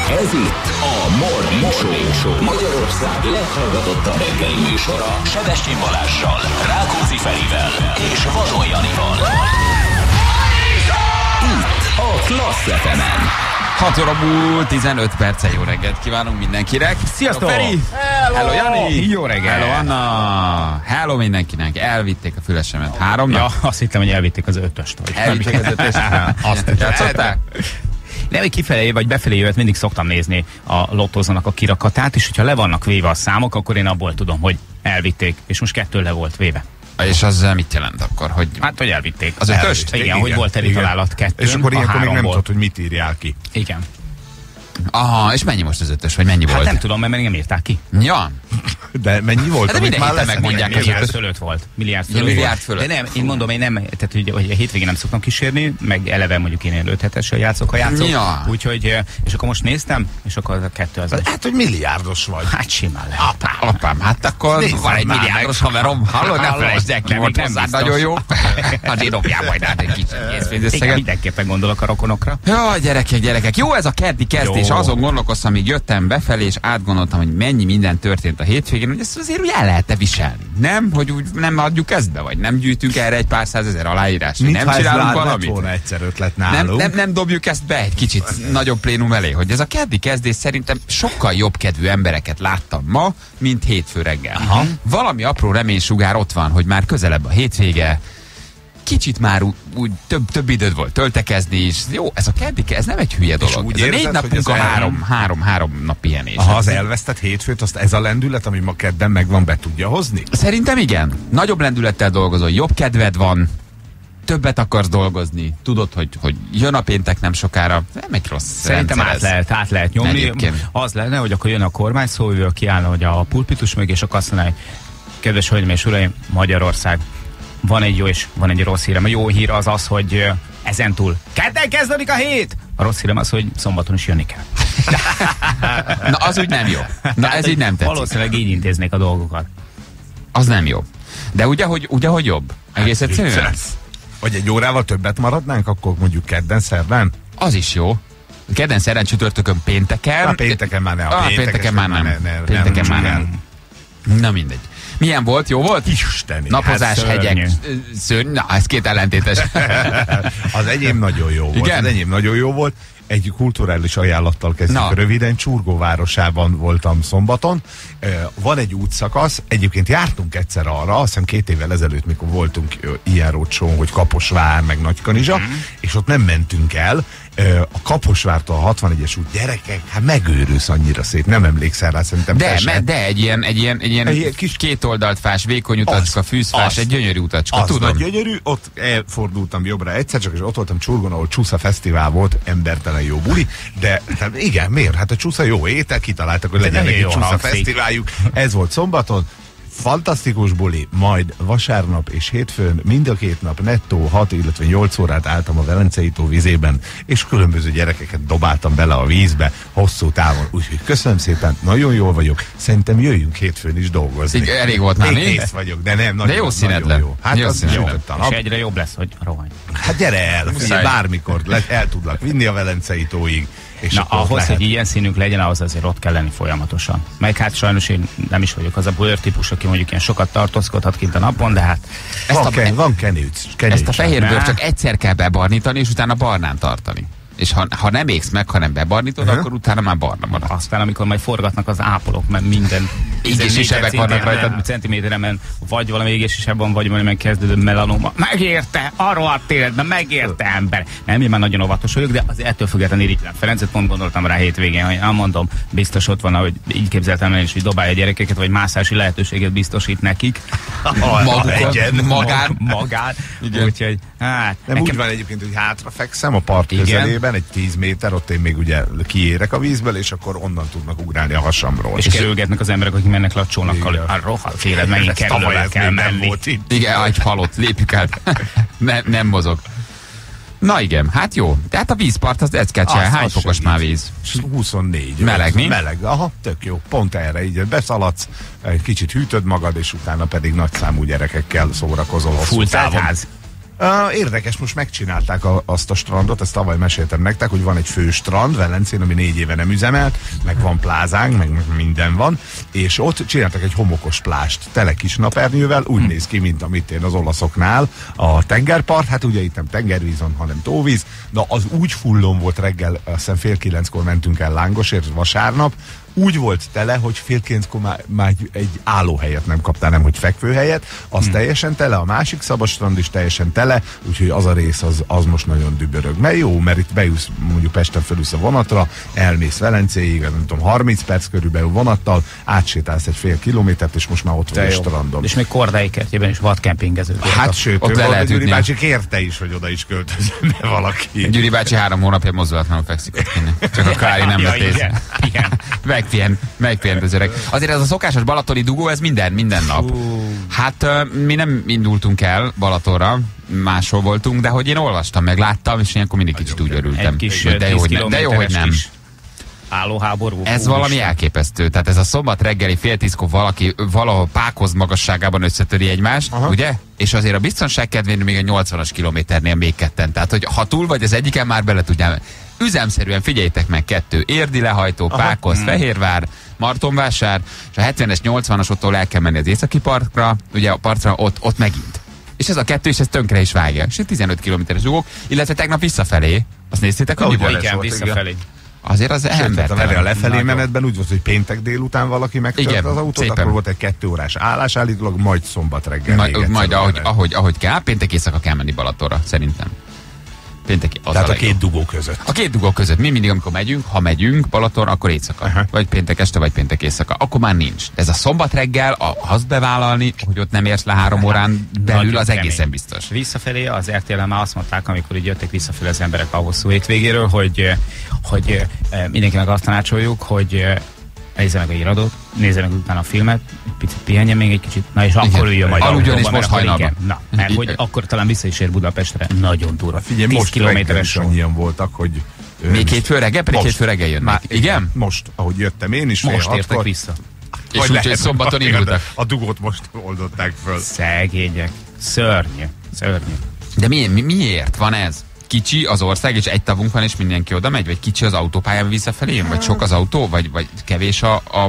Ez itt a Morning Show. Magyarország leghallgatottabb reggeli műsora. Sebestyén Balázssal, Rákóczi Ferivel és Vadon Janival. Itt a Klassz FM-en. 6 óra múlt, 15 perce, jó reggelt kívánunk mindenkinek. Sziasztok! Feri! Hello Jani! Jó reggel! Hello Anna! Hello mindenkinek! Elvitték a fülesemet 3-nak. Ja, azt hittem, hogy elvitték az 5-öst. Elvitték az 5-öst? Azt játszották? Nem, hogy kifelé vagy befelé jövet, mindig szoktam nézni a lottózónak a kirakatát, és hogyha le vannak véve a számok, akkor én abból tudom, hogy elvitték, és most 2 le volt véve. És az mit jelent akkor? Hogy Hát, hogy elvitték. Az 5-öst? Igen, hogy volt találat 2. És akkor ilyenkor még nem tudod, hogy mit írjál ki. Igen. Aha, és mennyi most az 5-ös, vagy mennyi Hát volt? nem tudom, mert még nem írták ki. Ja. De mennyi volt? Hát de minden héten megmondják az Milliárd 5-ös. fölött volt. Milliárd Ja, fölött milliárd volt. fölött. De nem, én mondom, én nem, tehát hogy a hétvégén nem szoktam kísérni, meg eleve mondjuk én 5 hetessel játszok, ha játszok. Ja. Úgyhogy, és akkor most néztem, és akkor az a 2 az. Hát, hogy milliárdos vagy. Hát simán lehet. Apám, hát akkor Nézzem van egy már milliárdos haverom. Hallod, ne felejtsd el, ki volt hozzá, nagyon jó. Azért dobjál majd át egy kicsit Igen, készpénzösszeget. mindenképpen gondolok a rokonokra. Jaj, gyerekek. Jó ez a keddi kezdés. Jó. Azon gondolkoztam, míg jöttem befelé, és átgondoltam, hogy mennyi minden történt a hétvégén, hogy ezt azért úgy el lehet-e viselni. Nem? Hogy úgy nem adjuk ezt be, vagy nem gyűjtünk erre egy pár százezer aláírást, vagy nem csinálunk valamit. volna egyszer ötlet nálunk. Nem dobjuk ezt be egy kicsit nagyobb plénum elé, hogy ez a keddi kezdés szerintem sokkal jobb kedvű embereket láttam ma, mint hétfő reggel. Aha. Valami apró reménysugár ott van, hogy már közelebb a hétvége, kicsit már úgy több időd volt töltekezni is. Jó, ez a keddi, ez nem egy hülye dolog. úgy Ez a érzed, 4 napunk hogy a ez három nap pihenés. Ha az elvesztett hétfőt, azt ez a lendület, ami ma kedden megvan, be tudja hozni? Szerintem igen. Nagyobb lendülettel dolgozol, jobb kedved van, többet akarsz dolgozni, tudod, hogy jön a péntek nem sokára, nem egy rossz Szerintem rendszer ez. át lehet nyomni. Egyébként. Az lenne, hogy akkor jön a kormány szóvivő, kiállna, hogy a pulpitus mögé, és akkor azt mondja, hogy kedves hölgyeim és uraim, Magyarország, van egy jó és van egy rossz hírem. A jó hír az az, hogy ezentúl kedden kezdődik a hét! A rossz hírem az, hogy szombaton is jönni kell. Na, az úgy nem jó. Na, ez így nem tetszik. Valószínűleg így intéznék a dolgokat. Az nem jó. De ugye, hogy jobb? Egész egyszerűen? Vagy egy órával többet maradnánk, akkor mondjuk kedden, szerdán? Az is jó. Kedden, szerdán, csütörtökön, pénteken. A pénteken már nem. Pénteken már nem. Pénteken már nem. Na mindegy. Milyen volt? Jó volt? Isteni. Napozás, hát hegyek, szörny. Na, ez két ellentétes. Az enyém nagyon jó volt. Igen? Az enyém nagyon jó volt. Egy kulturális ajánlattal kezdjük. Na. Röviden, Csurgó városában voltam szombaton. Van egy útszakasz, egyébként jártunk egyszer arra, azt hiszem 2 évvel ezelőtt, mikor voltunk ilyen roadshow, hogy Kaposvár, meg Nagykanizsa, és ott nem mentünk el. A Kaposvártól a 61-es út, gyerekek, hát megőrülsz, annyira szép, nem emlékszel rá, szerintem. De egy ilyen kis kétoldalt fás, vékony utacska, fűzfás, egy gyönyörű utacska, az tudom. nagy gyönyörű, ott elfordultam jobbra egyszer csak, és ott voltam Csurgon, ahol Csúsza Fesztivál volt, embertelen jó buli, de hát igen, miért? Hát a Csúsza jó étel, kitaláltak, hogy legyen egy Csúsza Fesztiváljuk. Ez volt szombaton, fantasztikus buli, majd vasárnap és hétfőn mind a 2 nap nettó 6, illetve 8 órát álltam a Velencei tó vizében, és különböző gyerekeket dobáltam bele a vízbe hosszú távon. Úgyhogy köszönöm szépen, nagyon jól vagyok. Szerintem jöjjünk hétfőn is dolgozni. Igen, elég volt már, mi? Kész vagyok, de nem, nagyon, jó színed nagyon lett. jó. Hát Jó az színed sütött a És nap. egyre jobb lesz, hogy rohanj. Hát gyere el, figyelj, bármikor el tudlak vinni a Velencei tóig. És Na, akkor ott ahhoz, lehet. hogy ilyen színünk legyen, ahhoz azért ott kell lenni folyamatosan. Meg hát sajnos én nem is vagyok az a bőrtípus, aki mondjuk ilyen sokat tartózkodhat kint a napon, de hát Van kenőc. Ezt a fehér bőrt Ne. csak egyszer kell bebarnítani, és utána barnán tartani. És ha nem égsz meg, hanem bebarnítod, akkor utána már barna marad. aztán, amikor majd forgatnak az ápolók, mert minden Égési sebek vannak rajta. centiméteren, vagy valami égési seb van, vagy valami kezdődő melanoma. Megérte, arról a téredben, megérte ember. Nem, én már nagyon óvatos vagyok, de az ettől függetlenül irigyelem Ferencet, pont gondoltam rá hétvégén, hogy nem mondom, biztos ott van, hogy így képzeltem el is, hogy dobálja a gyerekeket, vagy mászási lehetőséget biztosít nekik. Magán. Úgyhogy, hát... Nem úgy van egyébként, hogy hátrafekszem a part közelében, egy 10 méter, ott én még ugye kiérek a vízből, és akkor onnan tudnak ugrálni a hasamról. És kerülgetnek az emberek, akik mennek lacsónakkal, hogy a rohadt élet, megint kerülővel kell menni. Igen, egy halott, lépjük át. Nem mozog. Na igen, hát jó. Tehát a vízpart az ecskecse. Hány fokos már víz? 24. Meleg, mi? Meleg, aha, tök jó. Pont erre így beszaladsz, egy kicsit hűtöd magad, és utána pedig nagyszámú gyerekekkel szórakozol hosszú Full távon. teltház. Érdekes, most megcsinálták azt a strandot, ezt tavaly meséltem nektek, hogy van egy főstrand Velencén, ami 4 éve nem üzemelt, meg van plázánk, meg minden van, és ott csináltak egy homokos plást, tele kis napernyővel, úgy néz ki, mint amit én az olaszoknál, a tengerpart, hát ugye itt nem tengervíz van, hanem tóvíz, de az úgy fullon volt reggel, azt hiszem 8:30-kor mentünk el Lángosért vasárnap, úgy volt tele, hogy 8:30-kor már egy állóhelyet nem kaptál, nem hogy fekvőhelyet, az teljesen tele, a másik szabadstrand is teljesen tele, úgyhogy az a rész az most nagyon dübörög. Mert jó, mert itt bejusz, mondjuk Pesten felülsz a vonatra, elmész Velencéig, nem tudom, 30 perc körülbelül vonattal, átsétálsz egy fél kilométert, és most már ott vagy a strandon. És még Kordai kertjében is vadkempingező. Hát sőt, ott le lehet Gyuri ütni. bácsi kérte is, hogy oda is költözön valaki. Gyuri bácsi 3 hónapja mozdulatlanul fekszik ott kéne. Csak a Kári nem lett észre. Megpihent az öreg. Azért ez a szokásos balatoni dugó, ez minden nap. Hát mi nem indultunk el Balatonra, máshol voltunk, de hogy én olvastam, meg láttam, és ilyenkor mindig kicsit úgy örültem. Egy kis De jó, hogy nem. Állóháború. Ez valami elképesztő. Tehát ez a szombat reggeli 9:30-kor valaki valahol Pákoz magasságában összetöri egymást, ugye? És azért a biztonság kedvén még a 80-as kilométernél még ketten. Tehát, hogy ha túl vagy az egyiken, már bele tudjál. Üzemszerűen figyeljétek meg 2 érdi lehajtó, Pákoz, Fehérvár, Martonvásár, és a 70-es, 80-as ottól el kell menni az északi partra, ugye a partra ott megint. És ez a 2, és ez tönkre is vágja. És 15 kilométeres dugók, illetve tegnap visszafelé. Azt néztétek, hogy mi volt? Igen, visszafelé. Azért az ember. A lefelé menetben úgy volt, hogy péntek délután valaki megtört az autót, szépen. akkor volt egy 2 órás állás állítólag, majd szombat reggel. Majd ahogy kell, péntek éjszaka kell menni Balatonra, szerintem. Pénteki, tehát a 2 dugó között. A 2 dugó között. Mi mindig, amikor megyünk, ha megyünk Balaton, akkor éjszaka. Vagy péntek este, vagy péntek éjszaka. Akkor már nincs. Ez a szombat reggel, azt bevállalni, hogy ott nem érsz le 3 órán belül, az egészen biztos. Visszafelé az RTL-en már azt mondták, amikor így jöttek visszafelé az emberek a hosszú hétvégéről, hogy mindenkinek azt tanácsoljuk, hogy nézze meg a híradót, nézze meg utána a filmet, egy picit pihenjen még egy kicsit, na és akkor üljön majd aludjon is most hajnalban. Na, mert hogy akkor talán vissza is ér Budapestre. Nagyon durva. Figyelj, 10 most kilométeres reggel is annyian voltak, hogy... Még 2 reggel, pedig 2 reggel jönnek. Igen? Most, ahogy jöttem én is, most értek vissza. És úgyhogy szombaton indultak. A dugót most oldották föl. Szegények. Szörnyű. De miért van ez? Kicsi az ország, és egy tavunk van, és mindenki oda megy? Vagy kicsi az autópályán visszafelé? Vagy sok az autó? Vagy kevés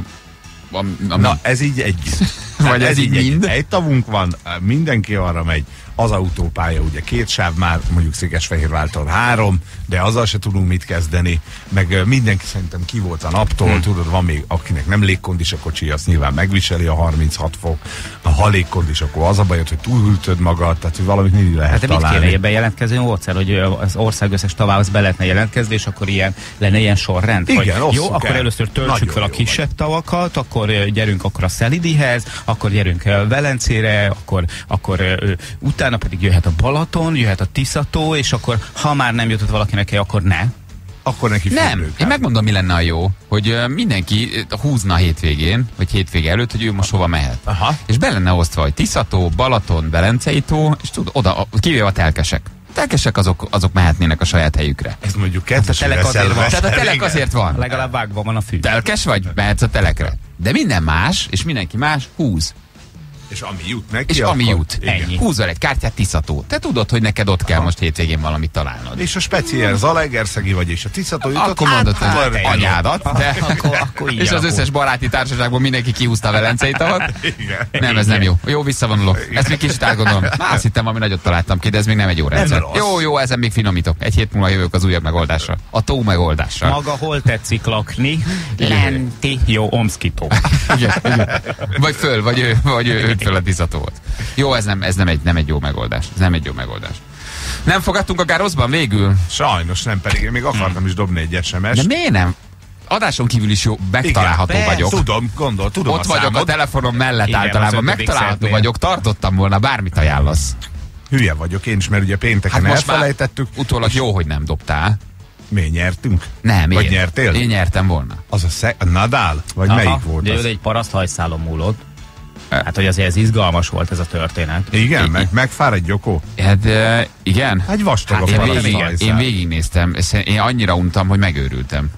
Na, ez így együtt. Vagy ez így mind? Egy tavunk van, mindenki arra megy, az autópálya ugye 2 sáv már, mondjuk Székesfehérvártól 3, de azzal se tudunk mit kezdeni, meg mindenki szerintem ki volt a naptól, tudod, van még akinek nem légkondis a kocsi, azt nyilván megviseli a 36 fok, ha légkondis, akkor az a bajod, hogy túlhűtöd magad, tehát hogy valamit mindig lehet találni. Hát de mit kéne bejelentkezni módszer, hogy az ország összes tavához be lehetne jelentkezni, és akkor lenne ilyen sorrend? Igen, hogy jó, akkor először töltsük fel a kisebb tavakat, akkor gyerünk akkor a Szelidihez, akkor gyerünk Velencére, akkor utána pedig jöhet a Balaton, jöhet a Tiszató, és akkor ha már nem jutott valakinek el, akkor ne. Akkor neki nem, én megmondom, mi lenne a jó, hogy mindenki húzna hétvégén, vagy hétvége előtt, hogy ő most hova mehet. Aha. És be lenne osztva, hogy Tiszató, Balaton, Velencei tó, és oda, kivéve a telkesek. A telkesek azok mehetnének a saját helyükre. Ez mondjuk Hát a telek azért van. Tehát a telek azért van. Legalább vágva van a fű. Telkes vagy? Mehetsz a telekre. De minden más, és mindenki más húz. És ami jut neki, És akkor, ami jut. Ennyi. Húzzal egy kártyát Tiszató. Te tudod, hogy neked ott kell most hétvégén valamit találnod. És a speciál Zalaegerszegi vagy és a Tiszató jutott, Akkor mondod, hogy anyádat, de Akkor és az összes baráti társaságból mindenki kihúzta a Velencei tavat. Igen. Nem, ez nem jó. Jó, visszavonulok. Ezt még kicsit átgondolom. Már azt hittem, valami nagyot találtam ki, de ez még nem egy jó rendszer. rossz. Jó, ezen még finomítok. Egy hét múlva jövök az újabb megoldásra. A tó megoldásra. Maga hol tetszik lakni? Lenti. Jó, Omszkitó. Igen. Vagy föl, vagy ő föl a Tiszatót. Jó, ez nem egy jó megoldás. Ez nem egy jó megoldás. Nem fogadtunk a gároszban végül? Sajnos nem, pedig én még akartam is dobni egy SMS-t. De miért nem? Adáson kívül is jó, megtalálható vagyok. Tudom Ott vagyok a telefonom mellett. Igen, általában. az Megtalálható ötödik vagyok, tartottam volna, bármit ajánlasz. Hülye vagyok én is, mert ugye pénteken Hát most elfelejtettük. már utólag jó, hogy nem dobtál. Mi nyertünk? Nem, Vagy én. nyertél? Én nyertem volna. Az a Nadal? Vagy melyik volt de az? ő egy paraszt hajszálon múlott. Hát, hogy azért ez izgalmas volt ez a történet. Igen, megfáradt Gyokó? Hát igen. Egy vastag a Én paraszt végig, hajszál. én végignéztem, én annyira untam, hogy megőrültem.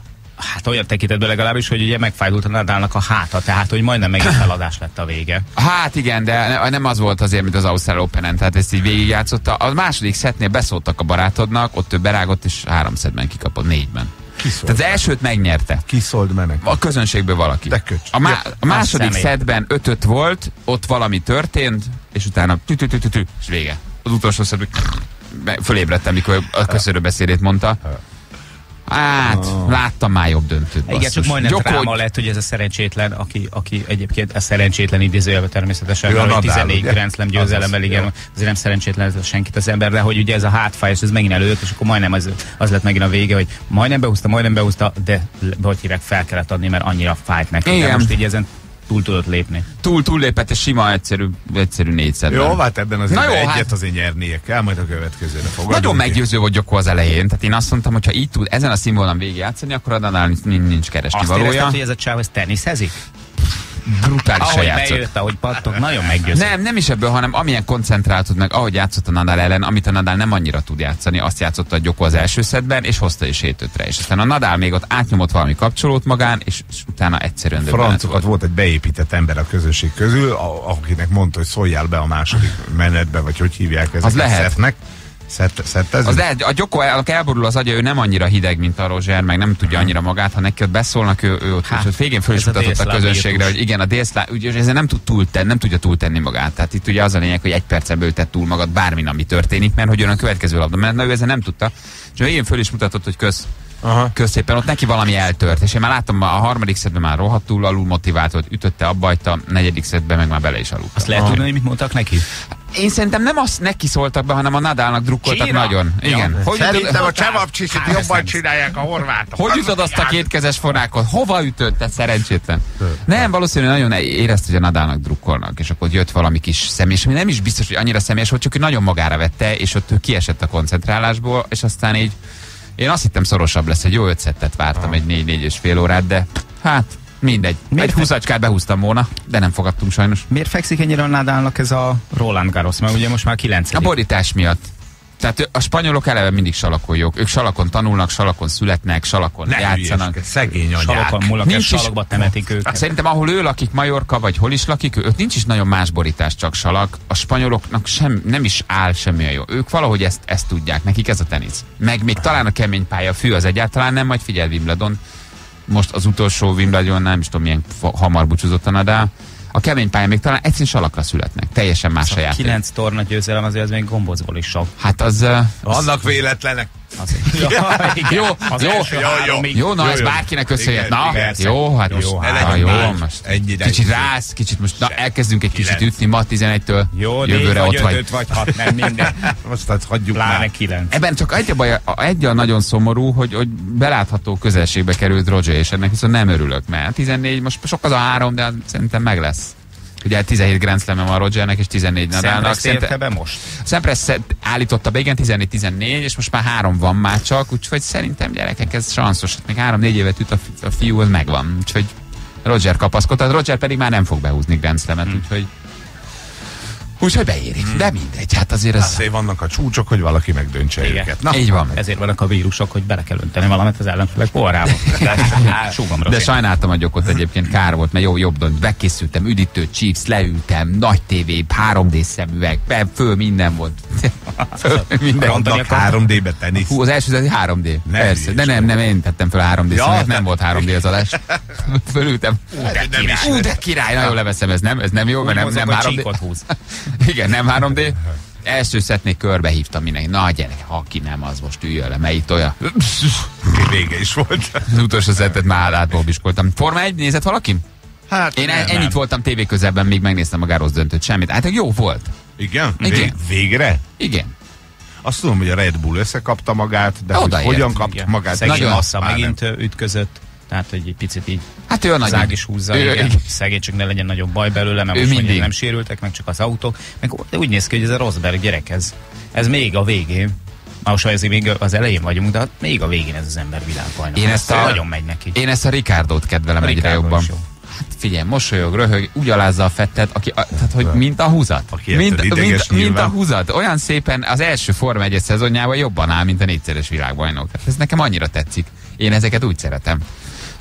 Hát olyan tekintetben legalábbis, hogy ugye megfájdult a Nadalnak a háta, tehát hogy majdnem megint feladás lett a vége. Hát igen, de nem az volt azért, mint az Ausztrál Openen, tehát ezt így végigjátszotta. A második szettnél beszóltak a barátodnak, ott ő berágott, és 3 szettben kikapott 4-ben. Tehát az elsőt megnyerte. Ki szólt menek? A közönségből valaki. A második szettben 5-5 volt, ott valami történt, és utána és vége. Az utolsó szettben fölébredtem, mikor a köszönőbeszédét mondta. Hát, láttam már jobb döntőt. Igen, csak majdnem dráma lett, hogy ez a szerencsétlen, aki egyébként a szerencsétlen idézőjelben természetesen, hogy 14 Grand Slam győzelemmel, igen, azért nem szerencsétlen ez senkit az ember, de hogy ugye ez a hátfáj, és ez megint előtt, és akkor majdnem az lett megint a vége, hogy majdnem behúzta, de hogy hívják, fel kellett adni, mert annyira fájt neki. De most így ezen túl tudott lépni. Túl lépett, és sima, egyszerű 4 szettben. Jó, hát ebben azért egyet azért nyernie kell, majd a következőre fogadunk. Nagyon meggyőző volt Djoko az elején, tehát én azt mondtam, hogy ha így tud ezen a színvonalon végigjátszani, akkor annál nincs keresni valója. Azt érezted, hogy ez a csáv, ez teniszezik? Brutálisan játszott. Bejött, ahogy pattog, nagyon meggyőző. Nem is ebből, hanem amilyen koncentráltud meg, ahogy játszott a Nadal ellen, amit a Nadal nem annyira tud játszani, azt játszotta a Djoko az első szettben, és hozta is 7-5-re. És aztán a Nadal még ott átnyomott valami kapcsolót magán, és utána egyszerűen francokat volt egy beépített ember a közösség közül, akinek mondta, hogy szóljál be a második menetbe, vagy hogy hívják ezeket a szettnek. Az lehet, a Djoko elborul az agya, ő nem annyira hideg, mint a Roger, meg nem tudja annyira magát, ha neki ott beszólnak, ő ott végén föl is mutatott a közönségre, hogy igen, a délszláv, ugye ezzel nem tudja túltenni magát. Tehát itt ugye az a lényeg, hogy 1 percen belül tett túl magad bármin, ami történik, mert hogy jön a következő labda, mert ő ezzel nem tudta. És a végén föl is mutatott, hogy szépen, ott neki valami eltört, és én már láttam, a harmadik szettben már rohadtul alul motivált volt, ütötte, abbajta, a 4. szettben meg már bele is aludt. Azt lehet tudni, hogy mit mondtak neki? Én szerintem nem azt neki szóltak be, hanem a Nadalnak drukkoltak nagyon. Igen. Szerintem a csevapcsisit jobban csinálják a horvátok. Hogy ütod azt a kétkezes fonákot? Hova ütött, te szerencsétlen? Nem, valószínűleg nagyon érezte, hogy a Nadalnak drukkolnak, és akkor jött valami kis személyes, ami nem is biztos, hogy annyira személyes volt, csak ő nagyon magára vette, és ott ő kiesett a koncentrálásból, és aztán így én azt hittem szorosabb lesz, egy jó 5 szettet vártam, egy 4-4,5 órát, de hát mindegy. Egy 20-acskát behúztam volna, de nem fogadtunk sajnos. Miért fekszik ennyire a Nadalnak ez a Roland Garros? Mert ugye most már 9. A borítás miatt. Tehát a spanyolok eleve mindig salakon jók. Ők salakon tanulnak, salakon születnek, salakon játszanak. Szegény anyák. Salakon múlnak, és salakba temetik őket. Szerintem ahol ő lakik, Majorka, vagy hol is lakik, ott nincs is nagyon más borítás, csak salak. A spanyoloknak nem is áll semmilyen jó. Ők valahogy ezt tudják, nekik ez a tenisz. Meg még talán a kemény pálya, fű az egyáltalán nem, majd figyelj Wimbledon. Most az utolsó Wimbledon, nem is tudom milyen hamar búcsúzott a Nadal. A kemény pályán még talán egyszerűen salakra születnek. Teljesen más a játék. 9 torna győzelem azért az még gombócból is sok. Hát az... Annak véletlenek. Jó, na ez bárkinek összejött. Na, jó, hát most kicsit rász, kicsit most elkezdünk egy kicsit ütni ma 11-től. Jövőre ott vagy. Vagy 6, nem minden. Most hát hagyjuk már. 9. Ebben csak egy a nagyon szomorú, hogy belátható közelségbe került Roger, és ennek viszont nem örülök, mert 14 most sok az a 3, de szerintem meg lesz. Ugye 17 Grand Slam-en van Rogernek, és 14 Nadalnak. Szempress érte be most? Szempress állította be, igen, 14-14, és most már 3 van már csak, úgyhogy szerintem gyerekek, ez sanszos. Még 3-4 évet üt a fiú, az megvan. Úgyhogy Roger kapaszkodott, Roger pedig már nem fog behúzni Grand Slam-et, úgyhogy beérik. De mindegy, hát azért ez... Azért vannak a csúcsok, hogy valaki megdöntse őket. Na, így van. Ezért vannak a vírusok, hogy bele kell önteni valamit az ellenfelek poharába. De sajnáltam a Djokot egyébként, kár volt, mert jó dönt. Megkészültem, üdítő, chips, leültem, nagy tévé, 3D szemüveg, föl minden volt. Minden. 3D-be tenisz. Az első az 3D. Persze, de nem, én tettem föl 3D szemüveget, nem volt 3D az adás. Fölültem. De király, nagyon leveszem, ez nem jó, mert nem 3D. Igen, nem 3D. Első szettnél körbehívtam mindenki. Na gyerek, ha ki nem, az most üljön le, mert itt olyan. Vége is volt. Az utolsó szettet már átbóbiskoltam. Forma 1 nézett valaki? Hát én ennyit voltam tévé közelben, még megnéztem a Garros döntőt, semmit. Hát jó volt. Igen? Végre? Igen. Azt tudom, hogy a Red Bull összekapta magát, de hogy hogyan kapta magát? Nagyon hossza megint ütközött. Tehát, hogy egy picit így hát ő a zág is húzza, szegény, csak ne legyen nagyobb baj belőle, mert most nem sérültek, meg csak az autók. Meg úgy néz ki, hogy ez a Rosberg gyerek, ez még a végén. Most azért még az elején vagyunk, de még a végén ez az ember világbajnok. Nagyon megy neki. Én ezt a Ricardót kedvelem egyre jobban. Hát figyelj, mosolyog, röhög, úgy alázza a Fettet, tehát, hogy mint a húzat. Mint a húzat. Olyan szépen az első Forma 1 szezonjában jobban áll, mint a 4-szeres világbajnok. Hát ez nekem annyira tetszik. Én ezeket úgy szeretem.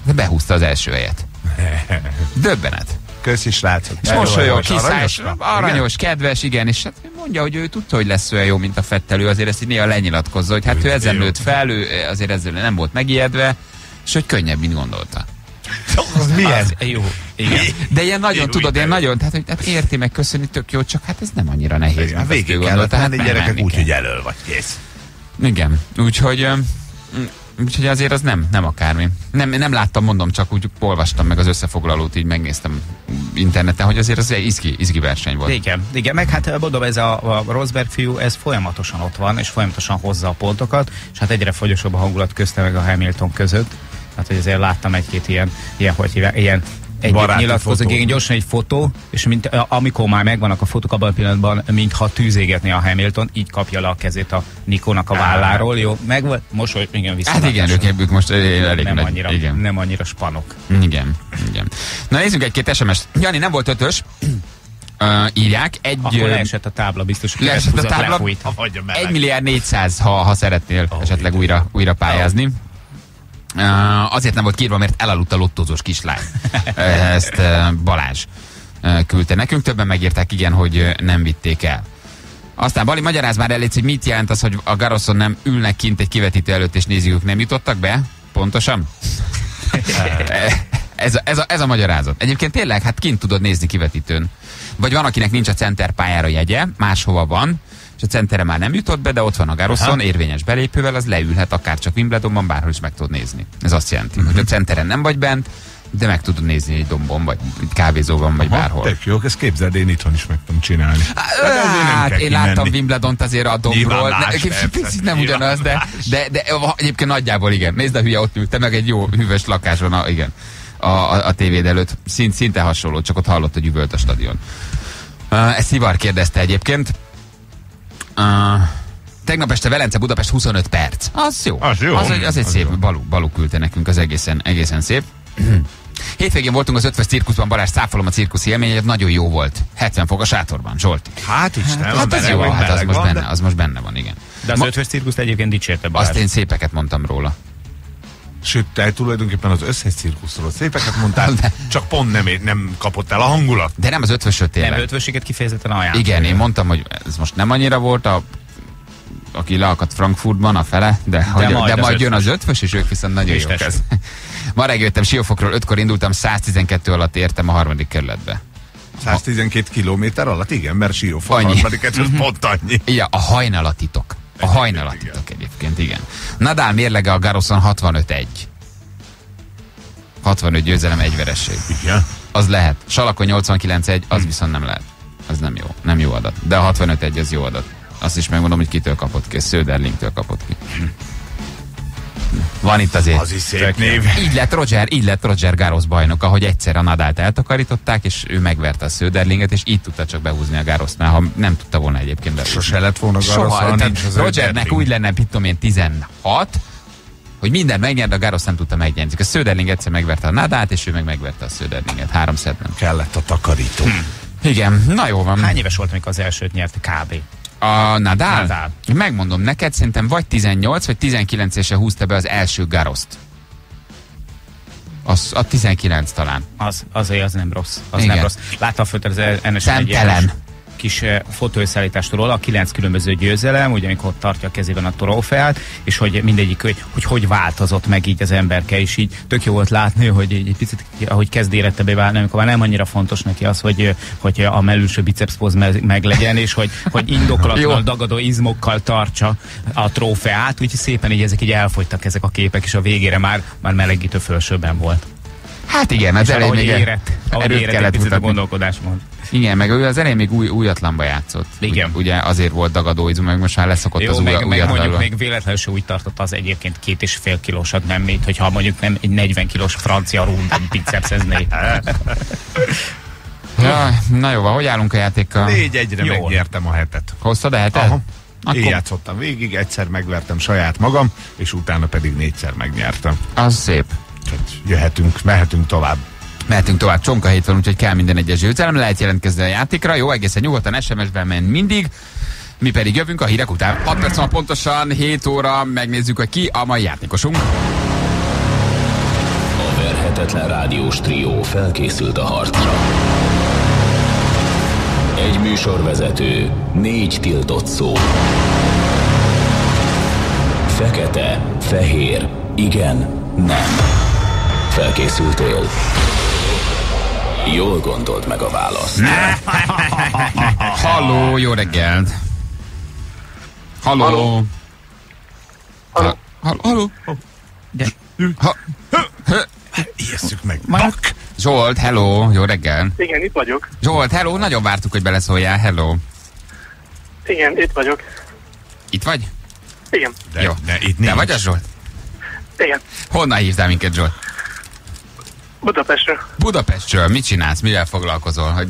De behúzta az első helyet. Döbbenet. Köszi, srácok. Mosolyog, kiszállás, aranyos, kedves, igen, és hát mondja, hogy ő tudta, hogy lesz olyan jó, mint a Vettel, ő azért ezt így néha lenyilatkozza, hogy hát ő ezen nőtt fel, ő azért ezzel nem volt megijedve, és hogy könnyebb, mint gondolta. Az milyen? Az, jó, igen. De ilyen nagyon, tudod, ilyen nagyon, tehát, hogy hát érti meg köszönni, tök jó, csak hát ez nem annyira nehéz. Hát végig kellett menni, gyerekek úgy, hogy elől vagy, kész. Igen, úgyhogy azért az nem akármi. Nem láttam, mondom, csak úgy olvastam meg az összefoglalót, így megnéztem interneten, hogy azért az egy izgi verseny volt. Igen, meg hát mondom, ez a Rosberg fiú, ez folyamatosan ott van, és folyamatosan hozza a pontokat, és hát egyre fogyosabb a hangulat közte meg a Hamilton között. Hát, hogy azért láttam egy-két ilyen nyilatkozó, gyorsan egy fotó, és amikor már megvannak a fotók, abban a pillanatban, mintha tűzégetné a Hamilton, így kapja le a kezét a Nikónak a válláról, jó, most igen, hát igen, ők most elég nem annyira spanok. Igen. Na nézzünk egy-két SMS-t. Jani, nem volt 5-ös. Írják. Akkor leesett a tábla, biztos, hogy leesett a tábla. 1 milliárd 400, ha szeretnél esetleg újra pályázni. Azért nem volt kiírva, mert elaludt a lottózós kislány. Ezt Balázs küldte nekünk. Többen megírták, igen, hogy nem vitték el. Aztán Bali, magyaráz már elég, hogy mit jelent az, hogy a Garroson nem ülnek kint egy kivetítő előtt, és nézők nem jutottak be? Pontosan? Ez a magyarázat. Egyébként tényleg, hát kint tudod nézni kivetítőn. Vagy van, akinek nincs a center pályára jegye, máshova van, és a centerre már nem jutott be, de ott van a Garroson, érvényes belépővel, az leülhet, akár csak Wimbledonban, bárhol is meg tudod nézni. Ez azt jelenti, hogy a centeren nem vagy bent, de meg tudod nézni egy dombon, vagy egy kávézóban, vagy bárhol. Tök jó, ezt képzeld, én itthon is meg tudom csinálni. Hát én láttam Wimbledont azért a dombról. Nem ugyanaz, de egyébként nagyjából igen. Nézd, a hülye ott ült, te meg egy jó hűvös lakáson, a tévéd előtt. Szinte hasonló, csak ott hallott, hogy üvölt a stadion. Ezt Szivar kérdezte egyébként. Tegnap este Velence-Budapest 25 perc. Az jó. Az egy szép. Balú küldte nekünk, az egészen szép. Hétvégén voltunk az Ötvös cirkuszban, Balázs, cáfolom a cirkusz élményeket, nagyon jó volt. 70 fok a sátorban, Zsolt. Hát Istenem, hát az jó, az most benne van, igen. De az Ötvös cirkuszt egyébként dicsérte Balázs. Azt én szépeket mondtam róla. Sőt, te tulajdonképpen az összes cirkuszról szépeket mondtál, csak pont nem kapott el a hangulat. De nem az Ötvösöt tényleg. Nem, Ötvösiket kifejezetten ajánlom. Igen, én mondtam, hogy ez most nem annyira volt, aki leakadt Frankfurtban a fele, de majd jön az Ötvös, és ők viszont nagyon jók ez. Ma reggel jöttem Siófokról, 5-kor indultam, 112 alatt értem a 3. kerületbe. 112 kilométer alatt? Igen, mert Siófok 3. kerület pont annyi. Igen, a hajnalatitok. A hajnalatitok egyébként, igen. Nadal mérlege a Garroson 65-1. 65 győzelem, 1 veresség. Igen. Az lehet. Salakon 89-1, az viszont nem lehet. Az nem jó. Nem jó adat. De a 65-1 az jó adat. Azt is megmondom, hogy kitől kapott ki. Söderlingtől kapott ki. Van itt azért. Az is szép név. Így lett Roger Garros bajnok, ahogy egyszer a Nadalt eltakarították, és ő megverte a Söderlinget, és így tudta csak behúzni a Garrost, mert ha nem tudta volna egyébként behúzni. Sose lett volna Garros. Rogernek úgy lenne, mit tudom én, 16, hogy minden megnyert, a Garros nem tudta megnyerni. A Söderling egyszer megverte a Nadalt, és ő meg megverte a Söderlinget. 3 szetben. Kellett a takarító. Igen, na jó van. Hány éves volt, amikor az elsőt nyert kb? A Nadal? Megmondom neked, szerintem vagy 18, vagy 19 évesen húzta be az első Garrost. A 19 talán. Az nem rossz. Nem rossz. Láttam fönt az NS1 kis fotóösszeállítást róla, a 9 különböző győzelem, ugye amikor tartja a kezében a trófeát, és hogy mindegyik, hogy változott meg így az emberke, és így tök jó volt látni, hogy egy picit, ahogy kezd érettebbé válni, amikor már nem annyira fontos neki az, hogy a mellülső bicepszpóz meg legyen, és hogy indokolatlan dagadó izmokkal tartsa a trófeát, úgyhogy szépen így ezek így elfogytak ezek a képek, és a végére már melegítő fölsőben volt. Hát igen, az elején még erőt kellett mutatni. A gondolkodásmód. Igen, meg ő az elején még újatlanba játszott. Igen. Ugye azért volt dagadóizm, meg most már leszokott az újatlanba. Meg mondjuk még véletlenül se úgy tartott az egyébként 2,5 kilósat, nem mint, hogyha mondjuk nem egy 40 kilós francia rúndon bicepszezné. Ja, na jó, hogy állunk a játékkal? 4-1-re megnyertem a hetet. Hoztad a hetet? Én játszottam végig, egyszer megvertem saját magam, és utána pedig 4-szer megnyertem. Az szép. Mehetünk tovább. Csonka hét van, úgyhogy kell minden egyes győzelem, lehet jelentkezni a játékra. Jó, egészen nyugodtan SMS-ben menj mindig. Mi pedig jövünk a hírek után. 6 perc van pontosan, 7 óra, megnézzük, hogy ki a mai játékosunk. Mérhetetlen rádiós trió felkészült a harcra. Egy műsorvezető, 4 tiltott szó. Fekete, fehér, igen, nem. Felkészültél? Jól gondold meg a választ. Halló, jó reggelt. Halló. Halló. Ijesszük meg. Zsolt, hello, jó reggel. Igen, itt vagyok. Zsolt, hello, nagyon vártuk, hogy beleszóljál, hello. Igen, itt vagyok. Itt vagy? Igen. Jó. De itt Te nincs. vagy az, Zsolt? Igen. Honnan hívtál minket, Zsolt? Budapestről. Budapestről, mit csinálsz, mivel foglalkozol? Hogy...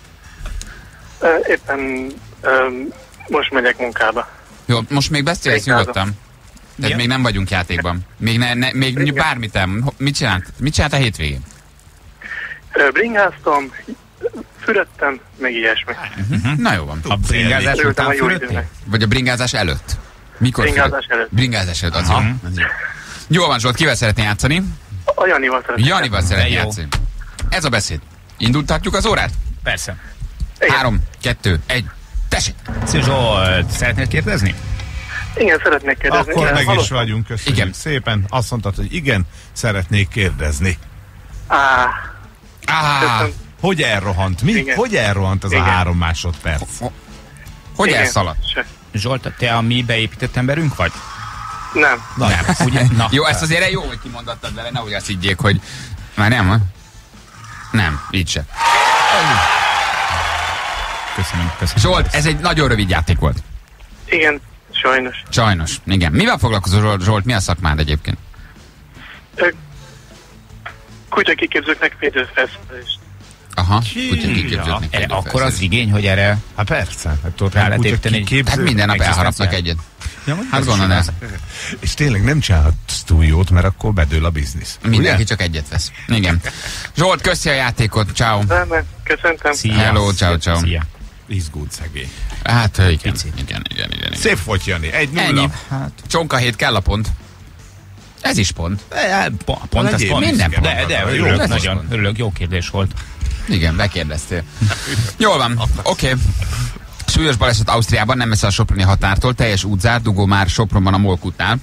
Éppen most megyek munkába. Jó, most még beszélsz Bringázom. nyugodtan. Tehát Ja. még nem vagyunk játékban. Még Igen. bármit nem. Mit csinált a hétvégén? Bringáztam, fürödtem, meg ilyesmi. Na jó van. A bringázás Örültem a után jó fürödtél? időnek. Vagy a bringázás előtt? Mikor Bringázás fürödt? előtt. Bringázás előtt, az jó. Az jó. Jó van, Zsolt, kivel szeretnél játszani? A Janival szeretném. Janival szeretnél jó. játszani. Ez a beszéd. Indultatjuk az órát? Persze. Igen. 3, 2, 1. Tessék! Szia Zsolt, szeretnél kérdezni? Igen, szeretnék kérdezni. Akkor meg is Hallottam? vagyunk, köszönjük Igen. szépen. Azt mondtad, hogy igen, szeretnék kérdezni. Köszönöm. Hogy elrohant? Mi? Igen. Hogy elrohant az a Igen. 3 másodperc? Hogy Igen. elszaladt? Zsolt, te a mi beépített emberünk vagy? Nem. Nem. Ugye? Na, Jó, ezt azért jó, hogy kimondattad vele, nehogy azt higgyék, hogy... Már nem, ha? Nem, így se. Köszönöm. Zsolt, ez egy nagyon rövid játék volt. Igen, sajnos. Sajnos, igen. Mivel foglalkozol, Zsolt? Mi a szakmád egyébként? Kutyakiképzőknek védőfelszerelést. Aha, Ki? kutyakiképzőknek. Erre akkor az igény, hogy erre... Hát persze. Hát tudod, Rá hát lehet kutya építeni. kiképző. Hát minden nap elharapnak egyet. Hát gondolod el. És tényleg nem csinálhatsz túl jót, mert akkor bedől a biznisz. Mindenki Ugye? csak egyet vesz. Igen. Zsolt, köszi a játékot. Ciao. Rendben, köszöntem. Szia. Hello, ciao, ciao. Szia. Izgult szegény. Hát, igen. Pici. Igen. Szép volt, Jani. 1-0. Ennyi. Csonka hét kell a pont. Ez is pont. Pont az Legyél pont. büszke De magadra, jó, örülök ez nagyon. is pont. Örülök, jó kérdés volt. Igen, bekérdeztél. Jól van, oké. Súlyos baleset Ausztriában, nem messze a soproni határtól, teljes útzár, dugó már Sopronban a Molkútnál.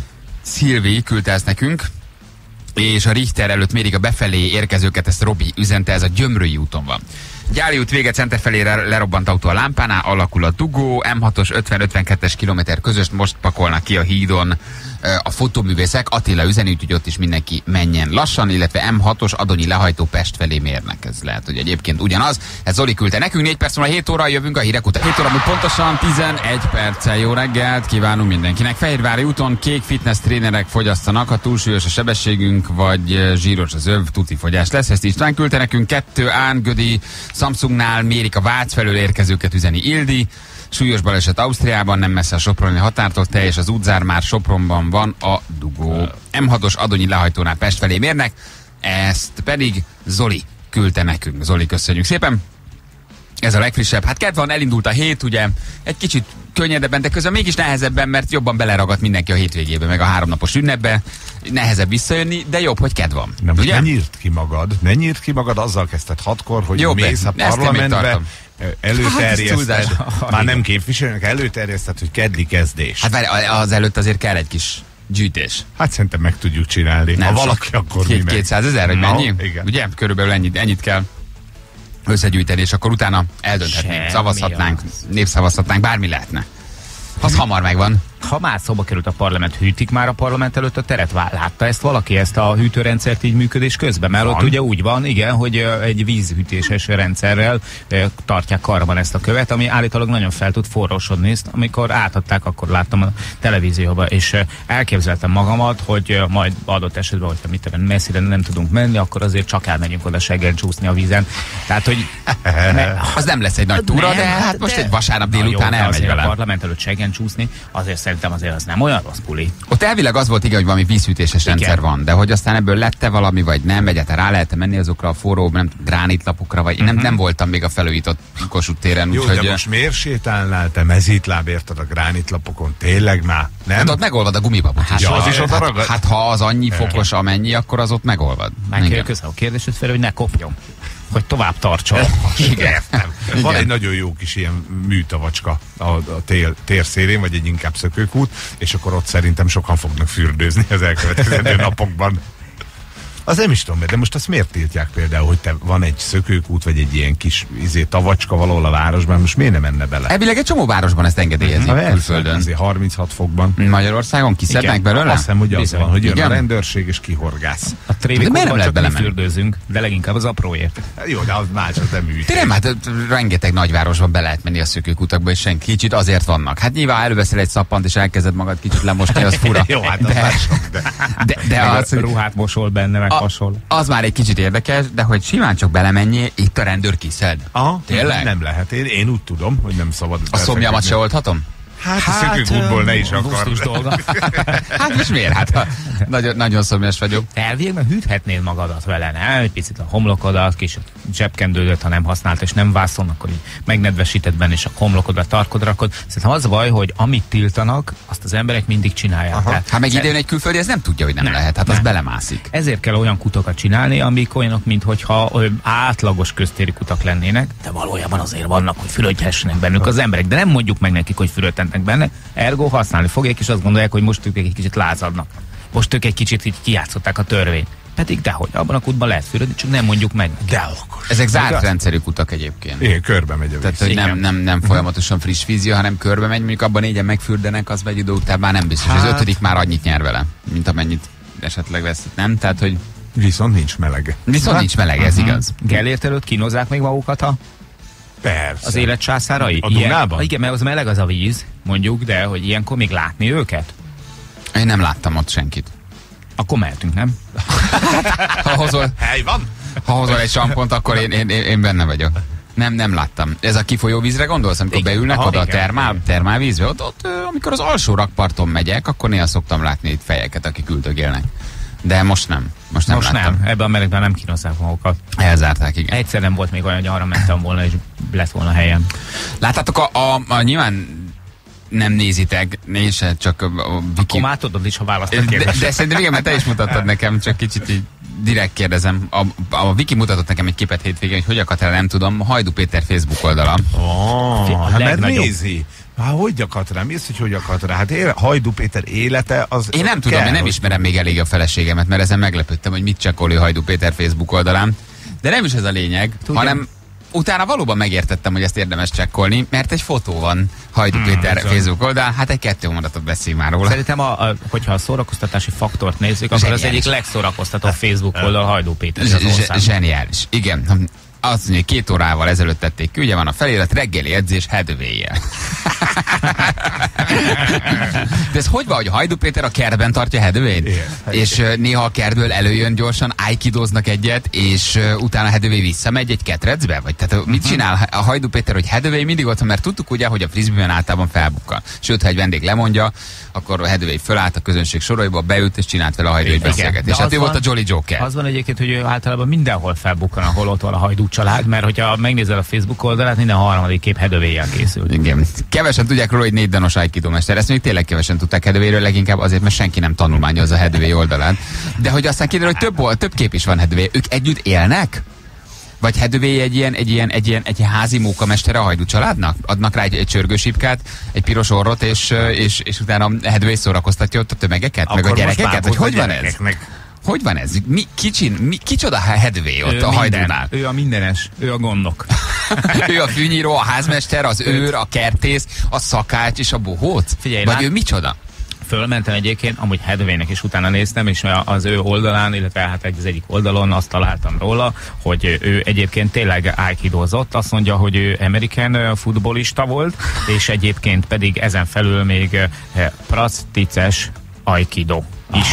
Szilvi küldte ezt nekünk, és a Richter előtt mérik a befelé érkezőket, ezt Robi üzente, ez a Gyömrői úton van. Gyáli út vége, center felé lerobbant autó a lámpánál, alakul a dugó, M6-os 50-52-es kilométer közöst most pakolnak ki a hídon a fotóművészek. Attila üzeni, úgyhogy ott is mindenki menjen lassan, illetve M6-os Adonyi lehajtó Pest felé mérnek. Ez lehet, hogy egyébként ugyanaz. Ez Zoli küldte nekünk, 4 perc múlva 7 óra, jövünk a hírek után. 7 óra múlva pontosan 11 perccel. Jó reggelt kívánunk mindenkinek. Fehérvári úton kék fitness trénerek fogyasztanak, ha túlsúlyos a sebességünk, vagy zsíros az öv, tuti fogyás lesz. Ezt István küldte nekünk. 2 Ángödi Samsungnál mérik a Vác felől érkezőket, üzeni Ildi. Súlyos baleset Ausztriában, nem messze a soproni határtól, teljes az útzár, már Sopronban van a dugó. M6-os Adonyi lehajtónál Pest felé mérnek, ezt pedig Zoli küldte nekünk. Zoli, köszönjük szépen! Ez a legfrissebb. Hát kedv van, elindult a hét, ugye, egy kicsit könnyedebben, de közben mégis nehezebben, mert jobban beleragadt mindenki a hétvégébe, meg a 3 napos ünnepbe. Nehezebb visszajönni, de jobb, hogy kedv van. Nem, ugye? ne nyírd ki magad, azzal kezdted 6-kor, hogy Jó, mész a ezt én még parlamentbe, tartom. előterjeszted, Hát, már nem képviselőnek, előterjeszted, hogy keddi kezdés. Hát várj, az előtt azért kell egy kis gyűjtés. Hát szerintem meg tudjuk csinálni. Nem ha sok. valaki, akkor mi meg. 200 000, hogy No, mennyi? igen. Ugye? Körülbelül ennyit kell összegyűjteni, és akkor utána eldönthetnénk, Semmi szavazhatnánk, az. népszavazhatnánk, bármi lehetne. Az hamar megvan. Ha már szóba került a parlament, hűtik már a parlament előtt a teret? Látta ezt valaki, ezt a hűtőrendszert így működés közben? Mert ott ugye úgy van, igen, hogy egy vízhűtéses rendszerrel tartják karban ezt a követ, ami állítólag nagyon fel tud forrósodni. Ezt, amikor átadták, akkor láttam a televízióban, és elképzeltem magamat, hogy majd adott esetben, hogyha mit tudom, messzire nem tudunk menni, akkor azért csak elmegyünk oda seggel csúszni a vízen. Tehát, hogy... Az nem lesz egy nagy túra, de hát most egy vasárnap délután elmegy elmegy a vele. parlament előtt seggen csúszni, azért szerintem azért az nem olyan rossz buli. Ott elvileg az volt, igen, hogy valami vízhűtéses rendszer van, de hogy aztán ebből lett-e valami, vagy nem, egyáltalán rá lehet menni azokra a forró, nem gránitlapokra, vagy nem voltam még a felújított Kossuth téren. Jó, úgyhogy... de most miért sétálnál te mezítláb érted a gránitlapokon? Tényleg már? Nem? Hát ott megolvad a gumibabot is. Ja, az is oda ragad? Hát ha az annyi fokos, amennyi, akkor az ott megolvad. Megkérdezem a kérdésed fel, hogy ne kopjon. Hogy tovább tartson. Igen. Van egy nagyon jó kis ilyen műtavacska a térszélén, vagy egy inkább szökőkút, és akkor ott szerintem sokan fognak fürdőzni az elkövetkező napokban. Az nem is tudom, de most azt miért tiltják például, hogy van egy szökőkút, vagy egy ilyen kis tavacska valahol a városban, most miért nem menne bele? Elvileg egy csomó városban ezt engedélyezik, külföldön. Azért 36 fokban. Magyarországon kiszednek belőle? Azt hiszem, hogy az van, hogy jön igen? A rendőrség és kihorgász. A Trévikóban csak mi fürdőzünk, de leginkább az apróért. Jó, de az más, az nem műtés. Nem, hát rengeteg nagyvárosban be lehet menni a szökőkutakba, és senki kicsit azért vannak. Hát nyilván előveszel egy szappant, és elkezded magad kicsit lemosni, az fura. Jó, hát az mások, de az, ruhát mosol benne, meg hasonló. Az már egy kicsit érdekes, de hogy simán csak belemenjél, itt a rendőr kiszed. Aha, tényleg? Nem lehet. Én úgy tudom, hogy nem szabad. A szomjamat se oldhatom? Hát a szökőkútból ne is akar. Hát most miért? Hát nagyon szomjas vagyok. Elvégben hűthetnéd magadat vele, nem? Egy picit a homlokodat, kis zsebkendődet, ha nem használt és nem vászon, akkor így megnedvesíted benne, és a homlokodra tarkod rakod. Szerintem az a baj, hogy amit tiltanak, azt az emberek mindig csinálják. Hát meg idejön egy külföldi, ez nem tudja, hogy nem lehet. Hát az belemászik. Ezért kell olyan kutakat csinálni, amik olyanok, minthogyha átlagos köztéri kutak lennének, de valójában azért vannak, hogy fürödhessenek bennük az emberek, de nem mondjuk meg nekik, hogy fürödtennek benne, ergo használni fogják, és azt gondolják, hogy most ők egy kicsit lázadnak. Most ők egy kicsit így kijátszották a törvényt. Pedig dehogy, abban a kútban lehet fürödni, csak nem mondjuk meg. De akkor. Ezek zárt rendszerű kutak egyébként. Igen, körbe megy a víz. Tehát, hogy nem folyamatosan friss víz jön, hanem körbe megy, mondjuk abban négyen megfürdenek, az egy idő után már nem biztos. Az ötödik már annyit nyer vele, mint amennyit esetleg vesz. Nem? Tehát, hogy... Viszont nincs melege. Viszont nincs melege, ez igaz. Gellért előtt kínozzák még magukat Persze. az élet császárai? A Dunában? Igen, mert az meleg az a víz, mondjuk, de hogy ilyenkor még látni őket? Én nem láttam ott senkit. Akkor mehetünk, nem? Hely van? Ha hozol egy sampont, akkor én benne vagyok. Nem láttam. Ez a kifolyó vízre gondolsz, amikor beülnek oda a termálvízbe? Ott, amikor az alsó rakparton megyek, akkor néha szoktam látni itt fejeket, akik üldögélnek. De most nem. Most nem. Ebben a melegben nem kínozzák magukat. Elzárták, igen. Egyszer nem volt még olyan, hogy arra mentem volna, és lett volna helyem. Láttátok, nyilván nem nézitek, és csak a Viki... Akkor már tudod is, ha választok kérdés. De szerintem igen, mert te is mutattad nekem, csak kicsit így direkt kérdezem. A Viki mutatott nekem egy képet hétvégén, hogy akart el, nem tudom, Hajdú Péter Facebook oldala. Hát mert nézi. Hát hogy akadt rá? Mi az, hogy akadt rá? Hát Hajdú Péter élete az... Én nem tudom, én nem ismerem még elég a feleségemet, mert ezen meglepődtem, hogy mit csekkolja Hajdú Péter Facebook oldalán. De nem is ez a lényeg, hanem utána valóban megértettem, hogy ezt érdemes csekkolni, mert egy fotó van Hajdú Péter Facebook oldalán, hát egy 2 mondatot beszél már róla. Szerintem, hogyha a szórakoztatási faktort nézzük, akkor az egyik legszórakoztatóbb Facebook oldal Hajdú Péter. Zseniális. Igen. Azt mondja, 2 órával ezelőtt tették ki, ugye van a felirat, reggeli edzés Hedvéjjel. De ez hogy van, hogy Hajdú Péter a kertben tartja Hedvényt? És néha a kertből előjön gyorsan, ájkidoznak egyet, és utána Hedvé visszamegy egy ketrecbe? Vagy tehát mit csinál a Hajdú Péter, hogy Hedvé mindig ott van, mert tudtuk ugye, hogy a frisbee-ben általában felbukkan. Sőt, ha egy vendég lemondja, akkor a Hedvé fölállt a közönség soraiba, beült és csinált vele a Hajdú beszélgetést. Hát ő volt a Jolly Joker. Az van egyébként, hogy ő általában mindenhol felbukkan, ahol ott van a Hajdú család, mert hogyha megnézel a Facebook oldalát, minden harmadik kép Hedvéjjel készült. Igen. Kevesen tudják róla, hogy 4 danos aikido mester. Ezt még tényleg kevesen tudták Hedvéről, leginkább azért, mert senki nem tanulmányozza a Hedvé oldalán. De hogy aztán kiderül, hogy több kép is van Hedvé. Ők együtt élnek? Vagy Hedvé egy ilyen házi mókamestere a Hajdú családnak? Adnak rá egy csörgősipkát, egy piros orrot, és utána Hedvé szórakoztatja ott a tömegeket, akkor meg a gyerekeket? Hogy van ez? Hogy van ez? Kicsoda Hedvé ott a Hajdúnál? Ő a mindenes, ő a gondok. Ő a fűnyíró, a házmester, az őr, a kertész, a szakács és a bohóc? Figyelj, vagy ő micsoda? Fölmentem egyébként, amúgy Hedvének is utána néztem, és az ő oldalán, illetve hát az egyik oldalon azt találtam róla, hogy ő egyébként tényleg aikidozott. Azt mondja, hogy ő american futballista volt, és egyébként pedig ezen felül még practices aikido is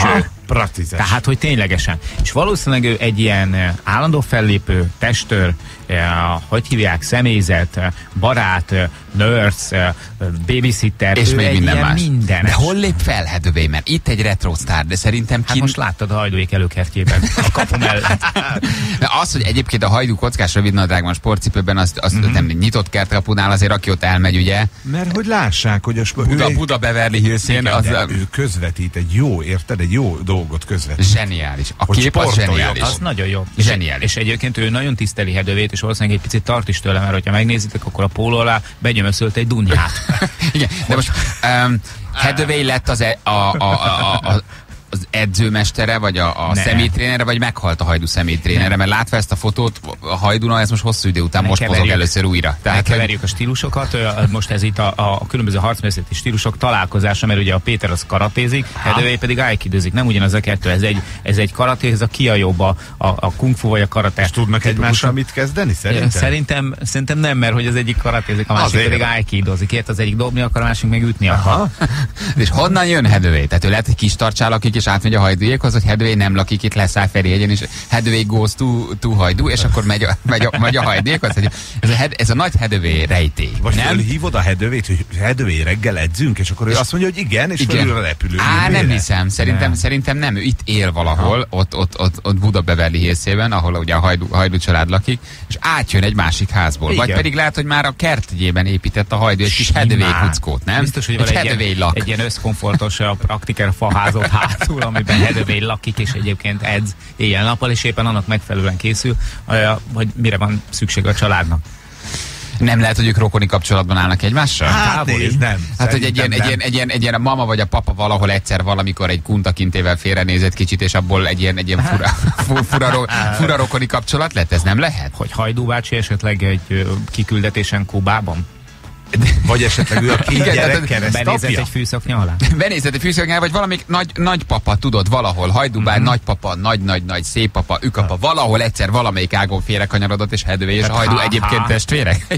Precízes. Tehát, hogy ténylegesen. És valószínűleg ő egy ilyen állandó fellépő, testőr, hogy hívják, személyzet, barát, nurse, babysitter, és még minden más. Mindenes. De hol lép fel Hathaway? Mert itt egy retro sztár, de szerintem Hát most láttad a Hajdúék előkertjében, a kapu mellett. De az, hogy egyébként a Hajdú kockás rövidnadrágban, sportcipőben, azt nem nyitott kertkapunál, azért aki ott elmegy, ugye? Mert hogy lássák, hogy Buda Beverly Hills-én az... ő közvetít egy jó, érted? Egy jó dolgot közvetít. Zseniális. A Hogy kép az sportoljon. zseniális. Az nagyon jó. Zseniális. És egyébként ő nagyon tiszteli Hathawayt, és valószínűleg egy picit tart is tőle, mert ha megnézitek, akkor a póló alá begyömöszölt egy dunyát. Igen, de most Hathaway lett az edzőmestere, vagy a személytrénere, vagy meghalt a Hajdú személytrénere, mert látva ezt a fotót, a Hajdúna, ez most hosszú idő után most mozog először újra. Tehát keverjük a stílusokat, most ez itt a különböző harcmészeti stílusok találkozása, mert ugye a Péter az karatézik, Hathaway pedig aikidozik, nem ugyanaz a kettő, ez egy karaté, ez a kiajóba, a kung fu vagy a karate. És tudnak egymással mit kezdeni, szerintem nem, mert hogy az egyik karatézik, a másik pedig aikidozik, ért az egyik dobni akar, a másik meg ütni akar. És honnan jön Hathaway? Tehát ő lehet, hogy kis tartsál lakik, és átmegy a Hajdúékhoz, hogy Hathaway nem lakik itt, leszáll Ferihegyen, és Hathaway goes to Hajdú, és akkor megy a Hajdúékhoz. Ez a nagy Hathaway rejtély. Vagy nem? fölhívod a Hathawayt, hogy Hathaway reggel edzünk, és akkor ő azt mondja, hogy igen, és fölül a repülő. Nem hiszem, szerintem nem, ő itt él valahol, ott Buda Beverly Hills-ében, ahol ugye a Hajdú család lakik, és átjön egy másik házból. Igen. Vagy pedig lehet, hogy már a kertjében épített a Hajdú egy kis Hathaway kuckót, nem? Biztos, hogy egy Hathaway lak. Egy ilyen összkomfortos praktiker faházat hátul, amiben Hathaway lakik, és egyébként edz éjjel-nappal, és éppen annak megfelelően készül, hogy mire van szükség a családnak. Nem lehet, hogy ők rokoni kapcsolatban állnak egymással? Hát nézd, nem. Hát, hogy egy ilyen mama vagy a papa valahol egyszer valamikor egy kuntakintével félrenézett kicsit, és abból egy ilyen fura rokoni kapcsolat lett? Ez nem lehet? Hogy Hajdú bácsi esetleg egy kiküldetésen Kubában? Vagy esetleg ő a két gyerek Benézett keresztapja? egy fűszaknya alá? Benézett egy fűszaknyál, vagy valamik nagypapa, tudod, valahol, Hajdúbár, nagypapa, nagy szép-papa, ükapa, valahol egyszer valamelyik ágon félrekanyarodott, és Hathaway és a Hajdú egyébként testvérek.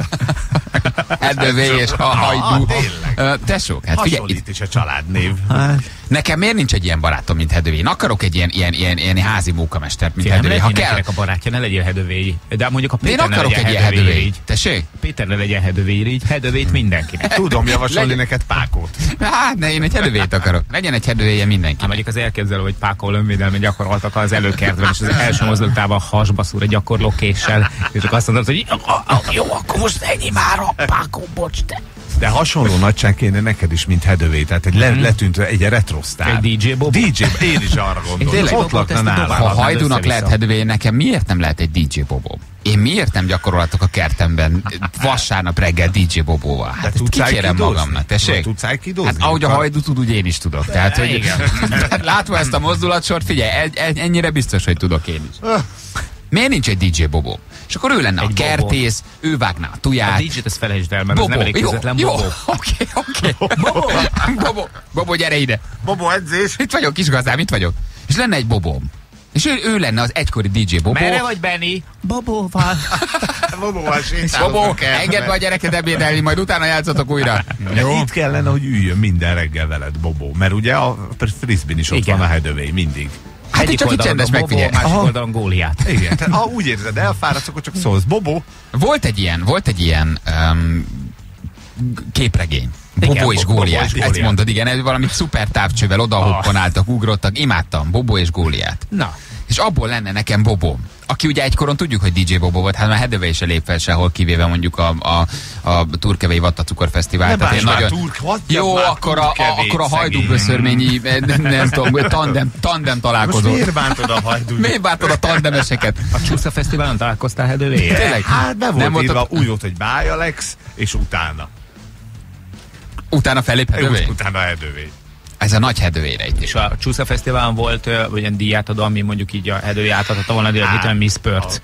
Hathaway és a Hajdú. Tesók, hát figyelj. Hasonlít is a családnév. Nekem miért nincs egy ilyen barátom, mint Hathaway? Én akarok egy ilyen házi munkamestert, mint Hathaway. Ha kell. A barátja, ne legyél Hathaway. De mondjuk a Én Péter ne akarok legyen egy ilyen Hathaway Hathaway. így. Tessék? Péter ne legyen Hathaway így. Hathaway-t mindenkinek. Tudom javasolni neked Pákót. Hát, én egy Hathaway-t akarok. Legyen egy Hathaway-je mindenki. Hát mondjuk az elképzelő, hogy Pákó önvédelmi gyakoroltak az előkertben, és az első mozdulatában hasba szúr egy gyakorló késsel, és akkor azt mondod, hogy jó, akkor most ennyi már a Pákó, bocs, te. De hasonló nagyság kéne neked is, mint Hathaway, tehát egy letűnt egy retrosztár. Egy DJ Bobo? Én is arra gondolom. Tényleg, Ott lakna nálam. ha Hajdúnak lehet Hathaway, nekem miért nem lehet egy DJ Bobo? Én miért nem gyakorolhatok a kertemben vasárnap reggel DJ Bobóval? Hát ezt kikérem magamnak, tessék? Tudsz aikidozni? Hát ahogy a Hajdú tud, úgy én is tudok. Tehát, hogy látva ezt a mozdulatsort, figyelj, ennyire biztos, hogy tudok én is. Miért nincs egy DJ Bobó? És akkor ő lenne egy a kertész, ő vágná a tuját. A DJ-t ezt felejtsd el, mert Bobo, ez nem elég közvetlen Bobo. Oké. Bobo, gyere ide. Bobo edzés. Itt vagyok, kisgazdám, itt vagyok. És lenne egy Bobóm. És ő lenne az egykori DJ Bobo. Merre vagy, Benny? Bobóval. Bobóval sétálunk. Bobo, engedd be a gyereket ebédelni, majd utána játszatok újra. Jó. Itt kellene, hogy üljön minden reggel veled, Bobo. Mert ugye a frisbeen is ott van a Hathaway mindig. Hát csak itt csendes megfigyelj. Másik oldalon Góliát. Igen, tehát úgy érzed, elfáradsz, akkor csak szólsz. Bobo. Volt egy ilyen képregény. Bobo és Góliát. Ezt mondod, igen, valami szuper távcsővel odahoppanáltak, ugrottak. Imádtam, Bobo és Góliát. Na. És abból lenne nekem Bobom. Aki ugye egykoron tudjuk, hogy DJ Bobo volt, hát már Hathaway se lép fel sehol, kivéve mondjuk a Turkevei Vattacukor Fesztivál. Ne jó, akkor a hajdúböszörményi, nem tudom, tandem találkozó. Most miért bántod a hajdú? Miért bántod a tandemeseket? A Csúsza Fesztiválon találkoztál Hathaway-jel? Tényleg? Hát be volt írva, úgy volt, hogy By Alex, és utána. Utána fellép Hathaway? Utána Hathaway. Ez a nagy Hathaway rejtés. És a Csúsza Fesztiválon volt olyan díjátadó, ami mondjuk így a Hathaway átadhatta volna, de itt Miss Perc.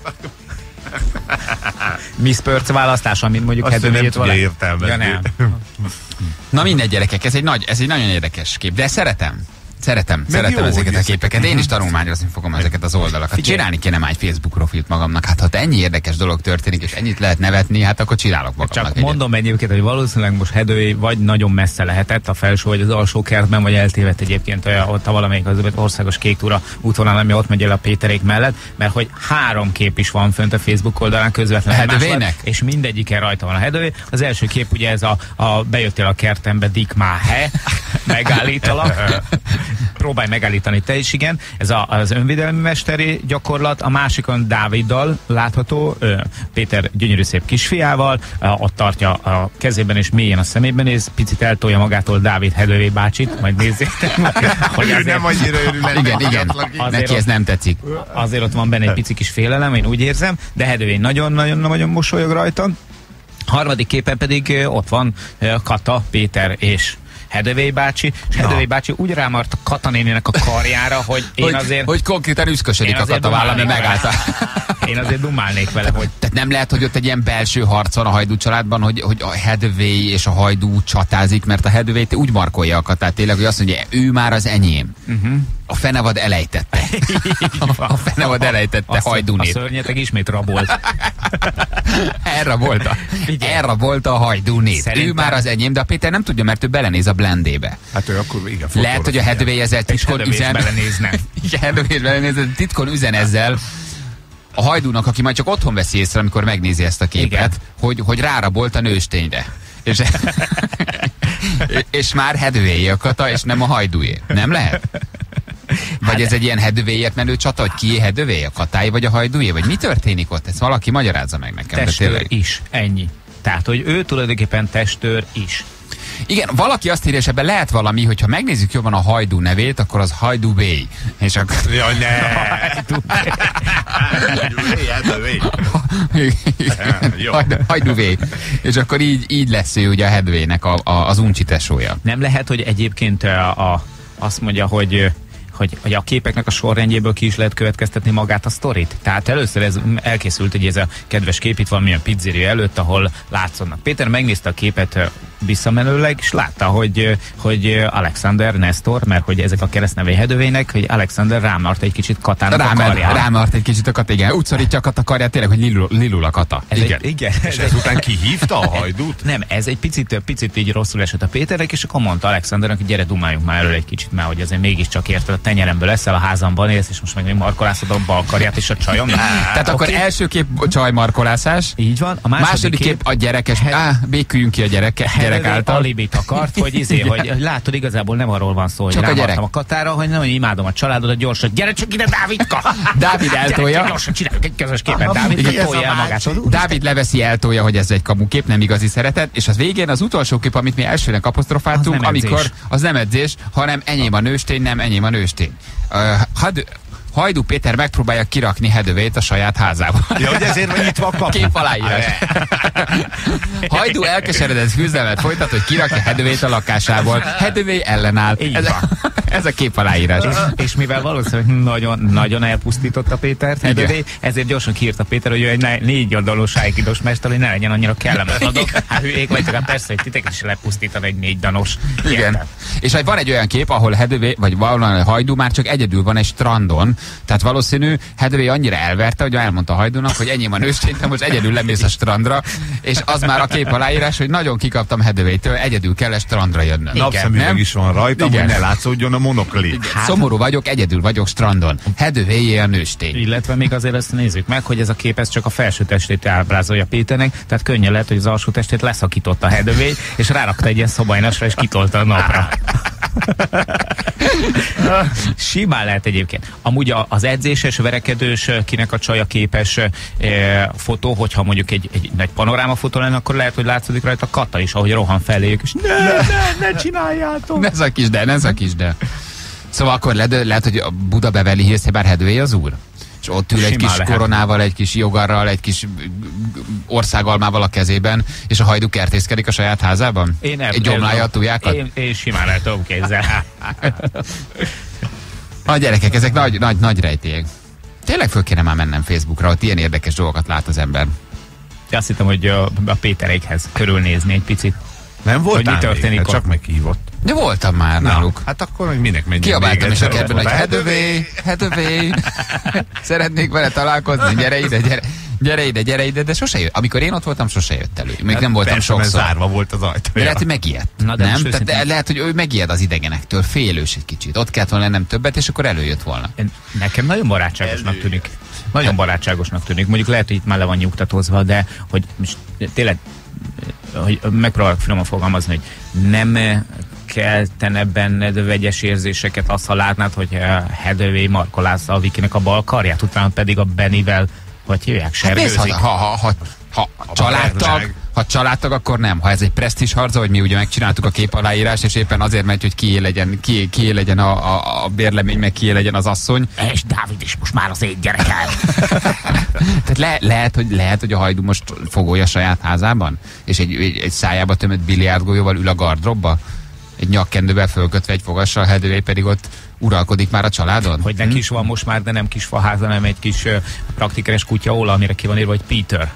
Miss Perc választás, amit mondjuk Hathaway-t valami. Értelmezni. Ja, nem. Na mindegy, gyerekek, ez egy nagyon érdekes kép, de szeretem. Szeretem jó, ezeket hogy a képeket. Én is tanulmányozni fogom ezeket az oldalakat. Csinálni kéne már egy Facebook profilt magamnak. Hát ha ennyi érdekes dolog történik, és ennyit lehet nevetni, hát akkor csinálok magamnak. Csak mondom egyébként, hogy valószínűleg most Hedői vagy nagyon messze lehetett a felső vagy az alsó kertben, vagy eltévedt egyébként ott a valamelyik az országos kék túra útvonal, ami ott megy el a Péterék mellett, mert hogy 3 kép is van fönt a Facebook oldalán közvetlenül Hedővének, és mindegyiken rajta van a Hedői. Az első kép ugye ez a bejöttél a kertembe, dik máhe, megállítalak. Próbálj megállítani te is, igen. Ez az önvédelmi mesteri gyakorlat, a másikon Dáviddal látható, Péter gyönyörű szép kisfiával, ott tartja a kezében és mélyen a szemében néz, picit eltolja magától Dávid Hedői bácsit, majd nézzétek. Hogy azért nem annyira örül. Igen. Neki ez nem tetszik. Azért ott van benne egy pici kis félelem, én úgy érzem, de Hedői nagyon-nagyon mosolyog rajta. Harmadik képen pedig ott van Kata, Péter és Hedői bácsi, és Hedői bácsi úgy rámart Kata néninek a karjára, hogy én azért... Hogy konkrétan üszkösödik a Kata vállam, mert megállta. Én azért dumálnék vele, hogy... Tehát nem lehet, hogy ott egy ilyen belső harc van a Hajdú családban, hogy a Hedői és a Hajdú csatázik, mert a Hedői úgy markolja a Katát tényleg, hogy azt mondja, ő már az enyém. A fenevad elejtette. A fenevad elejtette Hajdúnét. A szörnyeteg ismét rabolt. Elrabolta a Hajdúnét. Ő már az enyém, de a Péter nem tudja, mert ő belenéz a blendébe. Hát ő akkor igen. Lehet, hogy a Hedői ezzel titkon üzen. Titkon üzen ezzel a Hajdúnak, aki majd csak otthon veszi észre, amikor megnézi ezt a képet, hogy rárabolt a nőstényre. És már Hedői a Kata, és nem a Hajdúé. Nem lehet? Vagy ez egy ilyen Hedővéért menő csata, hogy kié Hedői, a Katáé vagy a Hajdúé? Vagy mi történik ott? Ezt valaki magyarázza meg nekem. Testőr is, ennyi. Tehát, hogy ő tulajdonképpen testőr is. Igen, valaki azt írja, és ebben lehet valami, hogyha megnézzük jobban a Hajdú nevét, akkor az Hajdú B. És akkor... Jaj, ne! Hajdú V. És akkor így lesz ő ugye a Hedőének az uncsi tesója. Nem lehet, hogy egyébként azt mondja, hogy a képeknek a sorrendjéből ki is lehet következtetni magát a sztorit. Tehát először ez elkészült, hogy ez a kedves kép itt valamilyen pizzeria előtt, ahol látszódnak. Péter megnézte a képet visszamenőleg, és látta, hogy Alexander Nestor, mert hogy ezek a keresztnevei Hedővének, hogy Alexander rámart egy kicsit Katának a karjára. Rámart egy kicsit a Kata, igen. Úgy szorítja a Kata karját, tényleg, hogy lilul a Kata. Igen. És ezután kihívta a Hajdút? Nem, ez egy picit így rosszul esett a Péternek, és akkor mondta Alexandernek, hogy gyere, dumáljunk már erről egy kicsit, mert hogy azért mégiscsak érted, a tenyeremből leszel, a házamban élsz, és most meg markolászod a bal karját és a csajom. Tehát akkor első kép csajmarkolászás. Így van. A második kép a gyerekes. Béküljünk ki a gyerek által. Alibit akart, hogy látod, igazából nem arról van szó, hogy rámartam a Katára, hogy nem, hogy imádom a családodat, gyorsan, gyere csak ide, Dávidka! Dávid eltolja. Gyorsan csináljuk egy közös képet, Dávid tolja el magát. Dávid leveszi, eltolja, hogy ez egy kamukép, nem igazi szeretet, és az végén az utolsó kép, amit mi elsőnek apostrofáltunk, amikor az nem edzés, hanem enyém a nőstény, nem enyém a nőstény. Hajdú Péter megpróbálja kirakni Hedővét a saját házába. Ja, hogy ezért van nyitva a kapu. Kép aláírás. Hajdú elkeseredett küzdelmet folytat, hogy kirakja Hedővét a lakásából. Hedővé ellenáll. Ez a kép aláírás. És mivel valószínűleg nagyon elpusztította Pétert Hedővé, ezért gyorsan kiírta Péter, hogy ő egy 4 oldalú sájkidos mester, hogy ne legyen annyira kellemetlen. Hát hülyék vagytok, persze, hogy titeket is lepusztítani egy 4 danos. Igen. És van egy olyan kép, ahol Hedővé, vagy valami Hajdú már csak egyedül van egy strandon. Tehát valószínű Hedővé annyira elverte, hogy elmondta Hajdúnak, hogy enyém a nőstény, te most egyedül lemész a strandra, és az már a kép aláírás, hogy nagyon kikaptam Hedővétől, egyedül kell a strandra jönnöm. Napszemüveg is van rajta, hogy ne látszódjon a monokli. Szomorú vagyok, egyedül vagyok strandon. Hedővéjé a nőstény. Illetve még azért ezt nézzük meg, hogy ez a kép ez csak a felső testét ábrázolja Péternek, tehát könnyen lehet, hogy az alsó testét leszakította Hedővé, és rárakta egy ilyen szobajnasra, és kitolta a napra. Simán lehet egyébként. Amúgy az edzéses, verekedős, kinek a csaja képes fotó, hogyha mondjuk egy nagy panorámafotó lenne, akkor lehet, hogy látszódik rajta Kata is, ahogy rohan feléjük, és ne csináljátok! Ne szakítsd el. Szóval akkor lehet, hogy a Buda Beverly Hills bár Hedővé az úr? És ott ül egy kis koronával, egy kis jogarral, egy kis országalmával a kezében, és a Hajdú kertészkedik a saját házában? Egy gyomlálja a tujákat? Én simán el tudom kézzel. A gyerekek, ezek nagy rejtélyek. Tényleg föl kéne már mennem Facebookra, ott ilyen érdekes dolgokat lát az ember. Azt hittem, hogy a Péterékhez körülnézni egy picit. Nem voltál hogy mi történik még, csak meghívott. De voltam már náluk. Hát akkor meg minek menjen. Kiabáltam is a kertben, hogy Hedövé, szeretnék vele találkozni, gyere ide, de sose jött. Amikor én ott voltam, sose jött elő. Még nem voltam sokszor. Zárva volt az ajtó. De lehet, hogy megijedt. Nem? Tehát lehet, hogy ő megijed az idegenektől, félős egy kicsit. Ott kellett volna nem többet, és akkor előjött volna. Nekem nagyon barátságosnak tűnik. Nagyon barátságosnak tűnik. Mondjuk lehet, hogy itt már le van nyugtatózva, de hogy most tényleg, hogy megpróbálok finoman fogalmazni, hogy nem keltene benned vegyes érzéseket azt, ha látnád, hogy Hedövé markolázza a Vikinek a bal karját, utána pedig a Bennivel, hogy hívják, sergőzik. Ha családtag, akkor nem. Ha ez egy presztízs harca, hogy mi ugye megcsináltuk a képaláírás, és éppen azért megy, hogy kié legyen a bérlemény, meg kié legyen az asszony. És Dávid is most már az én gyerekem. Tehát lehet, hogy a Hajdú most fogolja saját házában, és egy szájába tömött biliárdgolyóval ül a gardróbba, egy nyakkendővel fölkötve egy fogassal, Hedövé pedig ott uralkodik már a családon? Hogy neki is van most már, de nem kis faháza, hanem egy kis praktikeres kutya Óla, amire ki van írva, hogy Peter.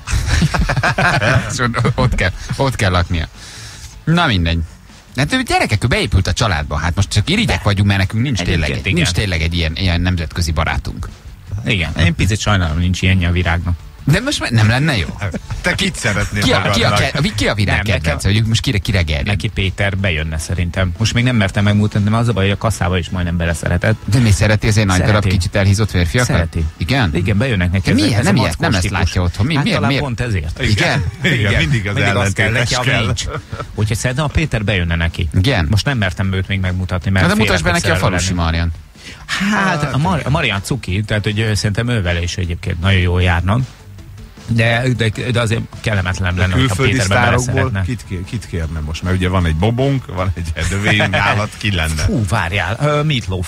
ott kell laknia. Na mindegy. Hát gyerekek, beépült a családba. Hát most csak irigyek vagyunk, mert nekünk nincs tényleg egy ilyen nemzetközi barátunk. Igen, én picit sajnálom, nincs ilyenje a Virágnak. De most nem lenne jó? Te kit szeretnél ki a Virág kedvence? Hogy most kire gerjed? Neki Péter bejönne szerintem. Most még nem mertem megmutatni, mert az a baj, hogy a kasszába is majdnem beleszeretett. De mi szereti ezért nagy darab kicsit elhízott férfiakat? Szereti. Igen? Igen, bejönnek neki. Miért? Nem ezt látja otthon. Miért? Pont ezért. Igen, mindig az ellentétes kell. Úgyhogy szerintem a Péter bejönne neki. Igen. Most nem mertem őt még megmutatni, mert de mutasd be neki a Falusi Marian. Hát a Marian cuki, tehát hogy szerintem ő vele is egyébként nagyon jól járnak. De azért kellemetlen lenne, hogy a Péterben beleszeretne. Kit kérne most? Mert ugye van egy Bobonk, van egy Hedövé, nálad ki lenne? Fú, várjál, Meatloaf.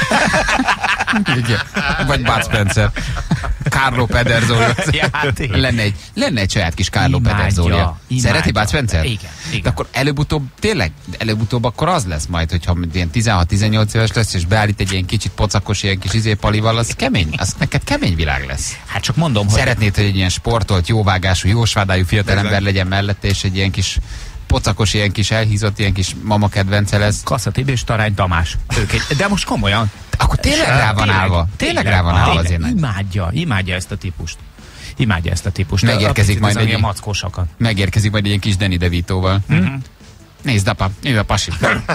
Vagy Bud Spencer. Carlo Pederzolja. Lenne egy saját kis Carlo Pederzolja. Szereti Bud Spencer? Igen. De akkor előbb-utóbb akkor az lesz majd, hogyha ilyen 16-18 éves lesz, és beállít egy ilyen kicsit pocakos, ilyen kis izépalival, az kemény, az neked kemény világ lesz. Hát csak mondom, hogy... Szeretnéd, hogy egy ilyen sportolt, jóvágású, jósvádájú fiatalember legyen mellette, és egy ilyen kis pocakos, ilyen kis elhízott, ilyen kis mama kedvence lesz. Kassa Tibi és Tarány Tamás. De most komolyan. Akkor tényleg rá van állva. Tényleg rá van állva azért. Imádja ezt a típust. Imádja ezt a típust. Megérkezik majd egy mackósakat. Megérkezik majd egy ilyen kis Danny DeVito-val. Nézd, apa, ő a pasi.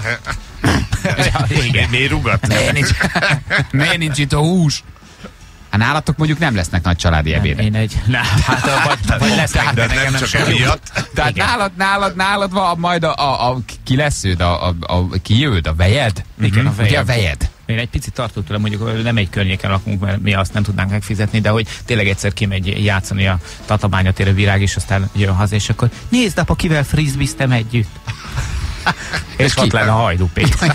Miért rugat? Miért nincs itt a hús? Hát nálatok mondjuk nem lesznek nagy családi ebédek. Vagy lesznek, de nekem nem sem miatt. Tehát nálad van majd ki lesz őd, ki jöd, a vejed? Igen, a vejed. Ugye a vejed? Én egy picit tartok tőle, mondjuk nem egy környéken lakunk, mert mi azt nem tudnánk megfizetni, de hogy tényleg egyszer kimegy játszani a Tatabánya tér a Virág, és aztán jön haza, és akkor nézd, apa, kivel frisbiztem együtt. És ott lenne a Hajdú Péter.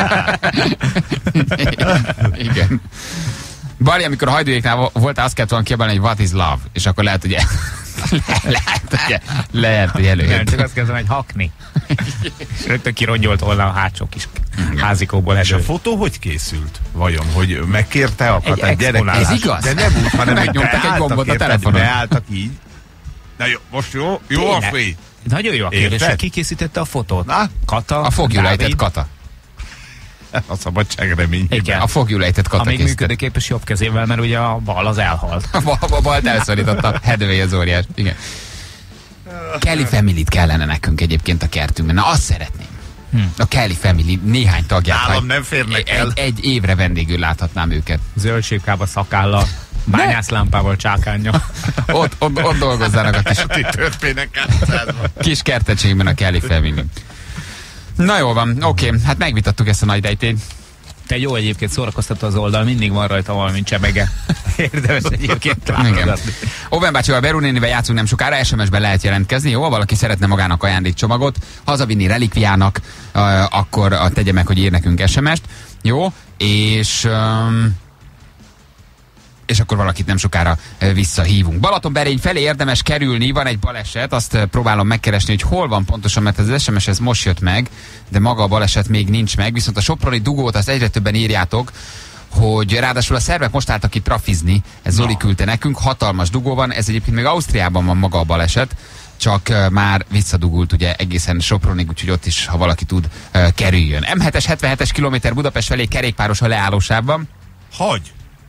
Igen. Bali, amikor a Hajdúéknál voltál, azt kellett volna kiabálni, hogy what is love, és akkor lehet, hogy előjött. Nem, csak azt kellett volna, hogy hakni. És rögtön kirongyolt volna a hátsó kis házikóból. És a fotó hogy készült? Vajon, hogy megkérte a Katát gyerek? Ez igaz? De nem úgy, hanem megnyomtak egy gombot a telefonon. Beálltak így. Na jó, most jó a fény. Nagyon jó a kérdés, hogy ki készítette a fotót? Kata? A fogjulejtett Kata. A szabadság reményében. Igen. A fogjulejtett Kata készített. Amíg működőképes jobb kezével, mert ugye a bal az elhalt. A balt elszorította, Hedövé az óriás. Igen. Kelly Family-t kellene nekünk egyébként a kertünkben. Na, azt szeretném. A Kelly Family néhány tagját. Nálam nem férnek el. Egy évre vendégül láthatnám őket. Zöldségkába, szakállal, bányászlámpával, csákánnyal. Ott dolgozzanak a kis kertecségben a Kelly Family. Na jó van, oké, hát megvitattuk ezt a nagy rejtényt. Te jó egyébként szórakoztató az oldal, mindig van rajta valami csemege. Érdemes egyébként látogatni. Oven bácsival, Beru nénivel játszunk nem sokára, SMS-ben lehet jelentkezni, jó? Valaki szeretne magának ajándékcsomagot, hazavinni relikviának, akkor tegye meg, hogy ír nekünk SMS-t, jó? És akkor valakit nem sokára visszahívunk. Balatonberény felé érdemes kerülni, van egy baleset, azt próbálom megkeresni, hogy hol van pontosan, mert az SMS ez most jött meg, de maga a baleset még nincs meg, viszont a soproni dugót azt egyre többen írjátok, hogy ráadásul a szervek most álltak itt trafizni, ez Zoli küldte nekünk, hatalmas dugó van, ez egyébként még Ausztriában van maga a baleset, csak már visszadugult ugye egészen Sopronig, úgyhogy ott is, ha valaki tud, kerüljön. M7-es 77-es kilométer Budapest felé kerékpáros a leállósávban. Hogy?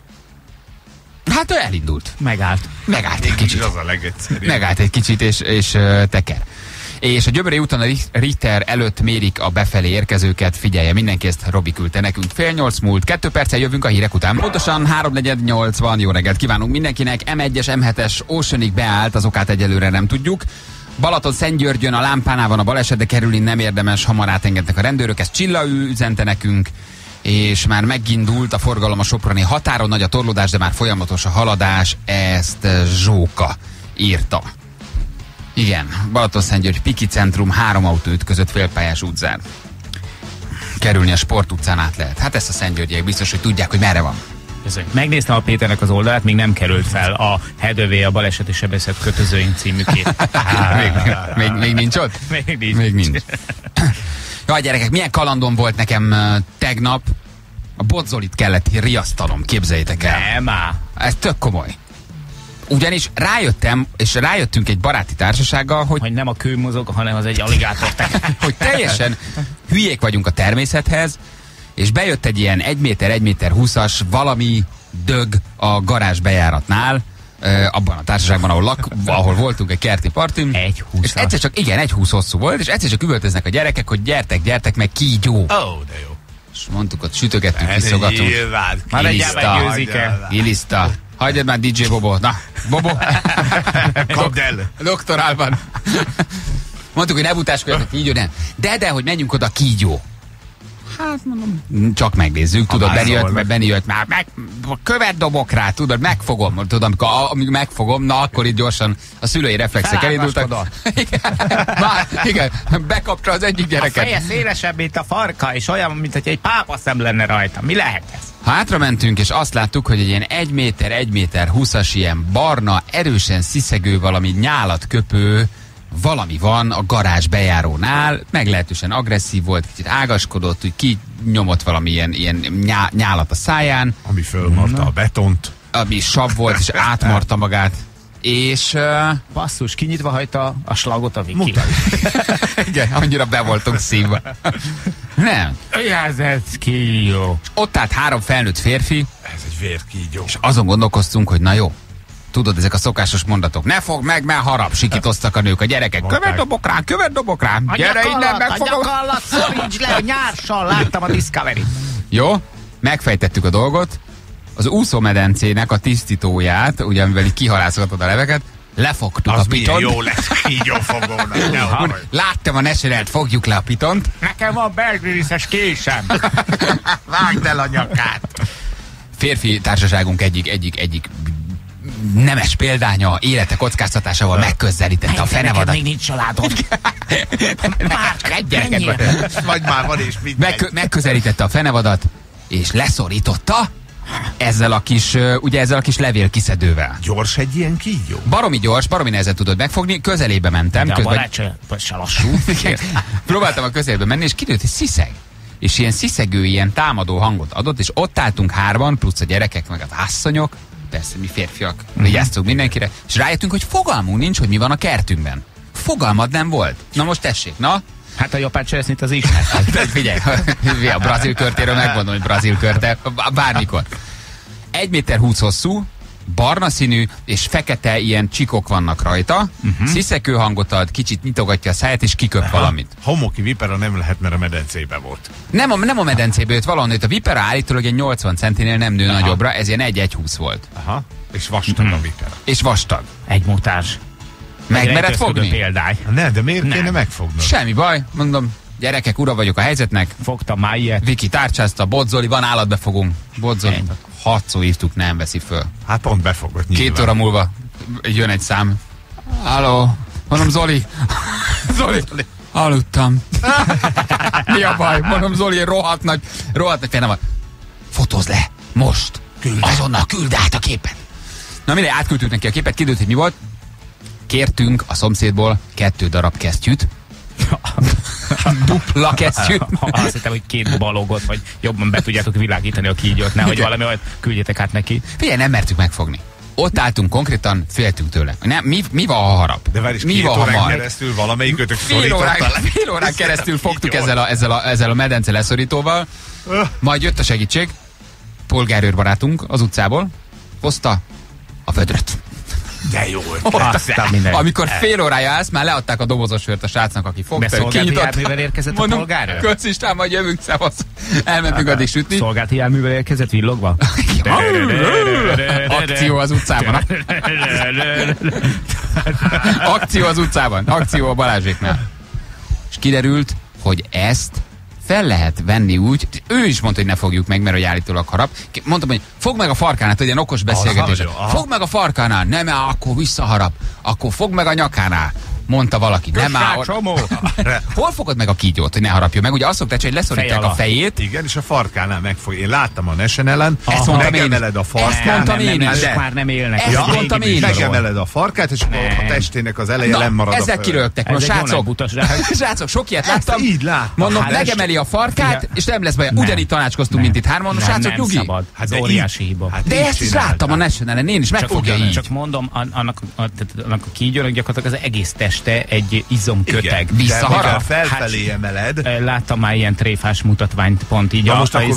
Hát ő elindult. Megállt egy kicsit. Az a legegyszerűbb. Megállt egy kicsit, és teker. És a Gyömöri úton a Richter előtt mérik a befelé érkezőket. Figyelje, mindenki, ezt Robi küldte nekünk. 7:30 múlt, 2 perccel jövünk a hírek után. Pontosan 3:48 van, jó reggelt kívánunk mindenkinek. M1-es, M7-es Oceanig beállt, az okát egyelőre nem tudjuk. Balaton-Szentgyörgyön a lámpánál van a baleset, de kerülni nem érdemes, hamar átengednek a rendőrök. Ezt Csilla üzente nekünk. És már megindult a forgalom a soproni határon, nagy a torlódás, de már folyamatos a haladás, ezt Zsóka írta. Igen, Balatonszentgyörgy, Piki Centrum, 3 autó ütközött félpályás útzár. Kerülni a Sport utcán át lehet. Hát ezt a szentgyörgyiek biztos, hogy tudják, hogy merre van. Megnéztem a Péternek az oldalát, még nem került fel a Hedövé a baleseti sebészet kötözőink című kép. még nincs ott? Még nincs. Jaj, gyerekek, milyen kalandom volt nekem tegnap. A Bodzolit kellett riasztanom, képzeljétek el. Nem áll. Ez tök komoly. Ugyanis rájöttünk egy baráti társasággal, hogy nem a kő mozog, hanem az egy aligátor hogy teljesen hülyék vagyunk a természethez, és bejött egy ilyen 1 méter, 1 méter 20-as valami dög a garázs bejáratnál, abban a társaságban, ahol voltunk egy kerti partin. 1,20. És egyszer csak, igen, 1,20 hosszú volt, és egyszer csak üvöltöznek a gyerekek, hogy gyertek, meg kígyó. De jó. És mondtuk, ott sütögettünk, viszogatunk. Már egyáltalán győzik-e? Iliszta. Hagyjad már DJ Bobo. Na, Bobo. Kapd el. Doktor Alban. Mondtuk, hogy ne butáskodjatok, kígyó, nem. De, hogy menjünk oda, kígyó. Hát mondom, csak megnézzük, tudod, Benni jött már, követ dobok rá, tudod, megfogom, tudod, amikor megfogom, na akkor itt gyorsan a szülői reflexek elindultak. Igen, bekapcsa az egyik gyereket. A feje szélesebb, mint a farka, és olyan, mint hogy egy pápaszem lenne rajta. Mi lehet ez? Hátra mentünk, és azt láttuk, hogy egy ilyen 1 méter 20-as ilyen barna, erősen sziszegő, valami nyálat köpő valami van a garázs bejárónál, meglehetősen agresszív volt, kicsit ágaskodott, úgy kinyomott valami ilyen nyálat a száján. Ami fölmarta a betont. Ami sav volt, és átmarta magát. És... basszus, kinyitva hagyta a slagot a Viki. Igen, annyira be voltunk szívva. Nem. Ez kígyó. Ott állt 3 felnőtt férfi. Ez egy vérkígyó. És azon gondolkoztunk, hogy na jó, tudod, ezek a szokásos mondatok. Ne fogd meg, mert harap, sikítoztak a nők, a gyerekek. Követ dobok rá. Gyere innen, megfogom. A nyakallat szoríts le, nyárssal láttam a Discovery. Jó, megfejtettük a dolgot. Az úszómedencének a tisztítóját, ugye amivel így kihalászogatod a leveket, lefogtuk az a pitont. Jó lesz, kígyófogónak. Láttam a National-t, fogjuk le a pitont. Nekem van belgriszes késem. Vágd el a nyakát. Férfi társaságunk egyik nemes példánya, élete kockáztatásával megközelítette a fenevadat. Még nincs családod. Már csak egy gyereket van. Vagy már van és mindegy. Megközelítette a fenevadat, és leszorította ezzel a kis levélkiszedővel. Gyors egy ilyen kígyó? Baromi gyors, baromi nehezen tudod megfogni, közelébe mentem. De a barát se lassú. Próbáltam a közelébe menni, és kiderült, hogy sziszeg. És ilyen sziszegő, ilyen támadó hangot adott, és ott álltunk 3, plusz a gyerekek, meg az asszonyok, persze mi férfiak, vigyáztunk mindenkire, és rájöttünk, hogy fogalmunk nincs, hogy mi van a kertünkben. Fogalmad nem volt. Na most tessék, na? Hát a japán cselesznit az is. Figyelj, a brazil körtéről megmondom, hogy brazil körte, bármikor. 1 méter 20 hosszú, barna színű, és fekete ilyen csikok vannak rajta, sziszekő hangot ad, kicsit nyitogatja a száját, és kiköp valamit. Homoki vipera nem lehet, mert a medencébe volt. Nem a medencébe jött valahonnét. A vipera állítólag egy 80 centinél nem nő nagyobbra, ez ilyen 1,20 volt. Aha. És vastag a vipera. És vastag. Egy mutás. Megmered fogni? Példány. Ne, de miért kéne megfognod? Semmi baj, mondom, gyerekek, ura vagyok a helyzetnek. Fogtam már ilyet. Viki tárcsázta, Bodzoli, van állatbefogunk. Bodzoli, 6-szor hívtuk, nem veszi föl. Hát pont befogott nyilván. 2 óra múlva jön egy szám. Halló, mondom, Zoli. Zoli, aludtam. Mi a baj? Mondom, Zoli, rohadt nagy fene van. Fotózd le, most. Azonnal küld át a képet. Na mire átküldtük neki a képet, kiderült, hogy mi volt. Kértünk a szomszédból 2 darab kesztyűt. Dupla kesztyűt. Azt hittem, hogy 2 balogot, vagy jobban be tudjátok világítani a kígyót, nehogy valami olyat küldjetek át neki. Figyelj, nem mertük megfogni. Ott álltunk konkrétan, féltünk tőle. Nem, mi van, ha harap? De várj is, mi 2 van, ha órán mar? keresztül valamelyikőtök szorította le. Fél órán keresztül fogtuk ezzel a medence leszorítóval. Majd jött a segítség. Polgárőr barátunk az utcából. Hozta a vödröt. De jó ötlet. Amikor fél órája állsz, már leadták a dobozos sört a srácnak, aki fogta. Szolgálati járművel érkezett a polgárőr? Kösz István, majd jövünk, szevasz. Elmentünk addig sütni. Szolgálati járművel érkezett villogva? Akció az utcában. Akció az utcában. Akció a Balázséknál. És kiderült, hogy ezt fel lehet venni úgy, ő is mondta, hogy ne fogjuk meg, mert hogy állítólag harap. Mondtam, hogy fogd meg a farkánál, hogy ilyen okos beszélgetés. Fogd meg a farkánál, nem áll, akkor visszaharap. Akkor fogd meg a nyakánál, mondta valaki. Nem áll. Hol fogod meg a kígyót, hogy ne harapja meg? Ugye azt szokták, hogy leszorítják a fejét. Igen, és a farkánál megfog. Én láttam a National-en, megemeled a farkát. Ezt mondtam én is. Már nem élnek. Ezt mondtam én is. Megemeled a farkát, és akkor a testének az eleje lemarad a ezzel kirögtek. Most srácok, sok ilyet láttam. Így láttam. Mondom, megemeli a farkát, és nem lesz baj. Ugyanígy tanácskoztunk, mint itt hárman. Srácok, nyugi. Hát óriási hiba. De ezt is láttam a National-en, én is megfogja így. Csak mondom, annak a kígyónak gyakorlatilag az egész teste egy izomköteg. Visszaharap. Felfelé emeled. Láttam már ilyen tréfás mutatványt pont így.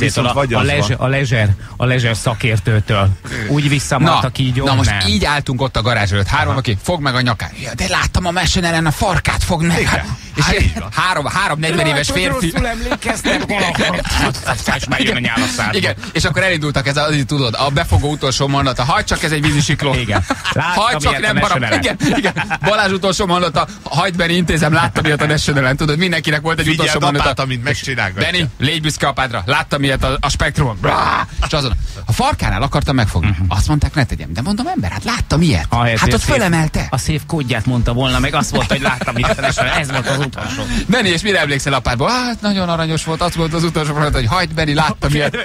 A lezser szakértőtől. Úgy visszamart a kígyó. Na most így álltunk ott a garázs előtt. Három, aki fog meg a nyakán. Ja, de láttam a National-en a farkát fog meg. És három 40 éves férfi. Rosszul emlékeztem valahol. Megjön a nyálasszár. Igen, és akkor elindultak ez az, tudod, a befogó utolsó mondata. Hagyd csak, ez egy vízisikló. Igen. Hagyd csak, nem harap. Igen. Balázs utolsó mondata, hagyd Benni, intézem, láttam ilyet a National-en, tudod, mindenkinek volt egy utolsó mondata. Figyeld apát, amint megcsinálgatja. Benni, légy büszke apádra, láttam ilyet a Spektrumon. És azon, a farkánál akartam megfogni. Azt mondták, ne tegyem, de mondom, ember, hát láttam ilyet. Hát ott fölemelte. A szép kódját mondta volna, meg azt mondta, hogy láttam ilyet a National-en, ez volt az utolsó. Benni, és mire emlékszel apádból? Hát nagyon aranyos volt, azt volt az utolsó mondata, hogy hagyd Benni, láttam ilyet.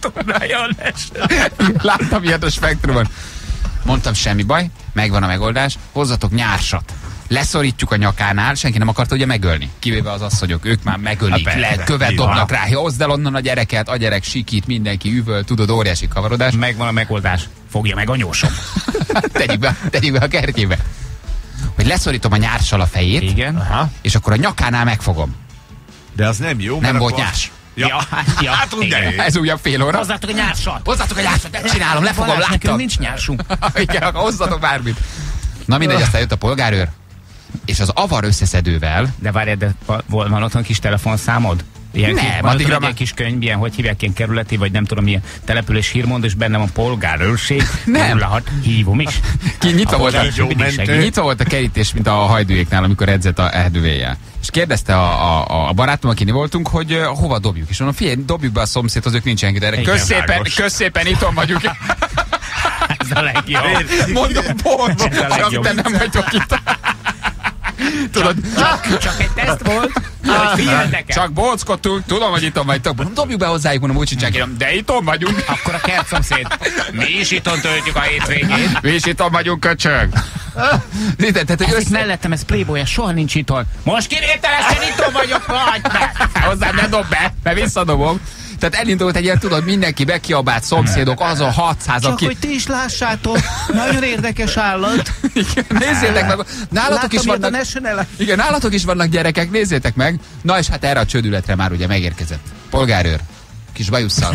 Láttam ilyet a Spektrumon. Mondtam, semmi baj, megvan a megoldás, hozzatok nyársat. Leszorítjuk a nyakánál, senki nem akarta ugye megölni. Kivéve az asszonyok, ők már megölik, követ dobnak rá, hozd el onnan a gyereket, a gyerek sikít, mindenki üvöl, tudod, óriási kavarodás. Megvan a megoldás, fogja meg a nyósom. tegyük be a kertjébe. Hogy leszorítom a nyárssal a fejét, igen. És akkor a nyakánál megfogom. De az nem jó, nem volt nyárs. Hát ugye. Ez újabb fél óra. Hozzátok a nyársat. Hozzátok a nyársat, de csinálom, lefogom, láttam. Nekünk nincs nyársunk. Igen, akkor hozzatok bármit. Na mindegy, aztán jött a polgárőr, és az avar összeszedővel... De várj, de van otthon kis telefonszámod? Ilyen nem, addigra egy kis könyv, ilyen, hogy hívják, ilyen kerületi, vagy nem tudom, milyen település hírmond, és bennem a polgárőrség. Nem. Hívom is. Nyitva volt a kerítés, mint a hajdújéknál, amikor edzett a erdővéjjel. És kérdezte a barátom, akin voltunk, hogy hova dobjuk. És mondom, figyelj, dobjuk be a szomszédhoz, ők nincsenek ide. Kösz szépen, itthon vagyunk. Ez a legjobb. Mondom, bocs, csak te nem vagyok itt. Tudod, csak egy teszt volt, hogy figyeltek el. Csak bóckodtunk, tudom, hogy itthon vagytok. Dobjuk be hozzájuk, mondom, úgy sincsenek, de itthon vagyunk. Akkor a kertszomszéd. Mi is itthon töltjük a hétvégét. Mi is itthon vagyunk, köcsög. Ez mellettem, ez Playboy, soha nincs itthon. Most kivételesen itthon vagyok, vagy hozzám ne dob be, mert visszadobom. Tehát elindult egy ilyen, tudod, mindenki bekiabált, szomszédok, azon 600 Csak hogy ti is lássátok, nagyon érdekes állat. Igen, nézzétek meg, nálatok is vannak, igen, nálatok is vannak gyerekek, nézzétek meg. Na és hát erre a csődületre már ugye megérkezett. Polgárőr, kis bajusszal.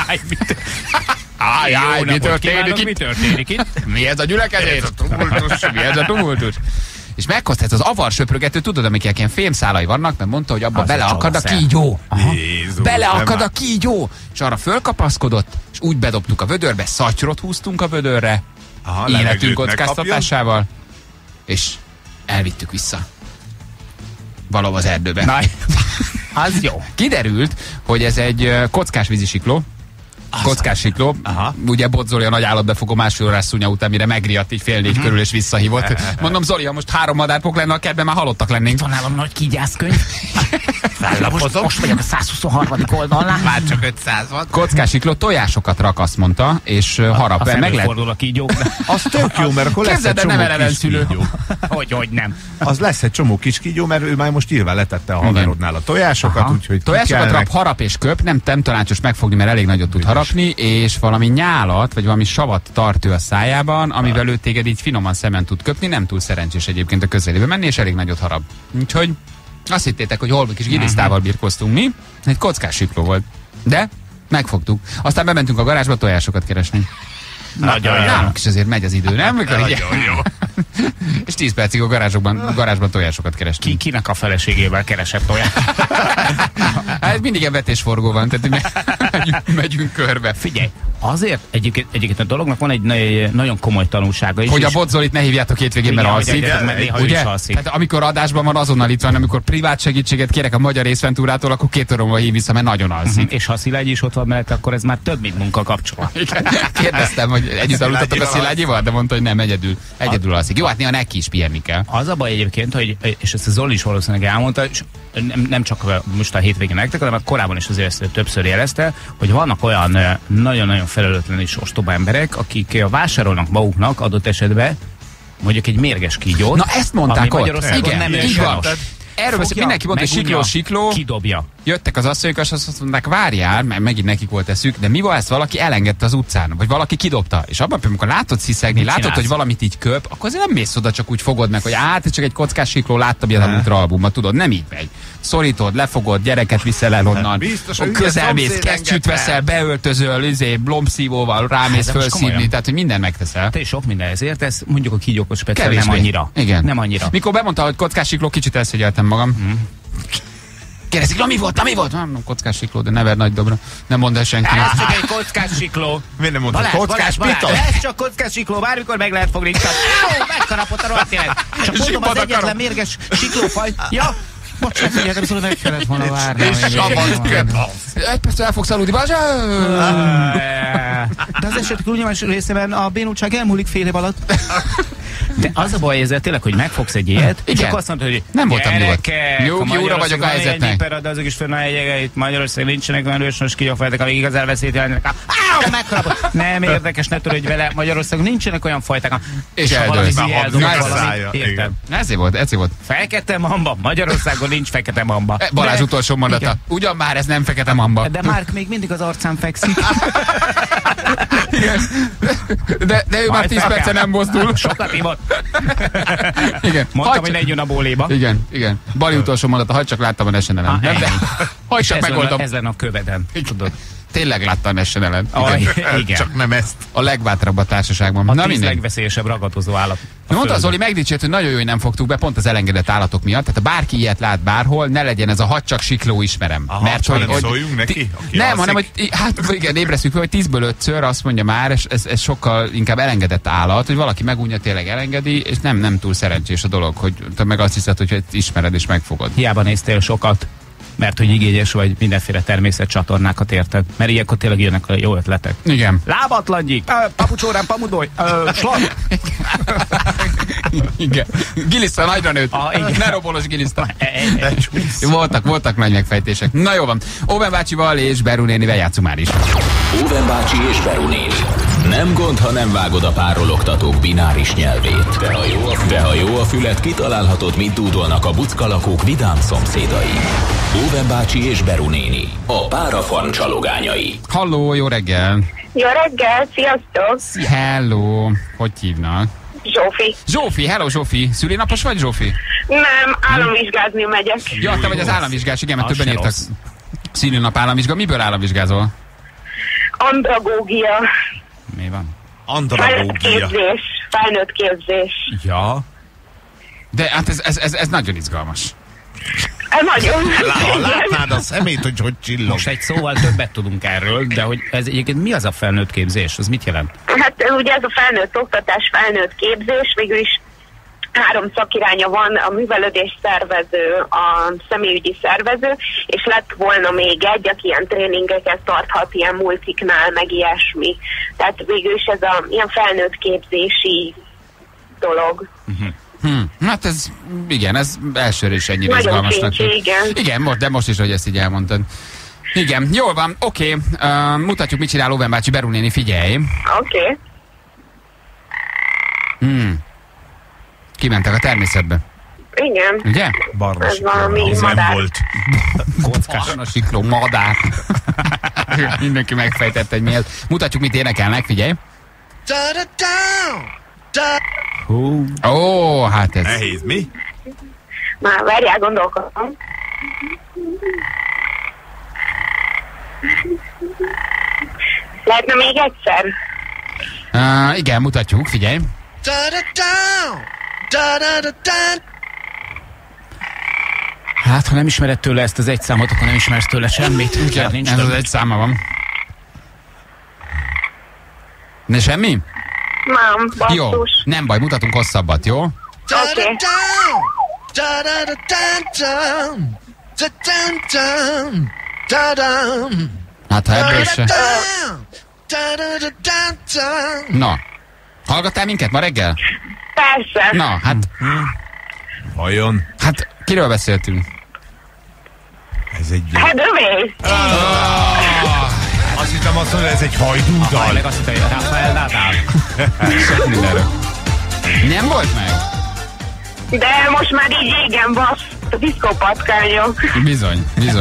Mi történik itt? Mi ez a gyülekezés? Mi ez a tumultus? És meghozta ez az avarsöprögető, tudod, amik ilyen fémszálai vannak, mert mondta, hogy abba beleakad a kígyó. Beleakad a kígyó. És arra fölkapaszkodott, és úgy bedobtuk a vödörbe, szatyrot húztunk a vödörre, életünk kockáztatásával, és elvittük vissza. Valahol az erdőbe. Na, az jó. Kiderült, hogy ez egy kockás vízisikló, kockás sikló. Ugye Bot Zoli a nagy állatbefogó másfél órás szúnya után, mire megriadt így 3:30 körül és visszahívott. Mondom, Zoli, ha most 3 madárpok lenne a kertben, már halottak lennénk. Van nálam nagy kígyászkönyv. Most vagyok a 123. oldalnál. Már csak 500 van. Kockás sikló tojásokat rak, azt mondta, és harap. Meg előfordul a kígyókra. Az tök jó, mert akkor lesz egy csomó kis kígyó. Hogy nem. Az lesz egy csomó kis kígyó, mert ő már most írva letette a haverodnál a tojásokat, úgyhogy tojásokat rap, harap és köp, nem tanácsos megfogni, mert elég nagyot tud harapni. harapni, és valami nyálat, vagy valami savat tart ő a szájában, amivel ő téged így finoman szemen tud köpni, nem túl szerencsés egyébként a közelébe menni, és elég nagyot harap. Úgyhogy azt hittétek, hogy hol kis gilisztával birkoztunk mi, egy kockás sikló volt. De megfogtuk. Aztán bementünk a garázsba tojásokat keresni. Nagyon jó. Nálunk is azért megy az idő, nem? Nagyon jó. És 10 percig a garázsban tojásokat kerestünk. Kinek a feleségével keresett tojás? Hát mindig egy vetésforgó van, tehát megyünk körbe. Figyelj, azért egyébként a dolognak van egy nagyon komoly tanulsága is. Hogy a Bodzolit ne hívjátok hétvégén, mert alszik. Ugye? Tehát amikor adásban van, azonnal itt van, amikor privát segítséget kérek a Magyar Észventúrától, akkor 2 órámmal hív vissza, mert nagyon alszik. És ha Szilágyi is ott van mellett, akkor ez már több, mint munkakapcsolat. Kérdeztem, hogy együtt aludtatok a Szilágyival, de mondta, hogy nem, egyedül alszik. Jó, hát néha neki is pihenni kell. Az a baj egyébként, hogy, és ezt a Zoli is valószínűleg elmondta, és nem csak most a hétvégén nektek, hanem korábban is azért ezt többször jelezte, hogy vannak olyan nagyon-nagyon felelőtlen és ostoba emberek, akik vásárolnak maguknak adott esetben mondjuk egy mérges kígyót. Na ezt mondták ott. Magyarországon nem így van. Erről beszél, mindenki mondta, hogy sikló, kidobja. Jöttek az asszonyok, és azt mondták, várjál, mert megint nekik volt eszük, de mi van, ezt valaki elengedte az utcán, vagy valaki kidobta. És abban, amikor látod sziszegni, látod, hogy valamit így köp, akkor azért nem mész oda, csak úgy fogod meg, hogy ez csak egy kockás sikló, láttam ilyen Ultra albumot, tudod, nem így megy. Szorítod, lefogod, gyereket viszel el onnan, közelmész, kesztyűt veszel, beöltözöl, lombszívóval rámész fölszívni, tehát hogy minden megteszel. Te is sok minden ezért, ez mondjuk a kígyókos speciál nem annyira. Igen. Nem annyira. Mikor bemondta, hogy kockás sikló, kicsit elszégyeltem magam. Kérdezik, mi volt? Nem kockás sikló, de never nagy dobra. Nem mondd el senki. Ez csak egy kockás sikló. Miért nem mondtad? Kockás piton? Ez csak kockás sikló, bármikor meg lehet fogni. Megkanapott a rohadt élet. Csak mondom, az egyetlen mérges siklófaj. Ja, bocsánat, figyeltem, szóval meg kellett volna várni. És savat köp. Egy percre el fogsz aludni, Balázs! De az eset túlnyomás részében a bénultság elmúlik fél év alatt. De az a baj ezzel tényleg, hogy megfogsz egy ilyet, és akkor azt mondod, hogy nem voltam jóra vagyok a helyzetnek. De azok is fönn a hegyek, itt Magyarországon nincsenek olyan ősnos kígyófajták, amik igazán veszélyt jelentenek. Megharapott! Nem érdekes, ne törődj vele, Magyarországon nincsenek olyan fajták. És eldőlsz. Értem. Ezért volt. Fekete mamba. Magyarországon nincs fekete mamba. Balázs utolsó mondata. Ugyan már ez nem fekete mamba. De Márk még mindig az arcán fekszik. De ő már 10 perce nem mozdul. Sokat ivott. Igen. Mondtam, hogy ne jön a bóléba. Igen. Bali utolsó mondata, hagyd csak láttam a SNL-en. Hagyd csak megoldom. Ez lenne a követem. Tudod. Tényleg láttam SNL-en. Igen. Csak nem ezt. A legbátrabb a társaságban. A 10 legveszélyesebb ragadozó állat. Mondta az Zoli, megdicsért, hogy nagyon jó, hogy nem fogtuk be, pont az elengedett állatok miatt. Tehát ha bárki ilyet lát bárhol, ne legyen ez a hadd csak sikló ismerem. Aha, mert hogy szóljunk neki? Nem, hanem hogy hát igen, ébresztjük fel, hogy 10-ből 5-ször azt mondja már, és ez sokkal inkább elengedett állat, hogy valaki megunja, tényleg elengedi, és nem túl szerencsés a dolog, hogy te meg azt hiszed, hogy ismered és megfogod. Hiába néztél sokat, mert hogy igényes vagy mindenféle természetcsatornákat érted. Mert ilyenkor tényleg jönnek a jó ötletek. Igen. Lábatlangyik, papucsórán, pamudboly, slag. Igen. Giliszta nagyra nőtt. Nerobolos giliszta. Voltak nagy megfejtések. Na jó van. Óven bácsival és Beru nénivel játszunk már is. Óven bácsi és Beru néni. Nem gond, ha nem vágod a párologtatók bináris nyelvét. De ha jó a fület, kitalálhatod, mit dúdolnak a buckalakók vidám szomszédai. Óven bácsi és Beru néni. A párafarm csalogányai. Halló, jó reggel. Jó reggel, sziasztok! Hello, hogy hívnak? Zsófi. Zsófi, hello Zsófi. Szülinapos vagy Zsófi? Nem, államvizsgázni megyek. Ja, te vagy az államvizsgás, igen, mert többen írtak. Szülinap államvizsga. Miből államvizsgázol? Andragógia. Mi van? Andragógia. Felnőtt képzés. Ja. De hát ez nagyon izgalmas. Nagyon. Ha látnád a szemét, hogy csillog. Most egy szóval többet tudunk erről, de hogy ez egyébként mi az a felnőtt képzés? Az mit jelent? Hát ugye ez a felnőtt oktatás, felnőtt képzés, végül is 3 szakiránya van, a művelődés szervező, a személyügyi szervező, és lett volna még egy, aki ilyen tréningeket tarthat, ilyen multiknál, meg ilyesmi. Tehát végül is ez a ilyen felnőtt képzési dolog. Hát ez elsőre is ennyire nagyon izgalmasnak. Igen. Igen, de most is, hogy ezt így elmondtad. Igen, jól van, oké. Mutatjuk, mit csinál Óven bácsi, Beru néni, figyelj. Oké. Kimentek a természetbe. Igen. Ugye? Barna Ez valami sikló, madár. volt. Kockás sikló, madár. Mindenki megfejtett egy mélt. Mutatjuk, mit énekelnek, figyelj. Ó, hát ez... Nehéz, mi? Már várjál, gondolkodom. Lehetne még egyszer? Igen, mutatjuk, figyelj. Hát, ha nem ismered tőle ezt az egy számot, akkor nem ismersz tőle semmit. Igen, Nincs ez több. az egy száma van. Ne semmi? Nem, Jó, basszus. nem baj, mutatunk hosszabbat, jó? Oké. Hát ha ebből se... Na, hallgattál minket ma reggel? Persze. Na, Vajon? hát kiről beszéltünk? Ez egy... Hát övé. Azt hittem azt mondani, ez egy hajdúdal. Meg azt mondta, hogy Rafael Nadal. Sok mindenről. Nem volt meg? De most már így igen, bassz. A diszkópatkányok. Bizony.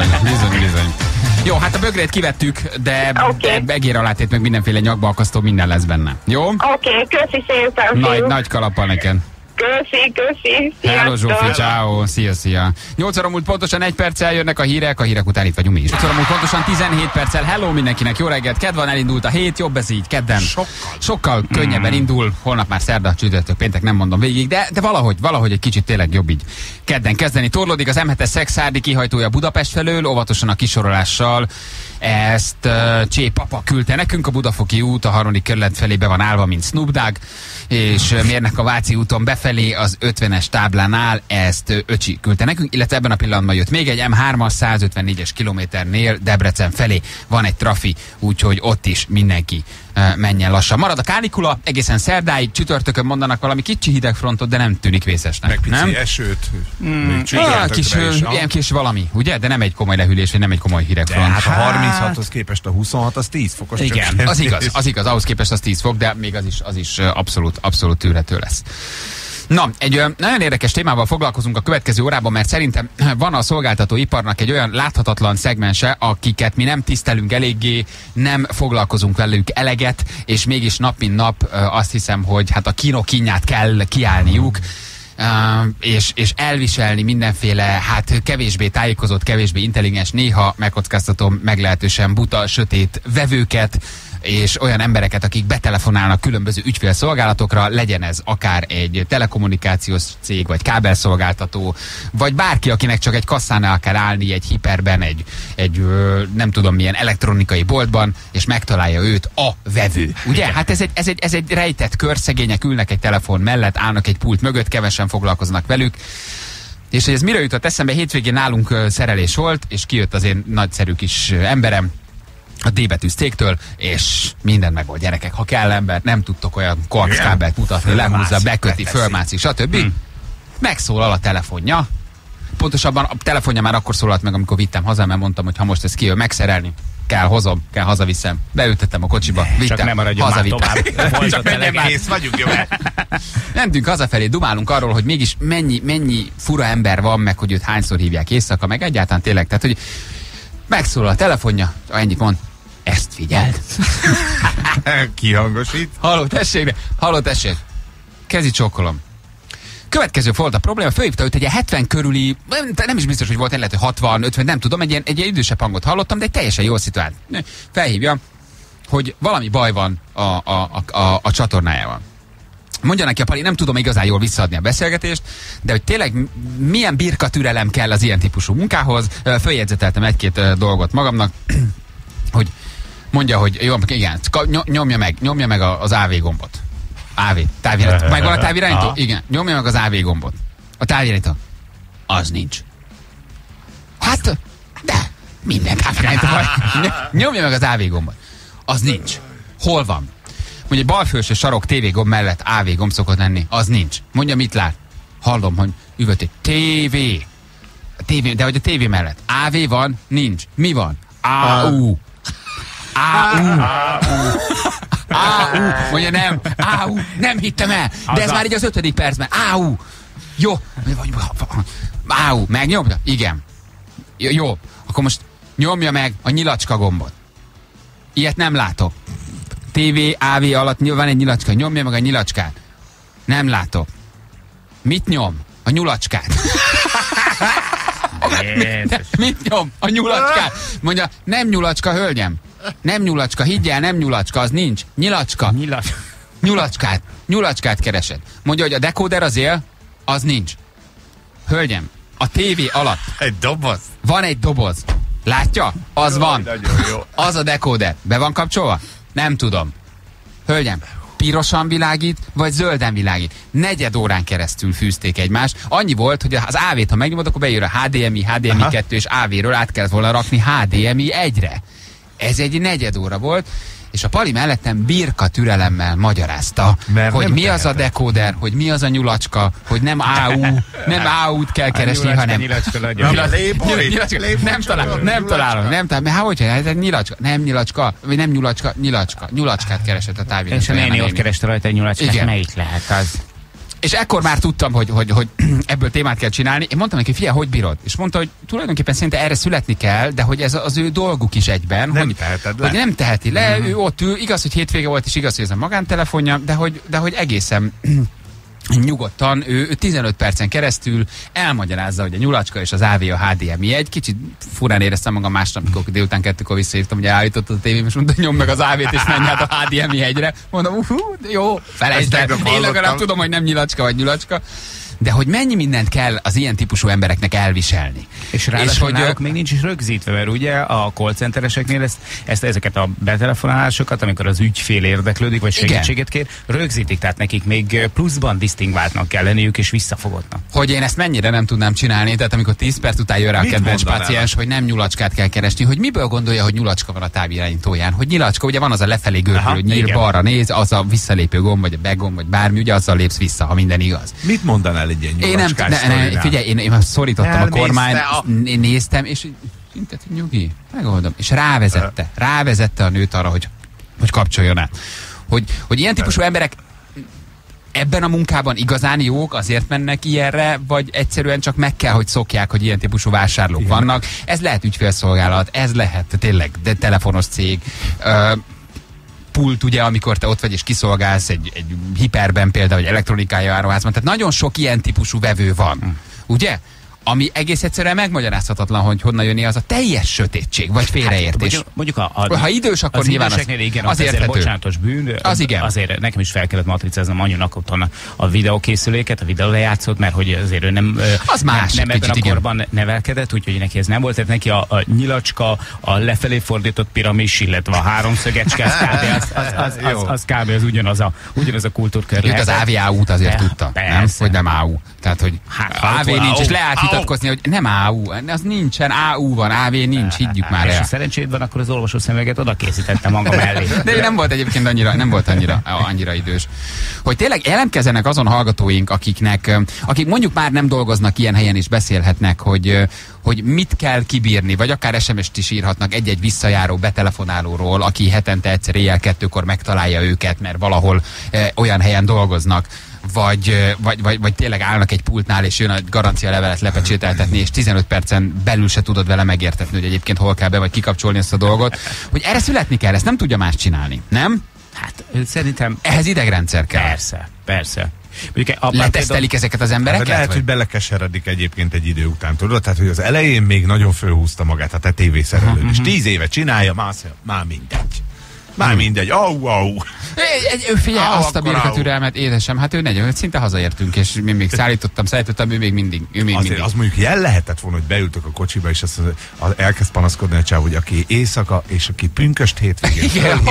Jó, hát a bögrét kivettük, de Oké. egér alátét meg mindenféle nyakbalkasztó minden lesz benne. Jó? Oké, köszi szépen. fiú. Nagy kalappal neked. Köszi. Hello Zsófi, Sziasztok. ciao, szia. 8 óra múlt pontosan 1 perccel jönnek a hírek után itt vagyunk mi is. 8 óra múlt pontosan 17 perccel, hello mindenkinek, jó reggelt, kedd van, elindult a hét, jobb ez így, kedden. Sokkal könnyebben indul, holnap már szerda, csütörtök, péntek, nem mondom végig, de valahogy egy kicsit tényleg jobb így. Kedden kezdeni torlódik az M7-es Szexárdi kihajtója Budapest felől, óvatosan a kisorolással. Ezt Csé papa küldte nekünk, a Budafoki út a 3. kerület felé be van állva, mint Snoop Dogg, és mérnek a Váci úton befelé az 50-es táblánál, ezt öcsi küldte nekünk, illetve ebben a pillanatban jött még egy M3-as 154-es kilométernél Debrecen felé van egy trafi, úgyhogy ott is mindenki menjen lassan. Marad a kánikula, egészen szerdáig, csütörtökön mondanak valami kicsi hidegfrontot, de nem tűnik vészesnek. Meg pici nem? esőt. Még Kis, csütörtökre is, ilyen kis valami, ugye? De nem egy komoly lehűlés, vagy nem egy komoly de hidegfront. hát a 36-hoz képest a 26 az 10 fokos. Igen, csak Az igaz, ahhoz képest az 10 fok, de még az is abszolút tűrhető lesz. Na, egy nagyon érdekes témával foglalkozunk a következő órában, mert szerintem van a szolgáltatóiparnak egy olyan láthatatlan szegmense, akiket mi nem tisztelünk eléggé, nem foglalkozunk velük eleget, és mégis nap mint nap azt hiszem, hogy hát a kínját kell kiállniuk, és elviselni mindenféle, hát kevésbé tájékozott, kevésbé intelligens, néha megkockáztatom meglehetősen buta, sötét vevőket, és olyan embereket, akik betelefonálnak különböző ügyfélszolgálatokra, legyen ez akár egy telekommunikációs cég, vagy kábelszolgáltató, vagy bárki, akinek csak egy kasszánál kell állni egy hiperben, egy nem tudom milyen elektronikai boltban, és megtalálja őt a vevő. Ugye? Hát ez egy rejtett kör, szegények ülnek egy telefon mellett, állnak egy pult mögött, kevesen foglalkoznak velük. És hogy ez mire jutott eszembe, hétvégén nálunk szerelés volt, és kijött az én nagyszerű kis emberem, a D-betűs cégtől, és minden megold, gyerekek. Ha kell ember, nem tudtok olyan koaxkábelt mutatni, lehúzza, beköti, fölmászik, stb. Megszólal a telefonja. Pontosabban a telefonja már akkor szólalt meg, amikor vittem haza, mert mondtam, hogy ha most ez kijön megszerelni, kell hozom, kell hazaviszem. Beültettem a kocsiba, vittem, csak nem maradjon már tovább. Csak menjen kész, vagyunk jó. Mentünk hazafelé, dumálunk arról, hogy mégis mennyi fura ember van, meg hogy őt hányszor hívják éjszaka, meg egyáltalán tényleg, tehát hogy megszólal a telefonja, ennyit mond, ezt figyeld. Kihangosít. Halló, tessék. Kezi csókolom. Következő volt a probléma, fölhívta őt egy 70 körüli, nem is biztos, hogy volt, lehet, hogy 60, 50, nem tudom, egy ilyen idősebb hangot hallottam, de egy teljesen jól szituált. Felhívja, hogy valami baj van a csatornájával. Mondja neki a Pali, nem tudom igazán jól visszaadni a beszélgetést, de hogy tényleg milyen birka türelem kell az ilyen típusú munkához. Följegyzeteltem egy-két dolgot magamnak, hogy mondja, hogy jó, igen, nyomja meg az AV gombot. AV, távirányító. Megvan a távirányító? Igen, nyomja meg az AV gombot. A távirányító. Az nincs. Hát, de minden távirányító van. Nyomja meg az AV gombot. Az nincs. Hol van? Mondja, egy balfelső sarok tévégomb mellett AV gomb szokott lenni. Az nincs. Mondja, mit lát? Hallom, hogy üvölt egy tévé. De hogy a tévé mellett. AV van? Nincs. Mi van? AU. Mondja, nem. Nem hittem el. De ez már így az 5. percben. Jó. Megnyomja? Igen. Jó. Akkor most nyomja meg a nyilacska gombot. Ilyet nem látok. TV, AV alatt van egy nyilacska. Nyomja meg a nyilacskát. Nem látok. Mit nyom? A nyulacskát. Mit nyom? A nyulacskát. Mondja, nem nyulacska, hölgyem. Nem nyulacska, higgyel, nem nyulacska, az nincs. Nyilacska. Nyulacskát keresed. Mondja, hogy a dekóder az él, az nincs. Hölgyem, a tévé alatt egy doboz. Van egy doboz. Látja? Az van. Az a dekóder. Be van kapcsolva? Nem tudom. Hölgyem, pirosan világít, vagy zölden világít. 4 órán keresztül fűzték egymást. Annyi volt, hogy az AV-t, ha megnyomod, akkor bejön a HDMI, HDMI 2 és AV-ről át kellett volna rakni HDMI 1-re. Ez egy 4 óra volt, és a Pali mellettem birka türelemmel magyarázta, hogy mi az a dekóder, hogy mi az a nyulacska, hogy nem AU, nem AU-t kell keresni, hanem... Nem találom. Hát hogy ez egy nyilacska, nem nyilacska, vagy nem nyulacska, nyulacskát keresett a távirányító. És a néni ott kereste rajta egy nyulacskát, melyik lehet az? És ekkor már tudtam, hogy ebből témát kell csinálni. Én mondtam neki, figyelj, hogy bírod? És mondta, hogy tulajdonképpen szerinte erre születni kell, de hogy ez az ő dolguk is egyben. Nem hogy, teheted le. Hogy nem teheti le, ő ott ül, igaz, hogy hétvége volt, és igaz, hogy ez a magántelefonja, de hogy egészen nyugodtan, ő 15 percen keresztül elmagyarázza, hogy a nyulacska és az AV a HDMI 1. Kicsit furán éreztem magam másnap, amikor délután 2-kor visszaírtam, hogy állítottad a tévém, és mondta, nyomd meg az AV-t, és menj át a HDMI 1-re. Mondom, jó, felejtsd el. Én legalább tudom, hogy nem nyilacska vagy nyulacska. De hogy mennyi mindent kell az ilyen típusú embereknek elviselni. És ráadásul náluk még nincs is rögzítve, mert ugye a call centereseknél ezeket a betelefonálásokat, amikor az ügyfél érdeklődik, vagy segítséget kér, rögzítik, tehát nekik még pluszban disztingváltnak kell lenniük, és visszafogottnak. Hogy én ezt mennyire nem tudnám csinálni, tehát amikor 10 perc után jön rá a kedvenc páciens, hogy nem nyulacskát kell keresni, hogy miből gondolja, hogy nyulacska van a távirányítóján, hogy nyilacska, ugye van az a lefelé görbül, hogy nyír balra néz, az a visszalépő gomb, vagy a begomb, vagy bármi, ugye azzal lépsz vissza, ha minden igaz. Mit mondanál egy ilyen nyulacskás sztorinál? Figyelj, én már szorítottam a kormányt, én néztem, és szinte nyugi, megoldom. És rávezette a nőt arra, hogy kapcsoljon át. Hogy ilyen típusú emberek ebben a munkában igazán jók, azért mennek ilyenre, vagy egyszerűen csak meg kell, hogy szokják, hogy ilyen típusú vásárlók vannak. Ez lehet ügyfélszolgálat, ez lehet tényleg de telefonos cég, pult, ugye, amikor te ott vagy és kiszolgálsz egy hiperben például, vagy elektronikai áruházban. Tehát nagyon sok ilyen típusú vevő van. Ugye? Ami egész egyszerűen megmagyarázhatatlan, hogy honnan jönni az a teljes sötétség, vagy félreértés. Hát, mondjuk ha idős, akkor az nyilván az érthető. Bocsánatos bűn. Az igen. Azért nekem is fel kellett matricáznom anyunak otthon a videókészüléket, a videólejátszót, mert hogy azért ő nem ebben a korban nevelkedett, úgyhogy neki ez nem volt. Tehát neki a nyilacska, a lefelé fordított piramis, illetve a háromszögecske, az kb. Az ugyanaz a kultúrkör lehet. Az AV-út azért tudta, nem? Hogy nem AU. Tehát, hogy AV nincs, és lehet vitatkozni, hogy nem AU, az nincsen, AU van, AV nincs, higgyük már el. És ha szerencséd van, akkor az olvasó szemüveget oda készítettem magam mellé. De ő nem volt egyébként annyira idős. Hogy tényleg jelentkezzenek azon hallgatóink, akik mondjuk már nem dolgoznak ilyen helyen és beszélhetnek, hogy mit kell kibírni, vagy akár SMS-t is írhatnak egy-egy visszajáró betelefonálóról, aki hetente egyszer éjjel 2-kor megtalálja őket, mert valahol olyan helyen dolgoznak. Vagy tényleg állnak egy pultnál, és jön a garancia levelet lepecsételtetni, és 15 percen belül se tudod vele megértetni, hogy egyébként hol kell be, vagy kikapcsolni ezt a dolgot. Hogy erre születni kell, ezt nem tudja más csinálni, nem? Hát szerintem... Ehhez idegrendszer kell. Persze. Letesztelik ezeket az embereket? Lehet, hogy belekeseredik egyébként egy idő után, tudod? Tehát, hogy az elején még nagyon fölhúzta magát, hát a tévészerelő. És 10 éve csinálja, már mindegy. Már mindegy, au. Figyelj, azt a birka türelmet, édesem, hát ő 40, szinte hazaértünk, és mi még szállítottam, ő még mindig. Az mondjuk jel lehetett volna, hogy beültök a kocsiba, és azt elkezd panaszkodni a csáv, hogy aki éjszaka, és aki pünköst hétvégén.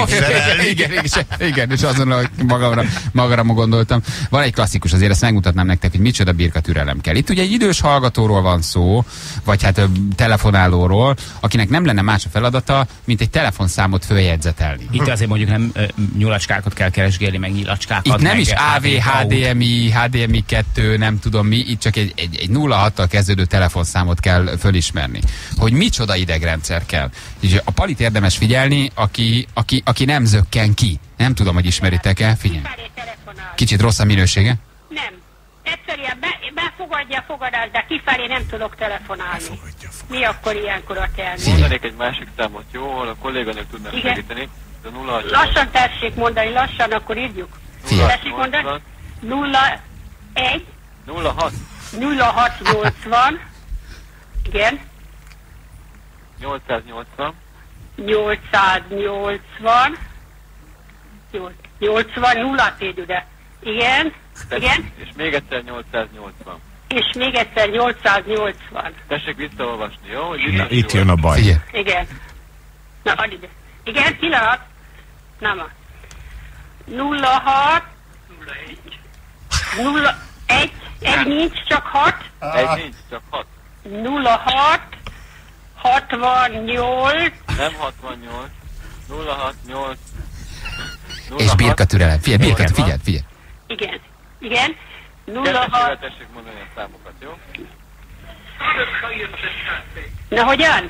Igen, és azon, hogy magamra gondoltam. Van egy klasszikus, azért ezt megmutatnám nektek, hogy micsoda birka türelem kell. Itt ugye egy idős hallgatóról van szó, vagy hát telefonálóról, akinek nem lenne más a feladata, mint egy telefonszámot följegyzetelni. Itt azért mondjuk nem nyulacskákat kell keresgélni, meg nyilacskákat. Itt nem is AV, HDMI, HDMI 2, nem tudom mi, itt csak egy 06-tal kezdődő telefonszámot kell fölismerni. Hogy micsoda idegrendszer kell. És a Palit érdemes figyelni, aki nem zökken ki. Nem tudom, hogy ismeritek-e, figyelj. Kicsit rossz a minősége? Nem. Egyszerűen befogadja a fogadást, de kifelé nem tudok telefonálni. Mi akkor ilyenkor a termék? Mondanék egy másik számot, jó? Ahol a kolléganők tudnak Igen. segíteni. De 0 Lassan tessék mondani, lassan, akkor írjuk. Figyelj. Tessék mondani? 01 06 0680 igen 880 880 80 0 ide. Igen, igen, és még egyszer 880. és még egyszer 880. Tessék visszaolvasni, jó? Hogy Itt jön a baj. Figyelj. Igen. Na, add ide. Igen, pillanat. Nem. 06 01 egy nincs, csak 6. Egy nincs, csak 6. 06 68 Nem 68. 068. És birka türelem. Figyelj, birka, figyelj. igen, igen. Kettősével 06 tessék mondani a számokat, jó? Na hogyan?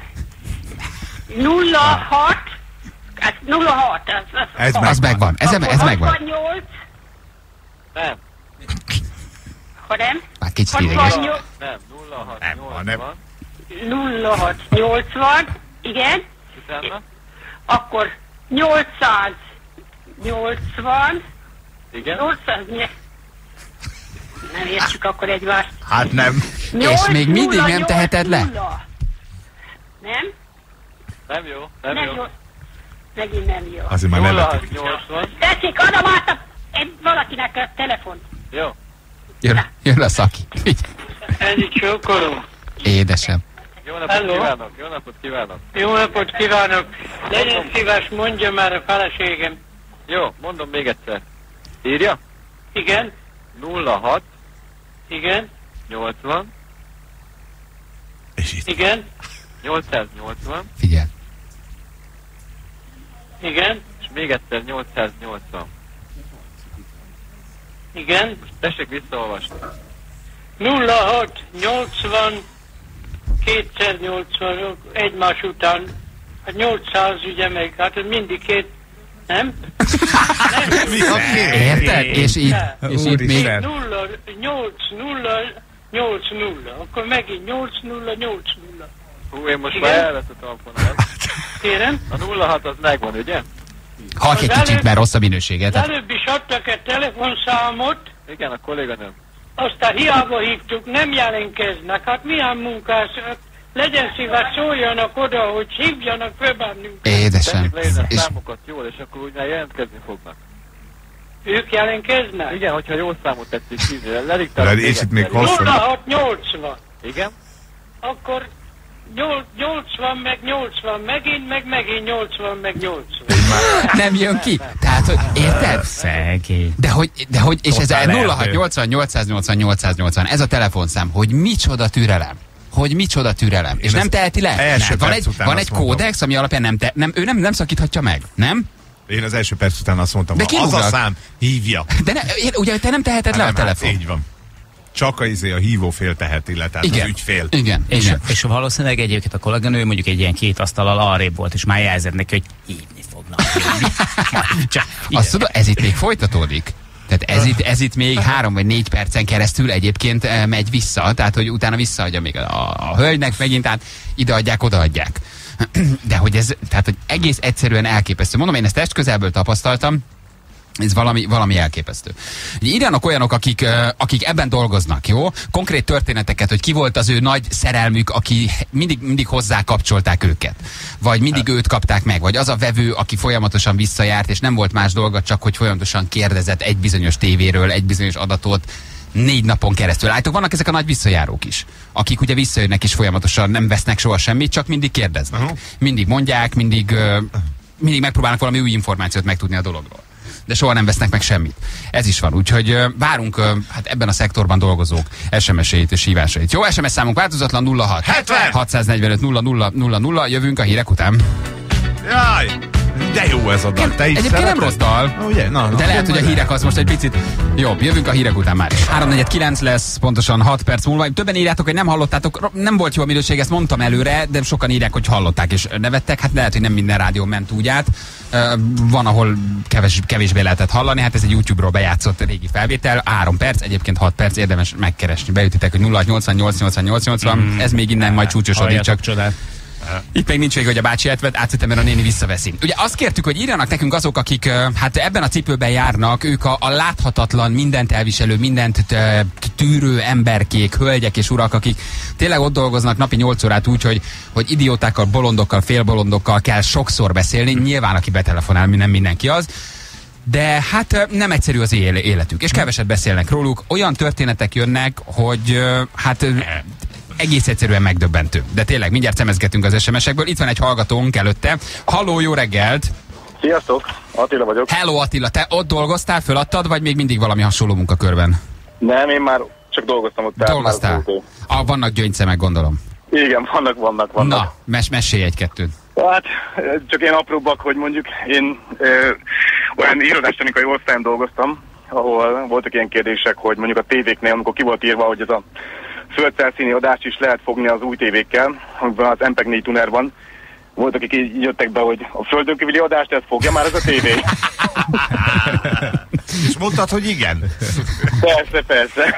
06 ez 06 Az megvan. Ez megvan. 68 Nem, ha nem? Már kicsit ideges. 68 nem. 06 Nem, 80. 06 80 igen. Utána? Akkor 880 Igen. 800 nem értsük akkor egymást. Hát nem. És még mindig nem teheted le? Nem? Nem jó, nem jó. jó. Megint nem jó. Azért már nevetik. 0680. Tessék, adom át valakinek a telefon. Jó. Jön a szaki. Figyelj. Ennyi csókoló. Édesem. Jó napot Hello. kívánok, jó napot kívánok. Jó napot kívánok. Legyen szíves, mondja már a feleségem. Jó, mondom még egyszer. Írja? Igen, 06 igen, 80 És itt. igen, 880 Figyelj. igen, és még egyszer 880. igen. Tessék visszaolvasni. 06, 80, 280 egymás után. Hát 800 ugye meg, hát ez mindig két, nem? Mi a kér? Érted? És itt még... 0, 8, 0, 8, 0. Akkor megint 8, 0, 8, 0. Hú, én most Igen? már elvesztettem a fonalat. Kérem? A 06 az megvan, ugye? Halk egy kicsit, mert rossz a minősége. Az Tehát előbb is adtak egy telefonszámot, Igen, a kolléganőm. aztán hiába hívtuk, nem jelentkeznek. Hát milyen munkás, hát legyen szíves, szóljanak oda, hogy hívjanak föl bennünket. édesem. Tessék leírni a És számokat jól, és akkor úgy már jelentkezni fognak. Ők jelentkeznek? Igen, hogyha jó számot tetszik hívni. Lediktálok És itt még egyszer. hosszú. 06, 80. Igen? Akkor 80 meg 80 megint, meg megint 80 meg 80. nem jön ki. Tehát, hogy érted? Szegény. De hogy és ez Totál 0680 880 880, ez a telefonszám, hogy micsoda türelem. És nem teheti le? első Nem. perc után Van azt egy mondtam. kódex, ami alapján ő nem szakíthatja meg, nem? Én az első perc után azt mondtam, De ha az a kirúglak. szám, hívja. De ugye te nem teheted le a Nem, telefon. így van. Csak a hívófél teheti le, tehát az ügyfél. Igen. És valószínűleg egyébként a kolléganő mondjuk egy ilyen két asztallal arrébb volt, és már jelzett neki, hogy hívni fognak. Azt tudod, ez itt még folytatódik. Tehát ez itt még 3 vagy 4 percen keresztül egyébként megy vissza, tehát hogy utána visszaadja még a hölgynek megint, tehát ideadják, odaadják. De hogy ez, tehát hogy egész egyszerűen elképesztő. Mondom, én ezt testközelből tapasztaltam, ez valami elképesztő. Írjanak olyanok, akik ebben dolgoznak, jó? Konkrét történeteket, hogy ki volt az ő nagy szerelmük, aki mindig hozzá kapcsolták őket. Vagy mindig őt kapták meg, vagy az a vevő, aki folyamatosan visszajárt, és nem volt más dolga, csak hogy folyamatosan kérdezett egy bizonyos tévéről, egy bizonyos adatot 4 napon keresztül. Látjátok, vannak ezek a nagy visszajárók is, akik ugye visszajönnek és folyamatosan nem vesznek soha semmit, csak mindig kérdeznek. Mindig mondják, mindig megpróbálnak valami új információt megtudni a dologról. De soha nem vesznek meg semmit. Ez is van, úgyhogy várunk hát ebben a szektorban dolgozók SMS-eit és hívásait. Jó, SMS számunk változatlan 06 70 645 00 00, jövünk a hírek után. Jaj! De jó ez a dal, te is Egyébként nem rossz dal. Ugye? Na, de lehet, hogy a hírek az most egy picit jobb. Jövünk a hírek után már is. 3:49 lesz, pontosan 6 perc múlva. Többen írjátok, hogy nem hallottátok. Nem volt jó a minőség, ezt mondtam előre, de sokan írják, hogy hallották és nevettek. Hát lehet, hogy nem minden rádió ment úgy át. Van, ahol kevésbé lehetett hallani. Hát ez egy YouTube-ról bejátszott régi felvétel. 3 perc, egyébként 6 perc, érdemes megkeresni. Beütitek, hogy 0680 ez még innen majd csúcsosodik, csak csodát. Itt még nincs végig, hogy a bácsi átvettem, mert a néni visszaveszi. Ugye azt kértük, hogy írjanak nekünk azok, akik hát ebben a cipőben járnak, ők a láthatatlan, mindent elviselő, mindent tűrő emberkék, hölgyek és urak, akik tényleg ott dolgoznak napi 8 órát úgy, hogy idiótákkal, bolondokkal, félbolondokkal kell sokszor beszélni. Nyilván, aki betelefonál, nem mindenki az. De hát nem egyszerű az életük, és keveset beszélnek róluk. Olyan történetek jönnek, hogy hát egész egyszerűen megdöbbentő. De tényleg, mindjárt szemezgetünk az SMS-ekből. Itt van egy hallgatónk előtte. Halló, jó reggelt! Sziasztok, Attila vagyok. Hello Attila, te ott dolgoztál, föladtad, vagy még mindig valami hasonló munkakörben? Nem, én már csak dolgoztam ott. Dolgoztál? Vannak gyöngyszemek, gondolom. Igen, vannak. Na, mesélj egy-kettőt. Hát, csak én apróbbak, hogy mondjuk én olyan irodásstechnikai osztályon dolgoztam, ahol voltak ilyen kérdések, hogy mondjuk a tévéknél, amikor ki volt írva, hogy ez a földfelszíni adást is lehet fogni az új tévékkel, amiben az MPEG 4 tuner van. Voltak, akik így jöttek be, hogy a földön kívüli adást ezt fogja már ez a tévé. És mondtad, hogy igen? Persze.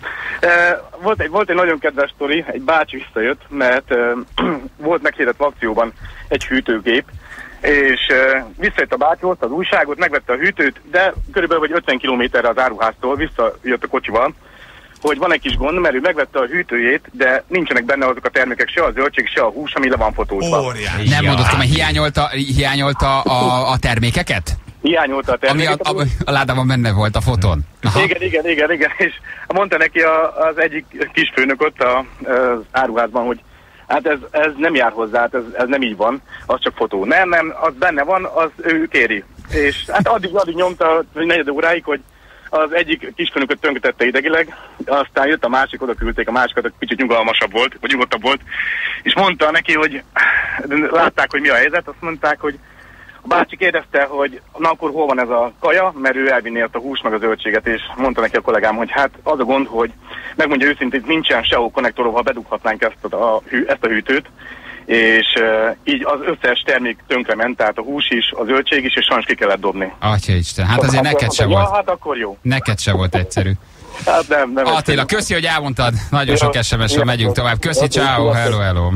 Volt egy nagyon kedves sztori, egy bácsi visszajött, mert volt meghirdetve akcióban egy hűtőgép, és visszajött a bácsi, hozta az újságot, megvette a hűtőt, de körülbelül vagy 50 kilométerre az áruháztól visszajött a kocsival, hogy van egy kis gond, mert ő megvette a hűtőjét, de nincsenek benne azok a termékek, se a zöldség, se a hús, ami le van fotózva. Óriás. Nem mondod, hogy hiányolta a termékeket? Hiányolta a termékeket. Ami a ládában benne volt a fotón. Aha. Igen, és mondta neki az egyik kisfőnök ott az áruházban, hogy hát ez nem jár hozzá, ez nem így van, az csak fotó. Nem, az benne van, az ő kéri. És hát addig nyomta 4 óráig, hogy az egyik kisfőnököt tönkretette idegileg, aztán jött a másik, oda küldték a másikat, hogy kicsit nyugalmasabb volt, vagy nyugodtabb volt, és mondta neki, hogy látták, hogy mi a helyzet, azt mondták, hogy a bácsi kérdezte, hogy na akkor hol van ez a kaja, mert ő elvinné azt a hús meg a zöldséget, és mondta neki a kollégám, hogy hát az a gond, hogy megmondja őszintén, nincsen sehol konnektor, ha bedughatnánk ezt a hűtőt, és így az összes termék tönkrement, tehát a hús is, a zöldség is, és sajnos ki kellett dobni. Atyaisten, hát azért neked se volt. Hát akkor jó. Neked se volt egyszerű. Hát nem Attila, köszi, hogy elmondtad. Nagyon sok SMS-ről megyünk tovább. Köszi, ciao, hello.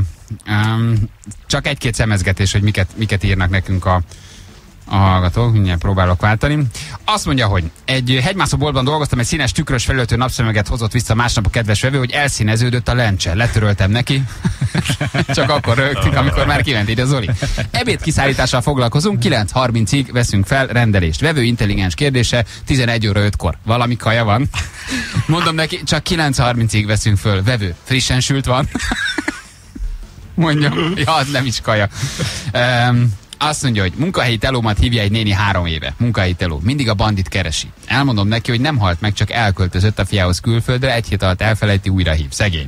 Csak egy-két szemezgetés, hogy miket írnak nekünk a hallgatók, mindjárt próbálok váltani. Azt mondja, hogy egy hegymászóboltban dolgoztam, egy színes tükrös felöltő napszöveget hozott vissza másnap a kedves vevő, hogy elszíneződött a lencse. Letöröltem neki. Csak akkor rögtük, amikor már kiment ide Zoli. Ebéd kiszállítással foglalkozunk, 9:30-ig veszünk fel rendelést. Vevő intelligens kérdése, 11 óra 5-kor. Valami kaja van? Mondom neki, csak 9:30-ig veszünk föl. Vevő, frissen sült van? Mondjam, ja, az nem is kaja. Azt mondja, hogy munkahelyi telómat hívja egy néni 3 éve. Munkahelyi teló. Mindig a bandit keresi. Elmondom neki, hogy nem halt meg, csak elköltözött a fiához külföldre, 1 hét alatt elfelejti, újra hív. Szegény.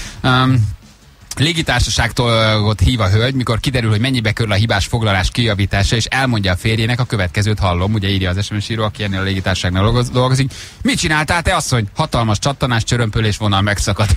Légitársaságtól hív a hölgy, mikor kiderül, hogy mennyibe kerül a hibás foglalás kijavítása, és elmondja a férjének, a következőt hallom, ugye írja az SMS író, aki ennél a légitársaságnál dolgozik. Mit csináltál te, asszony? Hatalmas csattanás, csörömpölés, vonal megszakadt.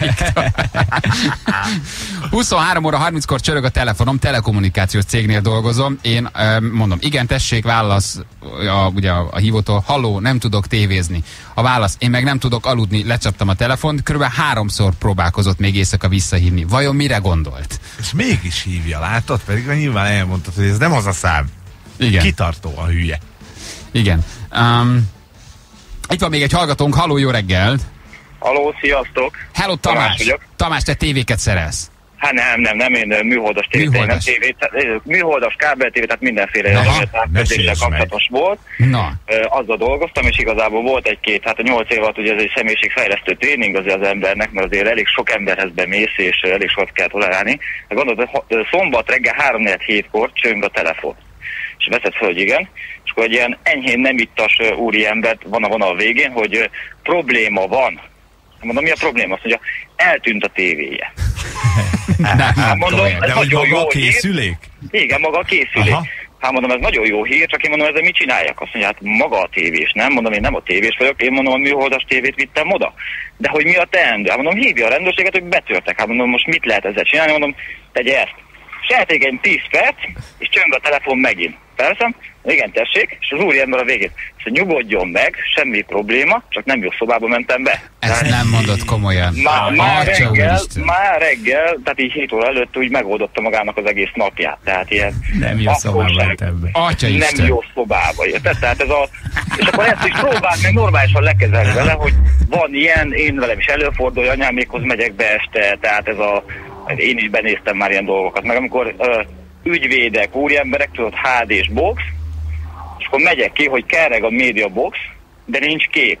23 óra 30-kor csörög a telefonom, telekommunikációs cégnél dolgozom. Én mondom, igen, tessék, válasz ugye a hívótól, halló, nem tudok tévézni. A válasz, én meg nem tudok aludni, lecsaptam a telefont, körülbelül 3-szor próbálkozott még éjszaka visszahívni. Vajon mire gondolt? És mégis hívja, látod? Pedig nyilván elmondtad, hogy ez nem az a szám. Igen. Kitartó a hülye. Igen. Itt van még egy hallgatónk, halló, jó reggelt! Halló, sziasztok! Hello, Tamás! Tamás, te tévéket szerelsz? Hát nem, én műholdas tévét, műholdas kábeltévét, tehát mindenféle távközléssel kapcsolatos volt. Na. Azzal dolgoztam, és igazából volt egy-két, hát a 8 év alatt ugye ez egy személyiségfejlesztő tréning azért az embernek, mert azért elég sok emberhez bemész, és elég sokat kell tolerálni. De gondolod, szombat reggel 3-4-7-kor csöng a telefon. És veszed fel, hogy igen, és akkor egy ilyen enyhén nem ittas úriembert van a végén, hogy probléma van. Mondom, mi a probléma? Azt mondja, eltűnt a tévéje. Mondom, de hogy maga a készülék? Igen, maga a készülék. Aha. Hát mondom, ez nagyon jó hír, csak én mondom, ezzel mit csináljak? Azt mondja, hát maga a tévés, nem? Mondom, én nem a tévés vagyok, én mondom, a műholdas tévét vittem oda. De hogy mi a teendő? Hát mondom, hívja a rendőrséget, hogy betörtek. Hát mondom, most mit lehet ezzel csinálni? Mondom, tegye ezt. És eltégen 10 perc, és csöng a telefon megint. Persze? Igen, tessék, és az úriember a végén. Szóval nyugodjon meg, semmi probléma, csak nem jó szobába mentem be. Ezt nem mondod komolyan. Már reggel, tehát így 7 óra előtt úgy megoldotta magának az egész napját. Tehát ilyen... Nem jó szobába mentem be. Nem jó szobába, érted? Tehát ez a... És akkor ezt is próbáld meg normálisan lekezelni vele, hogy van ilyen, én velem is előfordul, anyámékhoz megyek be este, tehát ez a... Én is benéztem már ilyen dolgokat, meg amikor ügyvédek, úriemberek, tudod, HD-s box, és akkor megyek ki, hogy kerreg a média box, de nincs kép.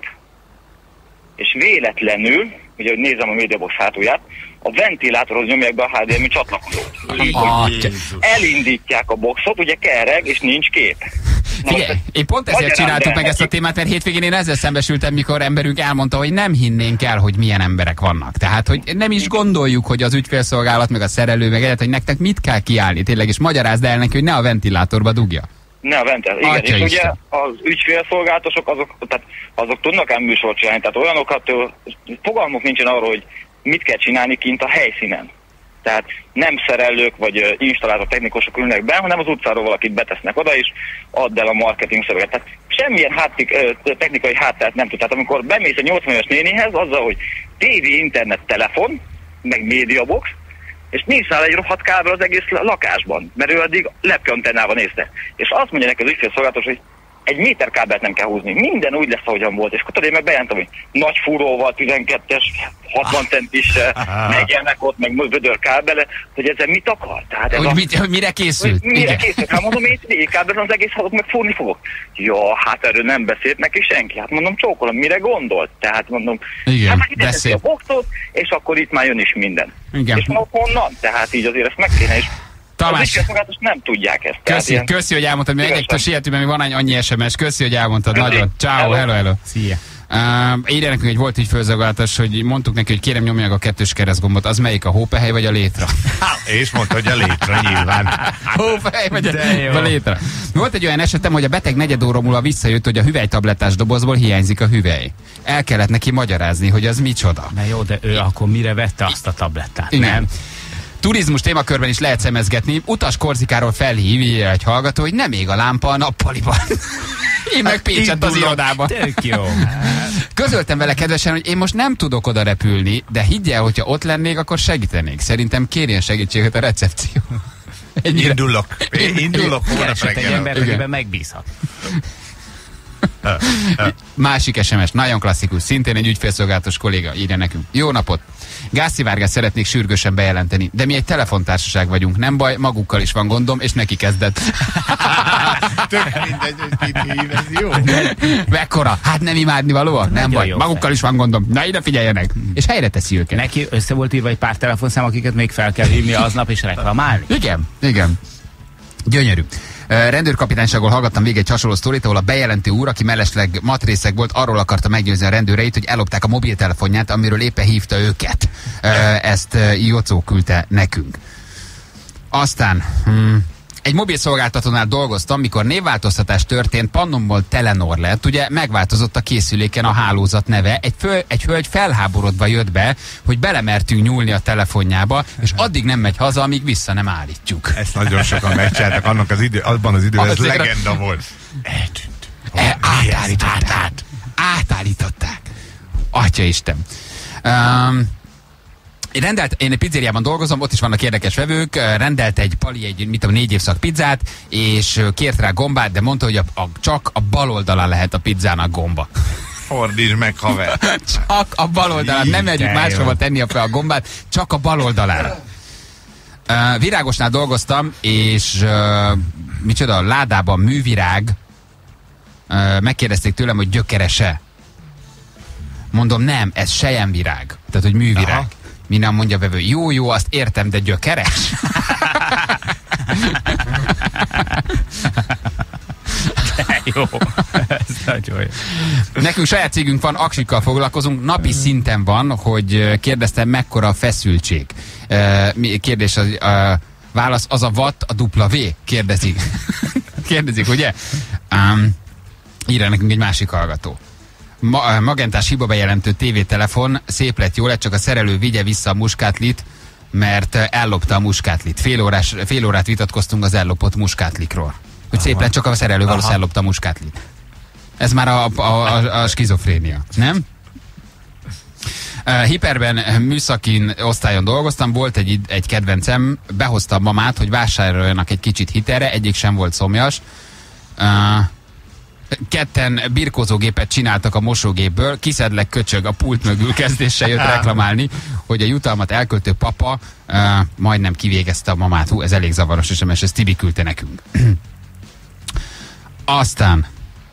És véletlenül, ugye, hogy nézem a média box hátulját, a ventilátorhoz nyomják be a HDMI csatlakozót. Elindítják a boxot, ugye kerreg, és nincs kép. Figyelj, én pont ezért csináltuk meg ezt a témát, mert hétvégén én ezzel szembesültem, mikor emberünk elmondta, hogy nem hinnénk el, hogy milyen emberek vannak. Tehát, hogy nem is gondoljuk, hogy az ügyfélszolgálat, meg a szerelő, meg egyet, hogy nektek mit kell kiállni, tényleg, és magyarázd el neki, hogy ne a ventilátorba dugja. Ne a ventilátorba, igen, és ugye az ügyfélszolgálatosok, azok tudnak ám műsort csinálni, tehát olyanokat, fogalmuk nincsen arról, hogy mit kell csinálni kint a helyszínen. Tehát nem szerelők vagy installátor technikusok ülnek be, hanem az utcáról valakit betesznek oda, és add el a marketing szöveget. Tehát semmilyen technikai hátteret nem tud. Tehát amikor bemész a 80 éves nénihez, azzal, hogy tévé, internet, telefon, meg médiabox, és nincs nála egy rohadt kábel az egész lakásban, mert ő addig lepkeantennával nézte. És azt mondja neki az ügyfélszolgálatos, hogy egy méter kábelt nem kell húzni. Minden úgy lesz, ahogyan volt. És akkor én meg bejelentem, hogy nagy fúróval, 12-es, 60 centis megjelennek ott, meg vödör kábele, hogy ezzel mit akar? Tehát ez hogy mire készült? Mire készült? Hát mondom, én kábelen az egész halott, meg fúrni fogok. Ja, hát erről nem beszélt neki senki. Hát mondom, csókolom, mire gondolt? Tehát mondom, igen, hát ide a boxot, és akkor itt már jön is minden. Igen. És mondom, honnan? Tehát így azért ezt meg kéne is. Tamás, nem tudják ezt. Köszi, hogy elmondtad, mert egyektől sietünk, mert van annyi SMS. Köszi, hogy elmondtad. Nagyon. Ciao, hello. Szia. Írja nekünk, hogy volt ügyfélszolgálatos, hogy mondtuk neki, hogy kérem nyomják a 2-es keresztgombot. Az melyik, a hópehely vagy a létra? És mondta, hogy a létra nyilván. Hópehely vagy a létra. Volt egy olyan esetem, hogy a beteg negyed óra múlva visszajött, hogy a hüvelytablettás dobozból hiányzik a hüvely. El kellett neki magyarázni, hogy az micsoda. Na jó, de ő akkor mire vette azt a tablettát? Igen. Nem? Turizmus témakörben is lehet szemezgetni. Utas Korzikáról felhívja egy hallgató, hogy nem ég a lámpa a nappaliban. Én meg Pécsett az irodában. Tök jó. Közöltem vele kedvesen, hogy én most nem tudok oda repülni, de higgyel, hogyha ott lennék, akkor segítenék. Szerintem kérjen segítséget a recepció. Indulok Keresett egy ember, akiben megbízhat. Másik SMS, nagyon klasszikus, szintén egy ügyfélszolgálatos kolléga írja nekünk. Jó napot! Gázszivárgást szeretnék sürgősen bejelenteni, de mi egy telefontársaság vagyunk, nem baj, magukkal is van gondom, és neki kezdett. Tök mindegy, hogy kit hív, ez jó. Mekkora? Hát nem imádni valóak? Nem baj, magukkal is van gondom. Na ide figyeljenek! És helyre teszi őket. Neki össze volt írva egy pár telefonszám, akiket még fel kell hívni aznap és reklamálni. Igen. Gyönyörű. Rendőrkapitányságból hallgattam végig egy hasonló sztorit, ahol a bejelentő úr, aki mellesleg matrészek volt, arról akarta meggyőzni a rendőreit, hogy ellopták a mobiltelefonját, amiről éppen hívta őket. Ezt Jocó küldte nekünk. Aztán egy mobil szolgáltatónál dolgoztam, mikor névváltoztatás történt, Pannonból Telenor lett, ugye megváltozott a készüléken a hálózat neve, egy hölgy felháborodva jött be, hogy belemertünk nyúlni a telefonjába, és addig nem megy haza, amíg vissza nem állítjuk. Ezt nagyon sokan megcsináltak, abban az időben ez legenda volt. Eltűnt. Átállították. Atyaisten. Én egy pizzériában dolgozom, ott is vannak érdekes vevők, rendelt egy pali 4 évszak pizzát, és kért rá gombát, de mondta, hogy csak a bal oldalán lehet a pizzának gomba. Fordítsd meg, haver! Csak a bal oldalán, nem megyünk máshova tenni a gombát, csak a bal oldalán. Virágosnál dolgoztam, és micsoda, ládában művirág, megkérdezték tőlem, hogy gyökerese. Mondom, nem, ez selyemvirág, tehát hogy művirág. Aha. Minden mondja vevő, jó, azt értem, de gyökeres? De jó. Ez nagyon jó. Nekünk saját cégünk van, aksikkal foglalkozunk, napi szinten van, hogy kérdeztem, mekkora a feszültség. Kérdés az, Válasz, az a watt, a W, kérdezik. Kérdezik, ugye? Írja nekünk egy másik hallgató. Magentás hiba bejelentő tévételefon, szép lett, jó lett, csak a szerelő vigye vissza a muskátlit, mert ellopta a muskátlit. Fél órát vitatkoztunk az ellopott muskátlikról. Hogy szép lett, csak a szerelő valószínűleg ellopta a muskátlit. Ez már a skizofrénia, nem? Hiperben műszakin osztályon dolgoztam, volt egy kedvencem, behozta a mamát, hogy vásároljanak egy kicsit hitelre, egyik sem volt szomjas. Ketten birkózógépet csináltak a mosógépből, kiszedlek köcsög a pult mögül, kezdéssel jött reklamálni, hogy a jutalmat elköltő papa majdnem kivégezte a mamát. Hú, ez elég zavaros SMS, ezt Tibi küldte nekünk. Aztán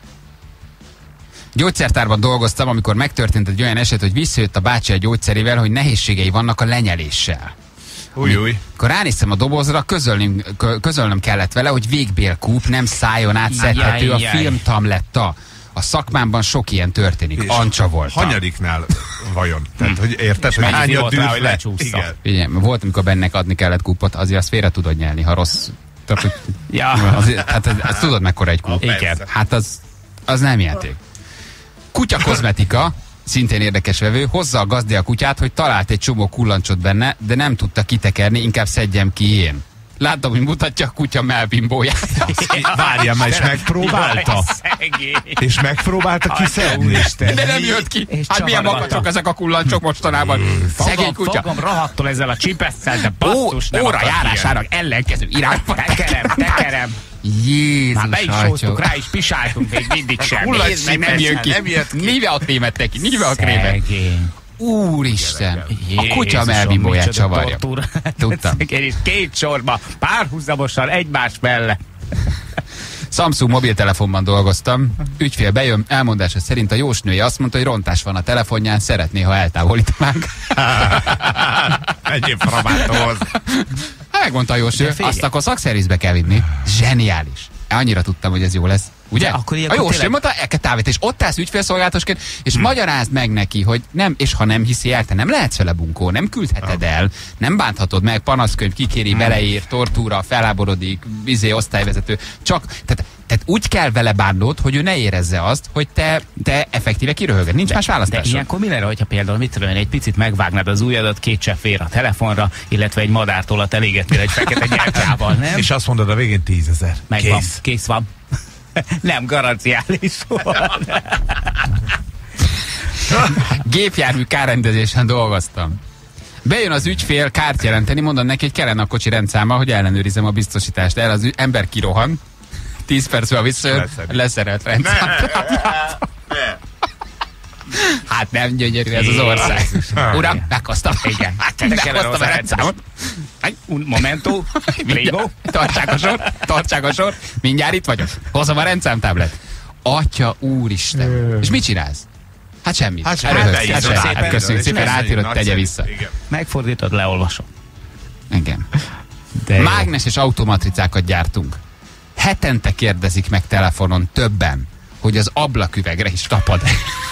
gyógyszertárban dolgoztam, amikor megtörtént egy olyan eset, hogy visszajött a bácsi a gyógyszerével, hogy nehézségei vannak a lenyeléssel. Új. Akkor ránéztem a dobozra, közölnöm kellett vele, hogy végbélkúp, nem szájon át szedhető a filmtabletta. A szakmámban sok ilyen történik. Ancsa volt. Hanyadiknál vajon? Tehát, hogy érted, hogy hányat dűlt le? Igen, volt, amikor bennek adni kellett kúpot, azért azt félre tudod nyelni, ha rossz. Hát ezt tudod, mekkora egy kúp. Igen. Hát az nem játék. Kutya kozmetika, szintén érdekes vevő, hozza a gazdi a kutyát, hogy talált egy csomó kullancsot benne, de nem tudta kitekerni, inkább szedjem ki én. Láttam, hogy mutatja a kutya melbimbóját. Várja, mert és megpróbálta. És megpróbálta kiszedni. De nem jött ki. Hát milyen makacsok ezek a kullancsok mostanában. Szegény kutya. Fogom rohadtul ezzel a csipesszel, de basszus nem óra járásának ellenkező irányba. Tekerem. Jézus, már be is hoztuk rá, és pisáltunk, még mindig sem. Nem jön ki. Níveat némettek ki. Níveat német. Úristen, a kutya melbimbóját csavarja. Tudtam. És két sorba, párhuzamosan egymás mellett. Samsung mobiltelefonban dolgoztam. Ügyfél bejön, elmondása szerint a jósnője azt mondta, hogy rontás van a telefonján, szeretné, ha eltávolítanánk. Egyéb framátóhoz. Megmondta a jósnő, azt akkor szakszervizbe kell vinni. Zseniális. Annyira tudtam, hogy ez jó lesz. Ugye? Akkor a jósnő mondta, el kell távolítani, és ott állsz ügyfélszolgálatosként, és magyarázd meg neki, hogy nem, és ha nem hiszi el, te nem lehetsz vele bunkó, nem küldheted el, nem bánthatod meg, panaszkönyv, kikéri, beleír, tortúra, feláborodik, osztályvezető. Csak, tehát úgy kell vele bánnod, hogy ő ne érezze azt, hogy te effektíve kiröhöged. Nincs más választásod. De ilyenkor mi lenne, hogyha például mit tudom én, egy picit megvágnád az ujjadat, két csepp fér a telefonra, illetve egy madártolat elégetnél egy fekete gyertyával, nem? És azt mondod a végén 10 000. Megvan, kész van. Nem garanciális volt. Gépjármű kárrendezésen dolgoztam. Bejön az ügyfél kárt jelenteni, mondom neki, hogy kellene a kocsi rendszáma, hogy ellenőrizem a biztosítást. El az ember kirohan, 10 percben visszajön, leszerelt rendszám. Hát nem gyönyörű ez az ország. Uram, meghoztam. Igen. Meghoztam a rendszámot. Un momento, prego. Tartsák a sor. Mindjárt itt vagyok. Hozom a rendszámtáblát. Atya úristen. És mit csinálsz? Hát semmit. Hát köszönjük szépen, átírod, tegye vissza. Megfordítod, leolvasom. Igen. Mágneses automatricákat gyártunk. Hetente kérdezik meg telefonon többen, hogy az ablaküvegre is tapad.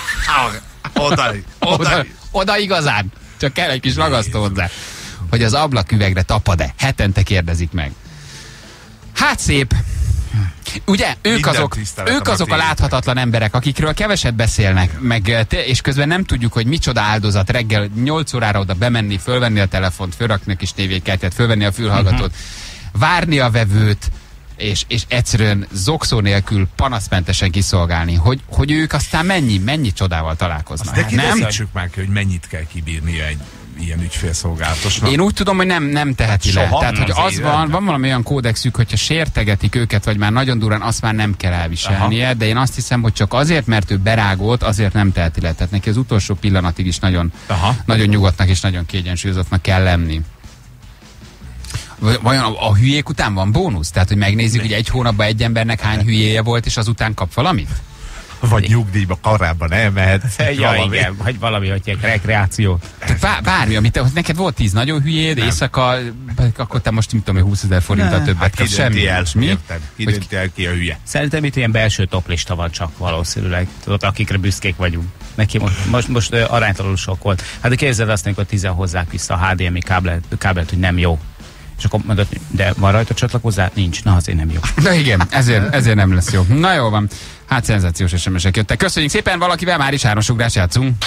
Oda igazán. Csak kell egy kis ragasztó hozzá. Hogy az ablaküvegre tapad-e. Hetente kérdezik meg. Hát szép. Ugye, ők azok a láthatatlan emberek, akikről keveset beszélnek, és közben nem tudjuk, hogy micsoda áldozat reggel 8 órára oda bemenni, fölvenni a telefont, fölrakni a kis tévékártyát, fölvenni a fülhallgatót, várni a vevőt, és egyszerűen zokszó nélkül panaszmentesen kiszolgálni, hogy ők aztán mennyi csodával találkoznak. Azt nem hicsük már ki, hogy mennyit kell kibírnia egy ilyen ügyfélszolgálatosnak. Én úgy tudom, hogy nem teheti le. Tehát, hogy az van valami olyan kódexük, hogyha sértegetik őket, vagy már nagyon durán, azt már nem kell elviselnie, de én azt hiszem, hogy csak azért, mert ő berágolt, azért nem teheti le. Tehát neki az utolsó pillanatig is nagyon nyugodtnak és nagyon kiegyensúlyozottnak kell lenni. Vajon a hülyék után van bónusz? Tehát, hogy megnézzük, hogy egy hónapban egy embernek hány hülyéje volt, és azután kap valamit? Vagy nyugdíjba korábban elmehetsz. Igen, vagy valami, hogy egy rekreáció. Bármi, amit neked volt 10 nagyon hülyéd, éjszaka, akkor te most, nem tudom, 20 000 forinttal többet kapsz. Semmi. Kidönti el ki a hülye. Szerintem itt ilyen belső toplista van csak valószínűleg. Tudod, akikre büszkék vagyunk. Neki most aránytalanul sok volt. Hát de képzeld azt, amikor 10 hozzák vissza a HDMI kábelt, hogy nem jó. És akkor mondod, de van rajta csatlakozzá? Nincs. Na, azért nem jó. De igen, ezért nem lesz jó. Na jó van. Hát szenzációs SMS-ek jöttek. Köszönjük szépen, valakivel már is hármasugrás játszunk.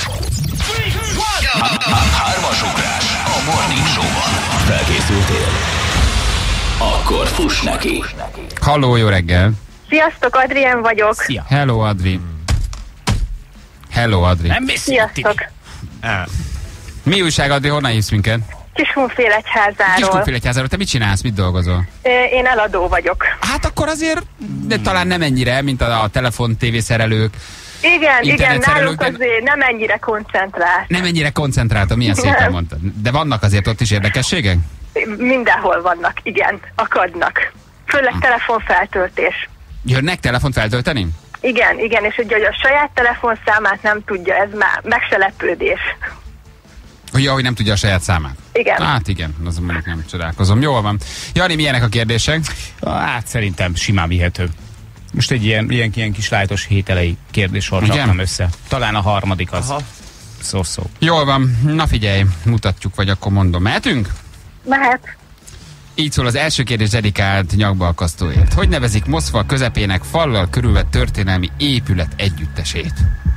Hármasugrás a Morning Show-ban. Felkészültél? Akkor fuss neki. Halló, jó reggel. Sziasztok, Adrien vagyok. Szia. Hello, Adri. Hello, Adri. Nem beszéltük. Sziasztok. Mi újság, Adri? Honnan hívsz minket? Kiskunfélegyházáról. Kiskunfélegyházáról. Te mit csinálsz? Mit dolgozol? Én eladó vagyok. Hát akkor azért, de talán nem ennyire, mint a telefon, tévészerelők. Igen, nálunk azért nem ennyire koncentrált. Nem ennyire koncentráltam, milyen szépen mondtad. De vannak azért ott is érdekességek? Mindenhol vannak, igen, akadnak. Főleg telefonfeltöltés. Jönnek telefont feltölteni? Igen, és ugye, hogy a saját telefonszámát nem tudja, ez már meg se lepődés. Hogy nem tudja a saját számát? Igen. Hát igen, az mondjuk nem csodálkozom. Jól van. Jani, milyenek a kérdések? Hát szerintem simán vihető. Most egy ilyen kis lájtos hételei kérdéssort raktam össze. Talán a harmadik az. Szó. Jól van. Na figyelj, mutatjuk, vagy akkor mondom. Mehetünk? Mehet. Így szól az első kérdés dedikált nyakbalkasztóért. Hogy nevezik Moszkva közepének fallal körülvett történelmi épület együttesét?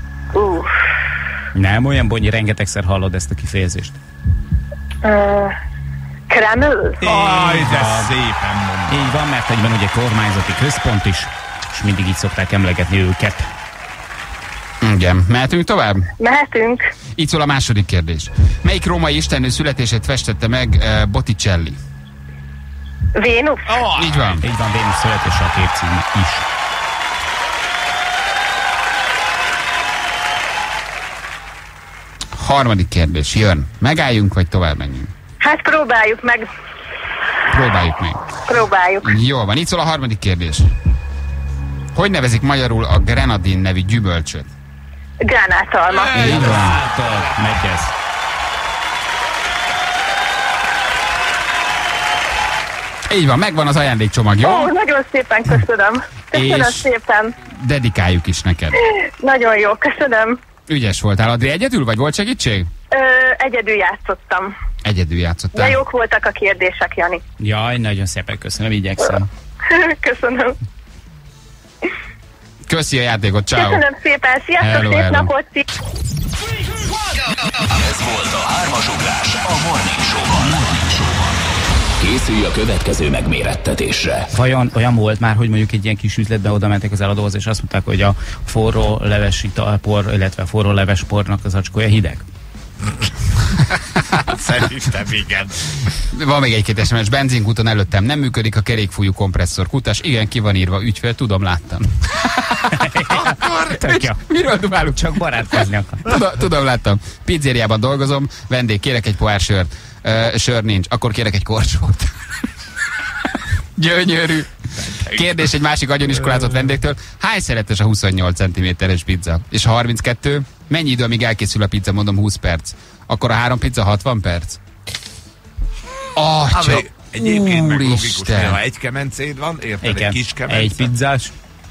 Nem olyan bonyi, rengetegszer hallod ezt a kifejezést. Kreml? De szépen mondom. Így van, mert egyben ugye kormányzati központ is, és mindig így szokták emlegetni őket. Igen. Mehetünk tovább? Mehetünk. Így szól a második kérdés. Melyik római istennő születését festette meg Botticelli? Vénusz? Így van. Így van, Vénusz születése a képcím is. Harmadik kérdés jön. Megálljunk, vagy tovább menjünk? Hát próbáljuk meg. Próbáljuk. Jól van, így szól a harmadik kérdés. Hogy nevezik magyarul a grenadin nevű gyümölcsöt? Gránátalma. Így van. Megy ez. Így van, megvan az ajándékcsomag, jó? Nagyon szépen köszönöm. Köszönöm szépen. Dedikáljuk is neked. Nagyon jó, köszönöm. Ügyes voltál, Adri. Egyedül, vagy volt segítség? Egyedül játszottam. Egyedül játszottál. De jók voltak a kérdések, Jani. Jaj, nagyon szépen köszönöm, igyekszem. Köszönöm. Köszi a játékot, ciao. Köszönöm szépen, sziasztok, hello, szép hello. napot. Ez volt a hármasugrás a Morning Show-ban. Készülj a következő megmérettetésre. Vajon olyan volt már, hogy mondjuk egy ilyen kis üzletbe oda mentek az eladóhoz, és azt mondták, hogy a forró leves italpor, illetve a forró leves pornak az acskója hideg? Szerintem igen. Van még egy-két SMS. Benzinkúton előttem nem működik a kerékfújú kompresszor. Kutas, igen, ki van írva, ügyfél, tudom, láttam. Miről dumálunk? Csak barátkozni akar. Tudom, láttam. Pizzériában dolgozom, vendég, kérek egy pohár sört. Sör nincs, akkor kérek egy korcsót. Gyönyörű. Kérdés egy másik agyoniskolázott vendégtől. Hány szeretes a 28 cm-es pizza? És a 32? Mennyi idő, amíg elkészül a pizza? Mondom 20 perc. Akkor a 3 pizza 60 perc? Csak egyébként meg logikus, Úristen. ha egy kemencéd van, érted, Igen. egy kis kemence. Egy pizzás.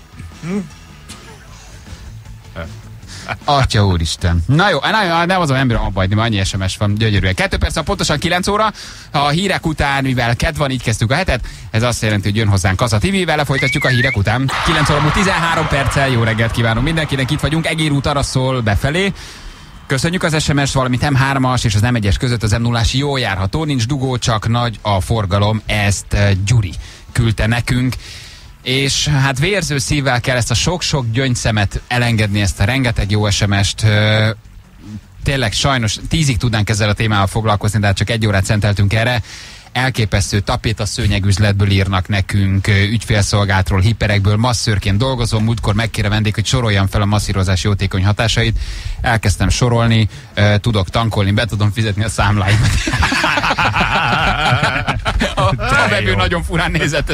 Atya úristen. Na jó, nem azon nem bírom abba hagyni, mert annyi SMS van, gyönyörűen. 2 perc, pontosan 9 óra. A hírek után, mivel kedv van, így kezdtük a hetet, ez azt jelenti, hogy jön hozzánk Kassa TV, vele folytatjuk a hírek után. 9 óra múlt 13 perccel, jó reggelt kívánunk mindenkinek, itt vagyunk, Egér út arra szól befelé. Köszönjük az SMS-t, valamit M3-as és az M1-es között az M0-as jól járható, nincs dugó, csak nagy a forgalom, ezt Gyuri küldte nekünk. És hát vérző szívvel kell ezt a sok-sok gyöngyszemet elengedni, ezt a rengeteg jó SMS-t. Tényleg sajnos 10-ig tudnánk ezzel a témával foglalkozni, de hát csak 1 órát szenteltünk erre. Elképesztő tapéta szőnyegüzletből írnak nekünk, ügyfélszolgálatról, hiperekből, masszőrként dolgozom, múltkor megkérem vendég, hogy soroljam fel a masszírozás jótékony hatásait. Elkezdtem sorolni, tudok tankolni, be tudom fizetni a számláimat. A vevő nagyon furán nézett,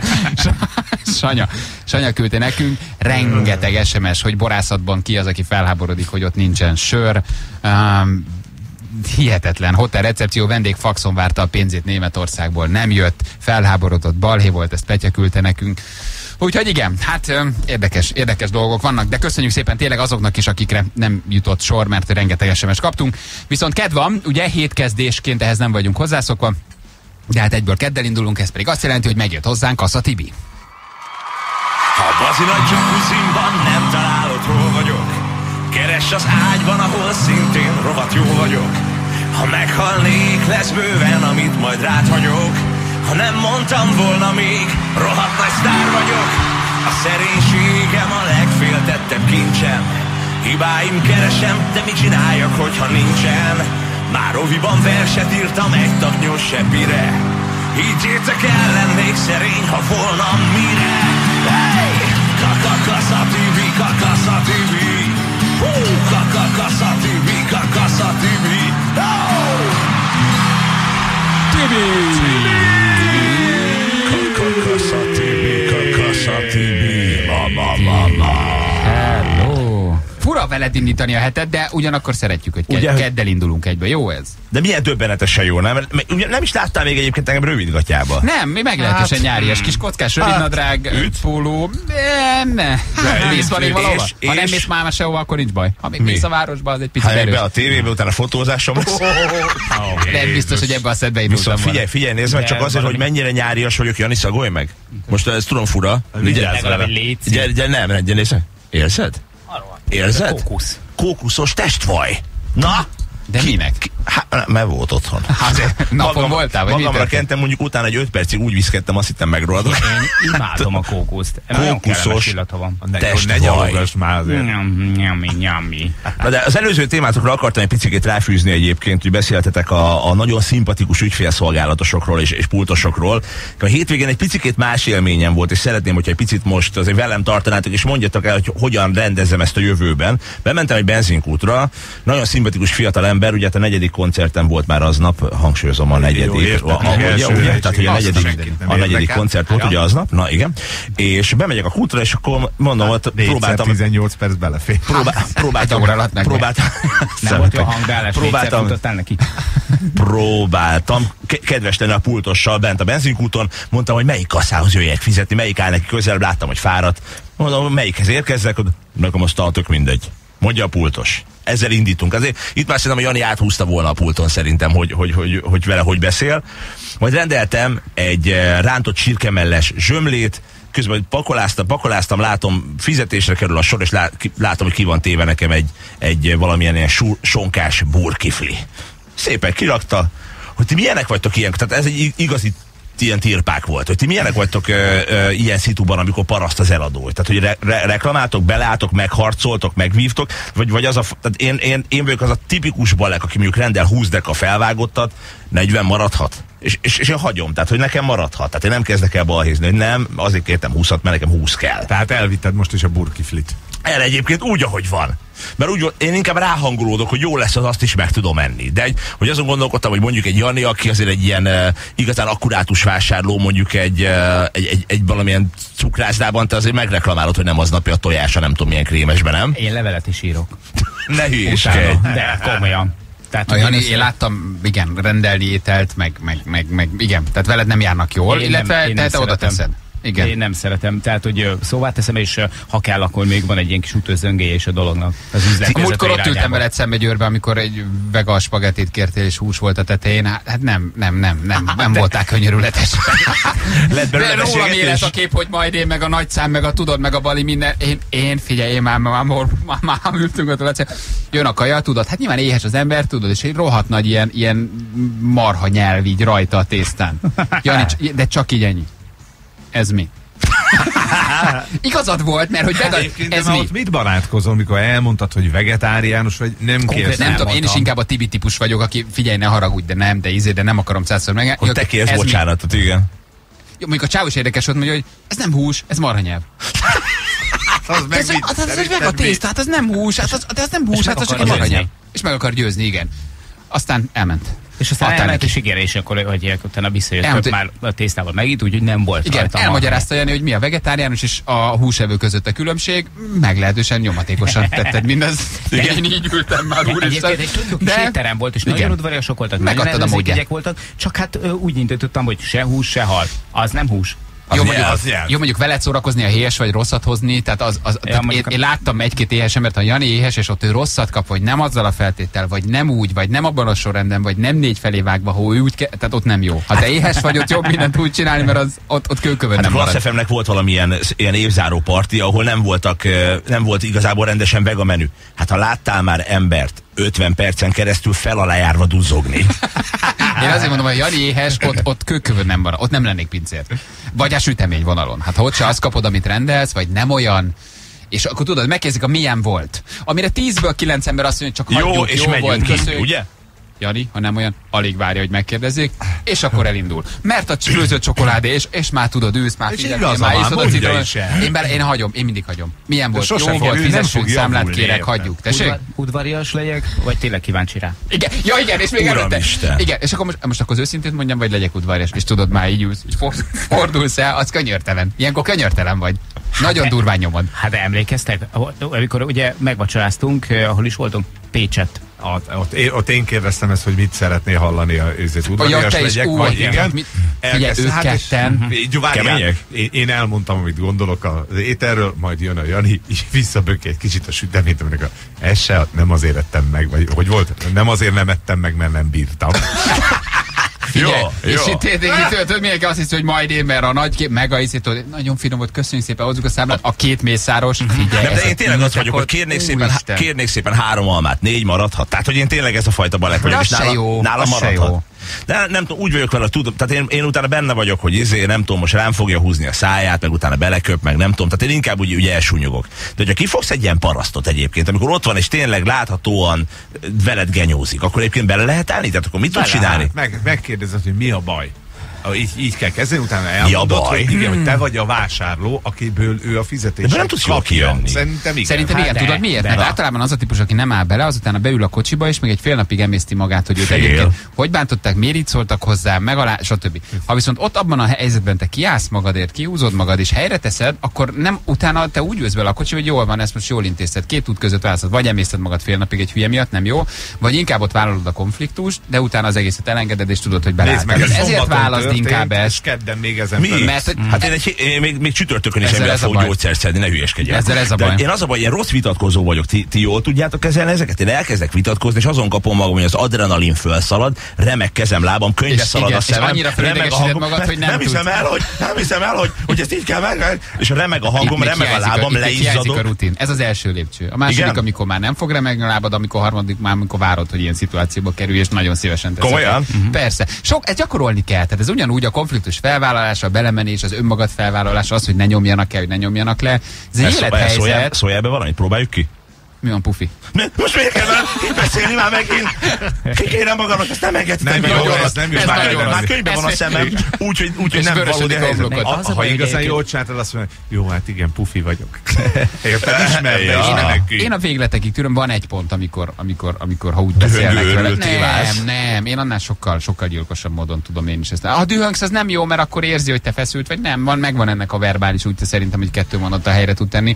Sanya küldte nekünk. Rengeteg SMS, hogy borászatban ki az, aki felháborodik, hogy ott nincsen sör. Hihetetlen. Hotel recepció, vendég faxon várta a pénzét Németországból, nem jött, felháborodott, balhé volt, ezt Petya küldte nekünk. Úgyhogy igen, hát érdekes dolgok vannak, de köszönjük szépen tényleg azoknak is, akikre nem jutott sor, mert rengeteg SMS kaptunk. Viszont kedv van, ugye hétkezdésként ehhez nem vagyunk hozzászokva. De hát egyből keddel indulunk, ez pedig azt jelenti, hogy megjött hozzánk Kassa Tibi. Ha bazi nagy jacuzzimban nem találod, hol vagyok, keress az ágyban, ahol szintén rohadt jó vagyok. Ha meghalnék, lesz bőven, amit majd rád hagyok. Ha nem mondtam volna még, rohadt nagy sztár vagyok. A szerénységem a legféltettebb kincsem. Hibáim keresem, de mit csináljak, hogyha nincsen? Már oviban verset írtam egy taknyos seppire. Higgyétek el, lennék szerény, ha volna mire. Hey! Kassa Tibi, Kassa Tibi. Kassa Tibi, Kassa Tibi. Tibi! Kassa Tibi. Hello! Fura veled indítani a hetet, de ugyanakkor szeretjük, hogy keddel indulunk egybe. Jó ez? De milyen döbbenetesen jó, nem? Nem is láttál még egyébként engem rövidgatjába. Nem, mi meglehetősen nyárias, kis kockás, rövidnadrág, póló. Mész van még valahova? Ha nem mész már sehova, akkor nincs baj. Ha még mész a városba, az egy picit erős. Be a tévébe, utána fotózásom lesz. Nem biztos, hogy ebbe a szedbe indultam volna. Figyelj, nézd meg csak azért, hogy mennyire nyárias vagyok, Jani, szagolj meg. Most ezt tudom fura. Nem, nézd. Érzed? Érzed? Kókuszos testvaj. Na? De minek? Hát, mert volt otthon. Napon voltál, vagy magamra kentem, mondjuk utána egy 5 percig úgy viszkedtem, azt hittem megrohadok. Én imádom a kókuszt. Kókuszos ne nyalogass már azért. Nyami. Na de az előző témátokra akartam egy picit ráfűzni egyébként, hogy beszéltetek a nagyon szimpatikus ügyfélszolgálatosokról és pultosokról. A hétvégén egy picit más élményem volt, és szeretném, hogyha egy picit most azért velem tartanátok, és mondjatok el, hogy hogyan rendezem ezt a jövőben. Bementem egy benzinkútra, nagyon szimpatikus fiatal ember, ugye a 4. koncerten volt már aznap, hangsúlyozom a 4. Tehát ugye a 4. koncert volt ugye aznap, na igen, és bemegyek a kútra, és akkor mondom, hogy próbáltam 18 perc belefér. Próbáltam kedves lenni a pultossal bent a benzinkúton, mondtam, hogy melyik kasszához jöjjek fizetni, melyik áll neki közelebb, láttam, hogy fáradt, mondom, melyikhez érkezzek, nekem aztán tök mindegy. Mondja a pultos. Ezzel indítunk. Azért itt már szerintem, hogy Jani áthúzta volna a pulton szerintem, hogy vele hogy beszél. Majd rendeltem egy rántott sirkemelles zsömlét, közben pakoláztam, látom, fizetésre kerül a sor, és látom, hogy ki van téve nekem egy valamilyen ilyen sonkás burkifli. Szépen kirakta, hogy ti milyenek vagytok ilyen, tehát ez egy igazi ilyen tirpák volt, hogy ti milyenek vagytok ilyen szituban, amikor paraszt az eladó. Tehát, hogy reklamáltok, beleálltok, megharcoltok, megvívtok, vagy az a, tehát én vagyok az a tipikus balek, aki mondjuk rendel 20 deka felvágottat, 40 maradhat. És én hagyom, tehát hogy nekem maradhat. Tehát én nem kezdek el balhézni, hogy nem, azért kértem 20-at, mert nekem 20 kell. Tehát elvitted most is a burkiflit. El egyébként úgy, ahogy van. Mert úgy, én inkább ráhangolódok, hogy jó lesz, azt is meg tudom enni. De hogy azon gondolkodtam, hogy mondjuk egy Jani, aki azért egy ilyen igazán akkurátus vásárló, mondjuk egy valamilyen cukrászdában, te azért megreklamálod, hogy nem aznapja a tojása, nem tudom milyen krémesben, nem? Én levelet is írok. Ne hülyéskedj. De komolyan. Tehát, Jani, én láttam, igen, rendelni ételt, meg igen, tehát veled nem járnak jól, illetve te oda teszed. Igen. Én nem szeretem, tehát hogy szóvá teszem, és ha kell, akkor még van egy ilyen kis ütőzöngéje is a dolognak. Múltkor ott ültem veled szembe Győrbe, amikor egy vega spagettit kértél, és hús volt a tetején. Hát nem voltál könyörületes. Rólam élet a kép, hogy majd én, meg a nagyszám, meg a tudod, meg a Bali, minden. Figyelj, én már ültünk ott a jön a kaja, tudod, hát nyilván éhes az ember, tudod, és egy rohadt nagy ilyen marha nyelv így rajta a tésztán. Jani, de csak így ennyi. Ez mi? Igazad volt, mert hogy ez mi? Ott mit barátkozol, mikor elmondtad, hogy vegetáriánus vagy, nem kérsz? Nem tudom, én is inkább a Tibi típus vagyok, aki figyelj, ne haragudj, de nem akarom 100-szor meg. Hogy te kérsz bocsánatot, igen. Jó, mondjuk a csáv is érdekes volt, hogy ez nem hús, ez marhanyelv. Az meg a tészta, hát ez nem hús, hát az nem hús, hát az csak egy marhanyelv. És meg akar győzni, igen. Aztán elment. És aztán elment, és igen, és akkor hogy utána visszajött, már a tésztával megint, úgyhogy nem volt. Igen, elmagyarázta Jani, hogy mi a vegetáriánus és a húsevő között a különbség, meglehetősen nyomatékosan tetted mindezt. Én így ültem már, úristen. Egyébként egy kis étterem volt, és nagyon udvariasok voltak, nagyon előzékegyek voltak, csak hát úgy nyitottam, hogy se hús, se hal. Az nem hús. Jó, mondjuk veled szórakozni, a héjas vagy rosszat hozni, tehát én láttam egy-két éhes embert, ha Jani éhes, és ott ő rosszat kap, vagy nem azzal a feltétel, vagy nem úgy, vagy nem abban a sorrendben, vagy nem 4 felé vágva, ha ő úgy tehát ott nem jó. Ha te éhes vagy, ott jobb mindent úgy csinálni, mert ott kőkövön nem marad. A Klassz FM-nek volt valamilyen ilyen évzáró parti, ahol nem volt igazából rendesen vega menü. Hát ha láttál már embert 50 percen keresztül fel alá járva duzzogni. Én azért mondom, hogy Jani éhes, ott kőkövön nem marad, ott nem lennék pincér. Vagy a sütemény vonalon. Hát ha ott se azt kapod, amit rendelsz, vagy nem olyan, és akkor tudod, megkérdezik, milyen volt. Amire 10-ből 9 ember azt mondja, hogy csak hagyjuk, és jó volt, köszönjük. Ugye? Jani, ha nem olyan, alig várja, hogy megkérdezzék, és akkor elindul. Mert a főzött csokoládé, és már tudod, ősz, már figyelj, már iszod a citron. Én mindig hagyom. Milyen volt? Jó volt, fizessünk, számlát kérek, hagyjuk. Tessék? Udvarias legyek, vagy tényleg kíváncsi rá? Igen, ja igen, és még előtte. Igen, és akkor most az őszintén mondjam, vagy legyek udvarias, és tudod, már így ülsz, fordulsz el, az könyörtelen. Ilyenkor könyörtelen vagy. Nagyon durván nyomod. Hát emlékeztek, amikor ugye megvacsoráztunk, ahol is voltunk, Pécset. Ott én kérdeztem ezt, hogy mit szeretnél hallani, az udvarias legyek, vagy igen. Figyelj, ők ketten. Kemények? Én elmondtam, amit gondolok az ételről, majd jön a Jani, így visszaböki egy kicsit a süteményt, aminek ez se, nem azért ettem meg, vagy hogy volt? Nem azért nem ettem meg, mert nem bírtam. Jó. És itt mindenki azt hiszi, hogy majd én, mert a nagy kép, meg a hiszét, nagyon finom volt, köszönjük szépen, hozzuk a számlát, a 2 mészáros, figyelj. De én tényleg azt vagyok, hogy kérnék szépen 3 almát, 4 maradhat. Tehát, hogy én tényleg ez a fajta balett vagyok, és nálam maradhat. De nem tudom, úgy vagyok vele, tudom, tehát én utána benne vagyok, hogy nem tudom, most rám fogja húzni a száját, meg utána beleköp, meg nem tudom, tehát én inkább úgy elsúnyogok. De hogyha kifogsz egy ilyen parasztot egyébként, amikor ott van és tényleg láthatóan veled genyózik, akkor egyébként bele lehet állni? Tehát akkor mit tud csinálni? Megkérdezed, hogy mi a baj. Így kell kezdeni, utána elmondod, hogy te vagy a vásárló, akiből ő a fizetést. De nem tudsz jól kijönni. Szerintem igen, tudod miért? Mert általában az a típus, aki nem áll bele, azután beül a kocsiba, és még egy fél napig emészti magát, hogy őt egyébként hogy bántották, miért így szóltak hozzá, meg alá, stb. Ha viszont ott abban a helyzetben te kiállsz magadért, kihúzod magad, és helyre teszed, akkor nem utána te úgy ülsz bele a kocsiba, hogy jól van, ezt most jól intézted. 2 út között választod, vagy emészted magad fél napig egy hülye miatt, nem jó, vagy inkább ott vállalod a konfliktust, de utána az egészet elengeded, és tudod, hogy beleálltál. Ezért válaszd inkább ezt. Kedden még ezen mert, hát én még csütörtökön is ember fogok gyógyszert szedni, ne hülyeskedjek. Ezzel ez a baj. Én az a baj, én rossz vitatkozó vagyok, ti jól tudjátok kezelni ezeket? Én elkezdek vitatkozni, és azon kapom magam, hogy az adrenalin felszalad, remek kezem, lábam, könyve szalad a szemem, és annyira felidegesíted magad, hogy nem hiszem el, hogy ezt így kell meg, és remeg a hangom, remeg a lábam, leizzadok. A rutin. Ez az első lépcső. A második, amikor már nem fog remegni a lábad, amikor a harmadik már, amikor várod, hogy ilyen szituációba kerülj, és nagyon szívesen teszed. Komolyan? Persze. Ezt gyakorolni kell. Tehát ez ugyanúgy a konfliktus felvállalása, a belemenés, az önmagad felvállalása, az, hogy ne nyomjanak el, hogy ne nyomjanak le. Ez egy élethelyzet. Szóljál be valamit, próbáljuk ki? Mi van, Pufi? Most miért kell itt beszélni már megint? Ki kéne magamnak, ezt nem engedtem. Már könyvben van a szemem, úgyhogy nem valódi helyzet. Ha igazán jól csináltad, azt mondja, jó, hát igen, Pufi vagyok. Érted? Ismerje. Én a végletekig tűröm, van egy pont, amikor ha úgy beszélnek vele. Nem, én annál sokkal gyilkosabb módon tudom én is ezt. Ha dühöngsz, az nem jó, mert akkor érzi, hogy te feszült vagy nem. Megvan ennek a verbális, úgy szerintem, hogy 2 mondat a helyre tud tenni.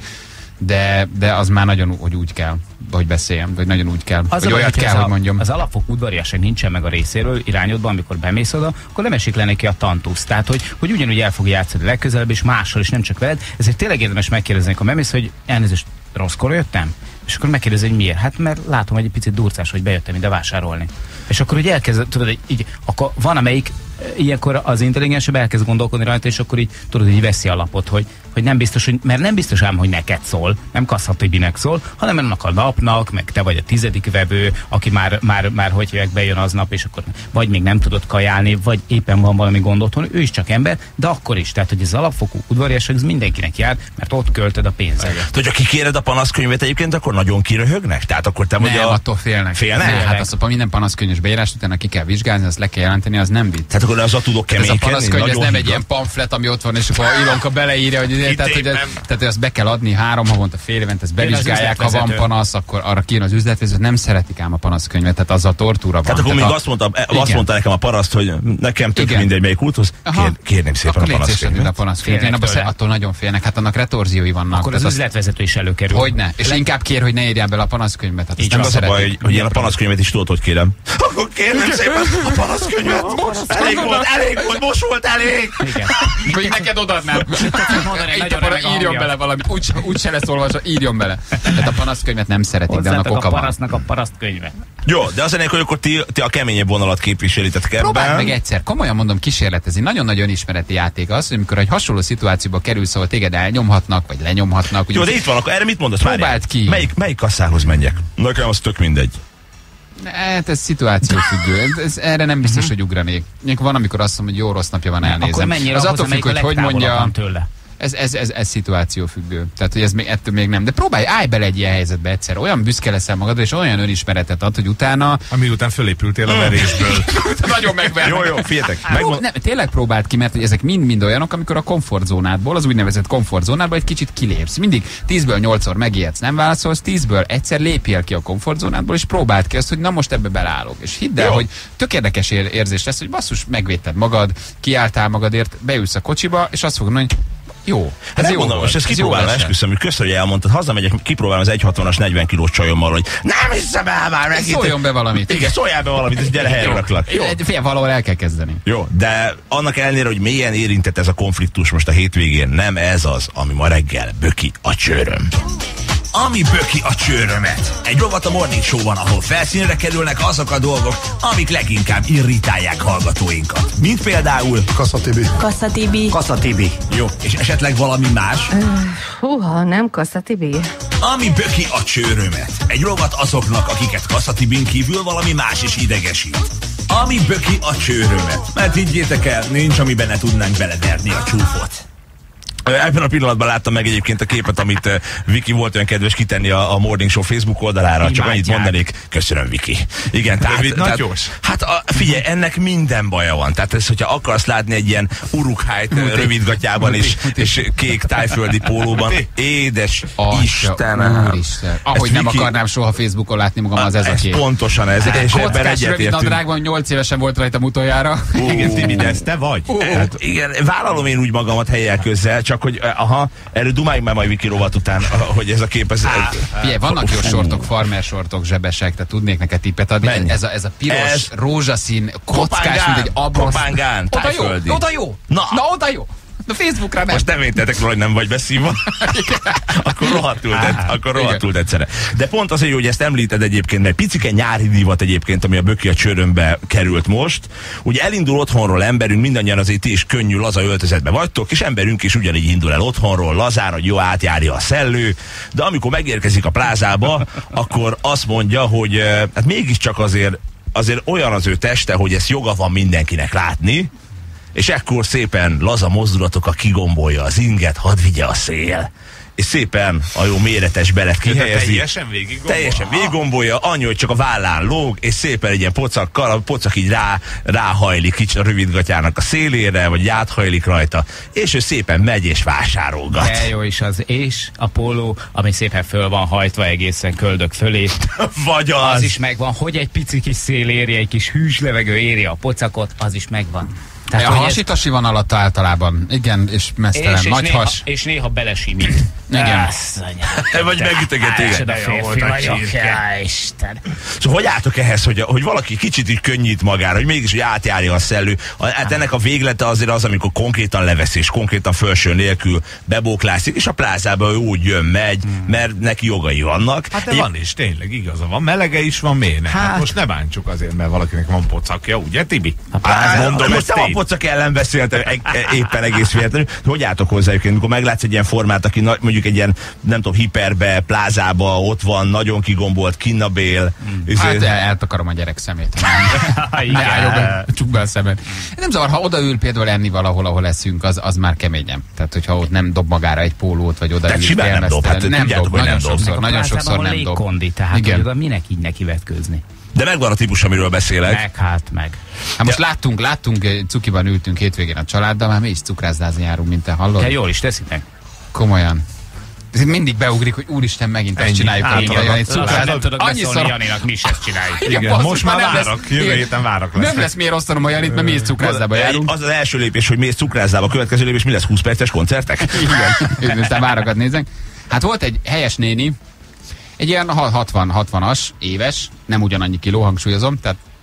De az már nagyon, hogy úgy kell, hogy beszéljem, vagy nagyon úgy kell, az hogy olyat kell, hogy mondjam. Az alapfok udvariasság nincsen meg a részéről irányodban, amikor bemész oda, akkor nem esik le neki a tantusz. Tehát, hogy ugyanúgy el fog játszani legközelebb, és mással is, nem csak veled. Ezért tényleg érdemes megkérdezni, amikor bemész, hogy elnézést, rosszkor jöttem? És akkor megkérdezi, hogy miért? Hát mert látom, hogy egy picit durcás, hogy bejöttem ide vásárolni. És akkor úgy elkezd, tudod, így, akkor van amelyik ilyenkor az intelligensebb elkezd gondolkodni rajta, és akkor így tudod, így veszi a lapot, hogy nem biztos, hogy, mert nem biztos ám, hogy neked szól, nem kaszhat, hogy minek szól, hanem annak a napnak, meg te vagy a 10. vevő, aki már hogy hívják, bejön aznap, és akkor vagy még nem tudod kajálni, vagy éppen van valami gond otthon, ő is csak ember, de akkor is. Tehát, hogy ez alapfokú udvariasság, ez mindenkinek jár, mert ott költöd a pénzedet. Hogyha kikéred a panaszkönyvet egyébként, akkor nagyon kiröhögnek? Tehát akkor te vagy attól félnek. Hát azt a minden panaszkönyves beírás utána ki kell vizsgálni, azt le kell jelenteni, az nem vicc. Tehát akkor azzal tudok keménykedni. Ez a panaszkönyv, ez nem egy ilyen pamflet, ami ott van, és akkor Ilonka beleírja, hogy tehát azt be kell adni 3 havonta, fél évent, ezt bevizsgálják, ha van panasz, akkor arra kijön az üzletvezető, nem szeretik ám a panaszkönyvet, tehát az a tortúra van. Tehát akkor még azt mondta nekem a paraszt, hogy nekem tök mindegy melyik úthoz, kérném szépen a panaszkönyvet. Attól nagyon félnek, hát annak retorziói vannak. Akkor az üzletvezető is előkerül. Hogyne, és inkább kér, hogy ne írjál bele a panaszkönyvet. Nem az a baj, hogy én a panaszkönyvet is tudod, hogy kérem. Akkor kérlek szépen a panaszkönyvet. Elég volt, most volt elég. Igen. Még neked odaadnám. Írjon bele valamit. Úgy se lesz olvasva, írjon bele. Tehát a panaszkönyvet nem szeretik, de annak oka van. A parasztnak a parasztkönyve. Jó, de az ennek, hogy akkor ti a keményebb vonalat képviselitek ebben. Próbáld meg egyszer, komolyan mondom, kísérletezni. Nagyon-nagyon ismereti játék az, hogy amikor egy hasonló szituációba kerülsz, ahol téged elnyomhatnak, vagy lenyomhatnak. Jó, de itt van, akkor erre mit mondasz? Próbáld ki. Melyik kasszához menjek? Nekem az tök mindegy. Hát ez szituációfüggő. Erre nem biztos, hogy ugranék. Van, amikor azt mondom, hogy jó, rossz napja van, elnézem. Akkor mennyire az attól függ, hogy mondja. Tőle. Ez szituációfüggő. Tehát, hogy ez még, ettől még nem. De állj bele egy ilyen helyzetbe egyszer. Olyan büszke leszel magadra, és olyan önismeretet ad, hogy utána... Ami után fölépültél a verésből. Nagyon megvernek. Jó, figyeljetek. Tényleg próbáld ki, mert hogy ezek mind olyanok, amikor a komfortzónádból, az úgynevezett komfortzónádból egy kicsit kilépsz. Mindig 10-ből 8-szor megijedsz, nem válaszolsz, 10-ből egyszer lépjél ki a komfortzónádból, és próbáld ki azt, hogy na most ebbe belállok. És hidd el, hogy tök érdekes érzés lesz, hogy basszus, megvédted magad, kiálltál magadért, beülsz a kocsiba, és azt fogod mondani, jó. Ez jó mondom, most ezt kipróbálom, esküszöm, hogy köszönöm, hogy elmondtad, hazamegyek, kipróbálom az 1.60-as 40 kilós csajommal, hogy nem hiszem el már meg. Szóljon be valamit. Igen, szóljál be valamit, és gyere helyre raklak. Fél, valahol el kell kezdeni. Jó, de annak ellenére, hogy mélyen érintett ez a konfliktus most a hétvégén, nem ez az, ami ma reggel böki a csőröm. Ami böki a csőrömet. Egy rovat a Morning Show-ban, ahol felszínre kerülnek azok a dolgok, amik leginkább irritálják hallgatóinkat. Mint például... Kassa Tibi. Jó, és esetleg valami más? Húha, nem Kassa Tibi. Ami böki a csőrömet. Egy rovat azoknak, akiket Kassa Tibin kívül valami más is idegesít. Ami böki a csőrömet. Mert higgyétek el, nincs, amiben ne tudnánk beleverni a csúfot. Ebben a pillanatban láttam meg egyébként a képet, amit Viki volt olyan kedves kitenni a Morning Show Facebook oldalára. Csak annyit mondanék, köszönöm, Viki. Igen, tehát figyelj, ennek minden baja van. Tehát ez, hogyha akarsz látni egy ilyen Uruk-hai rövidgatjában és kék tájföldi pólóban, édes Istenem. Úristen. Ahogy nem akarnám soha Facebookon látni magam, az ez a kép. Pontosan ez. És ebben egyetértünk. Nadrágban 8 évesen volt rajtam utoljára. Igen, Tibi, de ez te vagy? Igen, vállalom én úgy magamat helyek közzel, csak hogy erről dumáljunk már majd Viki rovat után, hogy ez a kép... Figyelj, vannak jó sortok, farmer sortok, zsebesek, tehát tudnék neked tippet adni. Ez a piros, rózsaszín, kockás, mint egy abrosz. Kopángán, tájföldi. Oda jó! Na, oda jó! A Facebookra nem. Most nem értetek róla, hogy nem vagy beszívva. Akkor rohadtul tetszene. De pont azért, hogy ezt említed egyébként, mert picike nyári divat egyébként, ami a böki a csőrömbe került most. Ugye elindul otthonról emberünk, mindannyian azért ti is könnyű, laza öltözetbe vagytok, és emberünk is ugyanígy indul el otthonról, lazán, hogy jó átjárja a szellő, de amikor megérkezik a plázába, akkor azt mondja, hogy hát mégiscsak azért olyan az ő teste, hogy ezt joga van mindenkinek látni, és ekkor szépen laza mozdulatokkal kigombolja az inget, hadd vigye a szél. És szépen a jó méretes belet kihelyezi. Teljesen végiggombolja, annyi, hogy csak a vállán lóg, és szépen egy ilyen pocakkal, a pocak így ráhajlik kicsit a rövidgatjának a szélére, vagy áthajlik rajta, és ő szépen megy és vásárolgat. De jó is az, és a póló, ami szépen föl van hajtva egészen köldök fölé. Vagy az is megvan, hogy egy pici kis szél éri, egy kis hűs levegő éri a pocakot, az is megvan. Tehát, a hasitasi van alatt általában. Igen, és mesztelen, nagy has. És néha belesimít. Igen. Vagy megütöget téged. Szóval hogy álltok ehhez, hogy valaki kicsit így könnyít magára, hogy mégis hogy átjárja a szellő. Hát ennek a véglete azért az, amikor konkrétan levesz és konkrétan felső nélkül bebóklászik, és a plázába ő úgy jön, megy, mert neki jogai vannak. Hát de van is, tényleg igaza van. Melege is van, miért nem? Hát most ne bántsuk azért, mert valakinek van pocakja, ugye, Tibi? Mondom, most nem a pocak ellen beszéltem éppen egész véletlenül. Hogy álltok hozzá egyébként, amikor meglátsz egy ilyen formát, aki mondjuk egy ilyen, nem tudom, hiperbe, plázába, ott van, nagyon kigombolt, kinnabél. Hát eltakarom a gyerek szemét. Ne álljon be, csuk be a szemed. Nem zavar, ha odaül például enni valahol, ahol leszünk, az már keményem. Tehát, hogyha ott nem dob magára egy pólót, vagy odaül. Nem dob, hát nem dob, nagyon sokszor nem dob. Kondi, tehát oda minek így neki vetkőzni. De megvan a típus, amiről beszélek. Meg. Hát most láttunk, cukiban ültünk hétvégén a családdal, már mi is cukrászdázni járunk, mint te hallod. Te jól is teszitek. Komolyan. Mindig beugrik, hogy úristen, megint ezt csináljuk. Nem tudok beszólni Janinak, mi is ezt csináljuk. Igen, most már várok, jövő héten várok lesz. Nem lesz miért osztanom a Janit, mert mi is cukrászdába járunk. Az az első lépés, hogy mi is cukrászdába, a következő lépés mi lesz, 20 perces koncertek? Igen, aztán várakat nézek. Hát volt egy helyes néni, egy ilyen 60-as, éves, nem ugyanannyi kiló, hangsúlyozom, tehát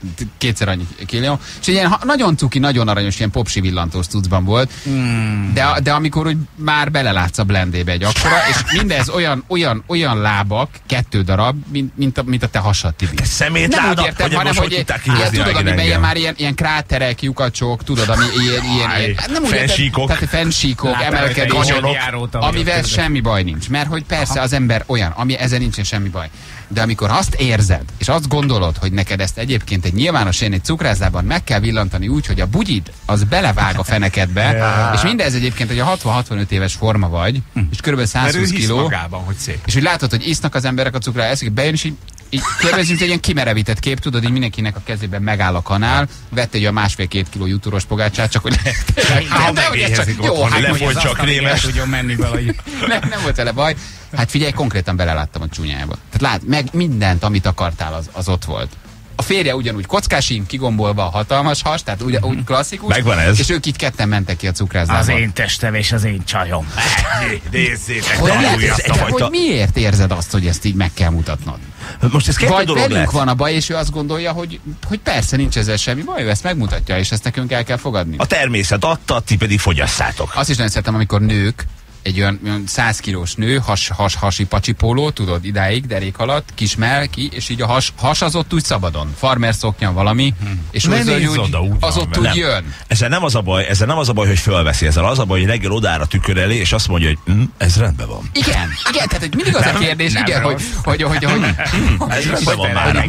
2-szer annyi kiló. És ilyen nagyon cuki, nagyon aranyos, ilyen popsi villantós cuccban volt. De amikor úgy már belelátsz a blendébe egy akkora, és mindez olyan lábak, 2 darab, mint a te hasad, Tibi. Te szemétláda? Nem úgy értem, hanem, hogy tudod, amiben ilyen már ilyen kráterek, lyukacsok, tudod, ami ilyen nem úgy fensíkok. Tehát fensíkok, emelkedések, amivel semmi baj nincs. Mert hogy persze az ember olyan, ami ezzel nincsen semmi baj. De amikor azt érzed, és azt gondolod, hogy neked ezt egyébként egy nyilvános helyen, egy cukrászdában meg kell villantani úgy, hogy a bugyid az belevág a fenekedbe, és mindez egyébként, hogy a 60-65 éves forma vagy, és kb. 120 kiló, magában, hogy szép. és hogy látod, hogy isznak az emberek a cukrát, eszik, bejön, és így kérdezünk, egy ilyen kimerevített kép, tudod, így mindenkinek a kezében megáll a kanál, vett egy olyan 1,5-2 kiló jutúros pogácsát, csak hogy lefolytsa a krémes. Nem volt vele baj. Hát figyelj, konkrétan beleláttam a csúnyájába. Tehát meg mindent, amit akartál, az ott volt. A férje ugyanúgy kockásín, kigombolva, hatalmas has, tehát úgy klasszikus. Megvan ez. És ők így ketten mentek ki a cukrászdába. Az én testem és az én csajom. Nézzétek, hogy miért érzed azt, hogy ezt így meg kell mutatnod? Most ez vagy velünk van a baj, és ő azt gondolja, hogy persze nincs ezzel semmi baj, ő ezt megmutatja, és ezt nekünk el kell fogadni. A természet adta, ti pedig fogyasszátok. Azt is nagyon szeretem, amikor nők, egy olyan 100 kilós nő, hasi pacsipóló, tudod, idáig, derék alatt, kis melki, és így a has az ott úgy szabadon. Farmer szoknya valami, és az ott úgy jön. Ezzel nem az a baj, hogy fölveszi, ezzel az a baj, hogy reggel odára tükör elé, és azt mondja, hogy ez rendben van. Igen, tehát hogy mindig az a kérdés, igen, hogy ez rendben van már.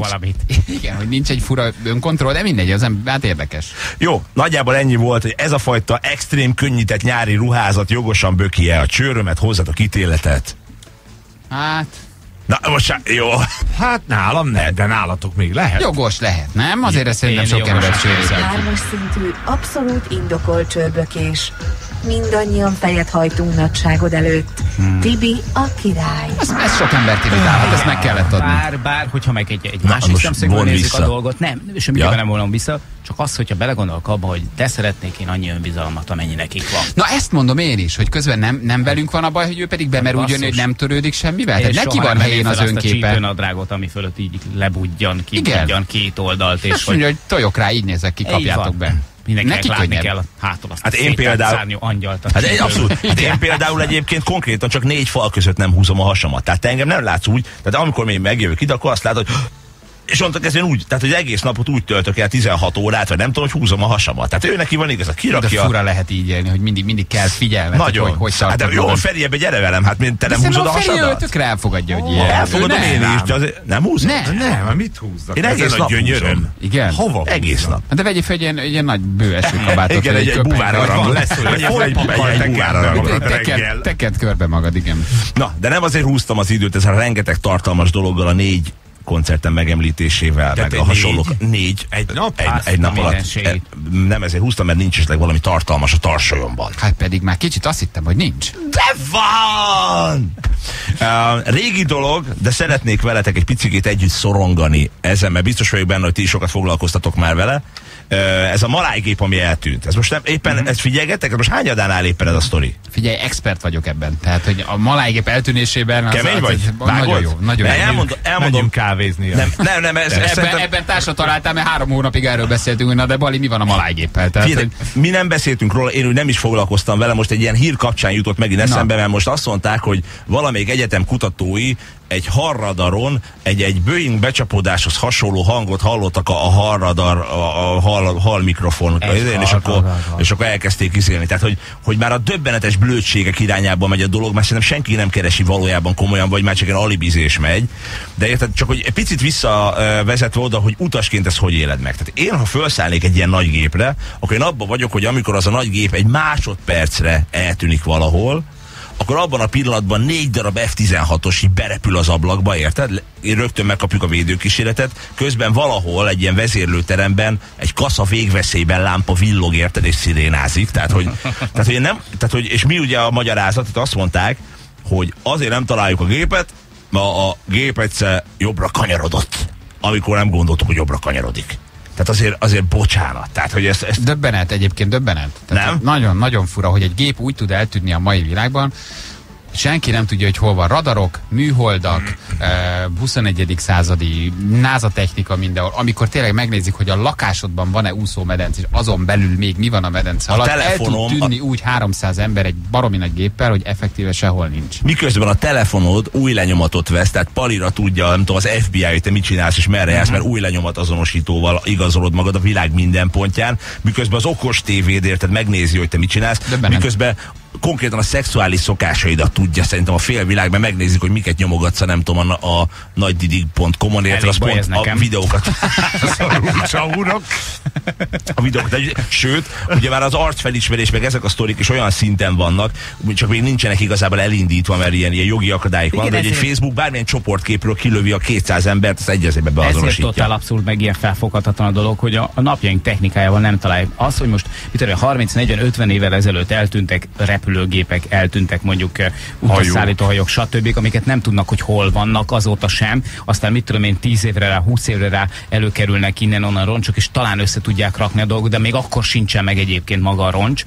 Igen, hogy nincs egy fura önkontroll, de mindegy, az hát érdekes. Jó, nagyjából ennyi volt, hogy ez a fajta extrém könnyített nyári ruházat jogosan böki-e a csőrömet, hozzatok ítéletet. Hát... Na, most jó. Hát nálam nem, de nálatok még lehet. Jogos lehet, nem? Azért ezt szerintem sok ember csőrézett. 3-as szintű, abszolút indokolt csőrbökés. Mindannyian fejet hajtunk nagyságod előtt. Tibi a király. Ez sok embert imitálhat, ezt meg kellett adni. Bár hogyha meg egy másik szemszögből nézzük a dolgot, nem, semmiképpen nem volna vissza, csak az, hogyha belegondolok abba, hogy de szeretnék én annyi önbizalmat, amennyi nekik van. Na ezt mondom én is, hogy közben nem velünk van a baj, hogy ő pedig bemer úgy jönni, hogy nem törődik semmivel. Tehát neki van helyén az önképe. Azt a csípőnadrágot, ami fölött így lebudjan, kibudjan két oldalt. És mondja, hogy tojok rá, így nézek ki, kapjátok be. Neki látni kell hátul azt hát én például angyalt. Hát én például egyébként konkrétan csak 4 fal között nem húzom a hasamat. Tehát te engem nem látsz úgy, tehát amikor még megjövök ide, akkor azt látod, hogy és onnantól kezdve úgy, tehát hogy egész napot úgy töltök el 16 órát, vagy nem tudom, hogy húzom a hasamat. Tehát ő neki van igaz, kirakja. De fura lehet így élni, hogy mindig kell figyelni. Nagyon. Hogy hát de jó, Feribe, gyere velem, hát te nem húzod a hasadat? Feri tökre elfogadja, hogy ilyen. Elfogadom én is, nem húzod? Nem, mit húzzak? Én egész nap húzom. Igen? Hova? Egész nap. De vegyél fel egy ilyen nagy bőeső kabátot. Igen, egy buvárra lesz, egy buvárra teked körbe magad, igen. Na, de nem azért húztam az időt ezzel a rengeteg tartalmas dologgal, a 4 koncerten megemlítésével, meg a hasonlók. 4 egy nap alatt. Nem ezért húztam, mert nincs esetleg valami tartalmas a tarsolyomban. Hát pedig már kicsit azt hittem, hogy nincs. De van! Régi dolog, de szeretnék veletek egy picikét együtt szorongani ezen, mert biztos vagyok benne, hogy ti is sokat foglalkoztatok már vele. Ez a malájgép, ami eltűnt. Ez most nem, éppen ezt figyelgettek? Most hányadán áll éppen ez a sztori? Figyelj, expert vagyok ebben. Tehát, hogy a malájgép eltűnésében... Kemény vagy? Nagyon jó. Nagyon jó. Elmondom kávézni. Nem. Ebben társat találtál, mert 3 hónapig erről beszéltünk, na de Bali, mi van a malájgéppel? Mi nem beszéltünk róla, én úgy nem is foglalkoztam vele, most egy ilyen hír kapcsán jutott megint eszembe, mert most azt mondták, hogy valamelyik egyetem kutatói egy harradaron egy Boeing becsapódáshoz hasonló hangot hallottak a harradar, a hal mikrofon, és akkor elkezdték izélni. Tehát, hogy már a döbbenetes blödségek irányába megy a dolog, mert szerintem senki nem keresi valójában komolyan, vagy már csak egy alibizés megy. De érted, csak hogy egy picit visszavezetve oda, hogy utasként ezt hogy éled meg. Tehát én, ha felszállnék egy ilyen nagy gépre, akkor én abban vagyok, hogy amikor az a nagy gép egy másodpercre eltűnik valahol, akkor abban a pillanatban 4 darab F-16-os így berepül az ablakba, érted? Rögtön megkapjuk a védőkísérletet, közben valahol egy ilyen vezérlőteremben egy kasza végveszélyben lámpa villog, érted, és szirénázik. És mi ugye a magyarázat, itt azt mondták, hogy azért nem találjuk a gépet, mert a gép egyszer jobbra kanyarodott, amikor nem gondoltuk, hogy jobbra kanyarodik. Tehát azért bocsánat. Tehát, hogy ezt... Döbbenet, egyébként döbbenet. Nem? Nagyon, nagyon fura, hogy egy gép úgy tud eltűnni a mai világban, Senki nem tudja, hogy hol van radarok, műholdak, 21. századi NASA technika mindenhol. Amikor tényleg megnézik, hogy a lakásodban van-e úszómedence, és azon belül még mi van a medence alatt, el tud tűnni úgy 300 ember egy baromi nagy géppel, hogy effektíve sehol nincs. Miközben a telefonod új lenyomatot vesz, tehát palira tudja, nem tudom, az FBI, hogy te mit csinálsz és merre jársz, mert új lenyomat azonosítóval igazolod magad a világ minden pontján, miközben az okos tévéd érted megnézi, hogy te mit csinálsz, miközben konkrétan a szexuális szokásaidat tudja szerintem a félvilágban, megnézik, hogy miket nyomogatsz, nem tudom, a nagydidig.com-on érted, az pont a videókat. A videókat. Sőt, ugye már az arcfelismerés, meg ezek a sztorik is olyan szinten vannak, csak még nincsenek igazából elindítva, mert ilyen jogi akadályok van, hogy egy Facebook bármilyen csoportképről kilövi a 200 embert, az egyezében beazonosítja. Ezért totál abszolút meg ilyen felfoghatatlan a dolog, hogy a napjaink technikájával nem találjuk. Az, hogy most 30-40-50 évvel ezelőtt eltűntek repülőgépek, eltűntek mondjuk utasszállító hajók, stb., amiket nem tudnak, hogy hol vannak, azóta sem. Aztán mit tudom én, 10 évre rá, 20 évre rá előkerülnek innen-onnan roncsok, és talán össze tudják rakni a dolgot, de még akkor sincsen meg egyébként maga a roncs.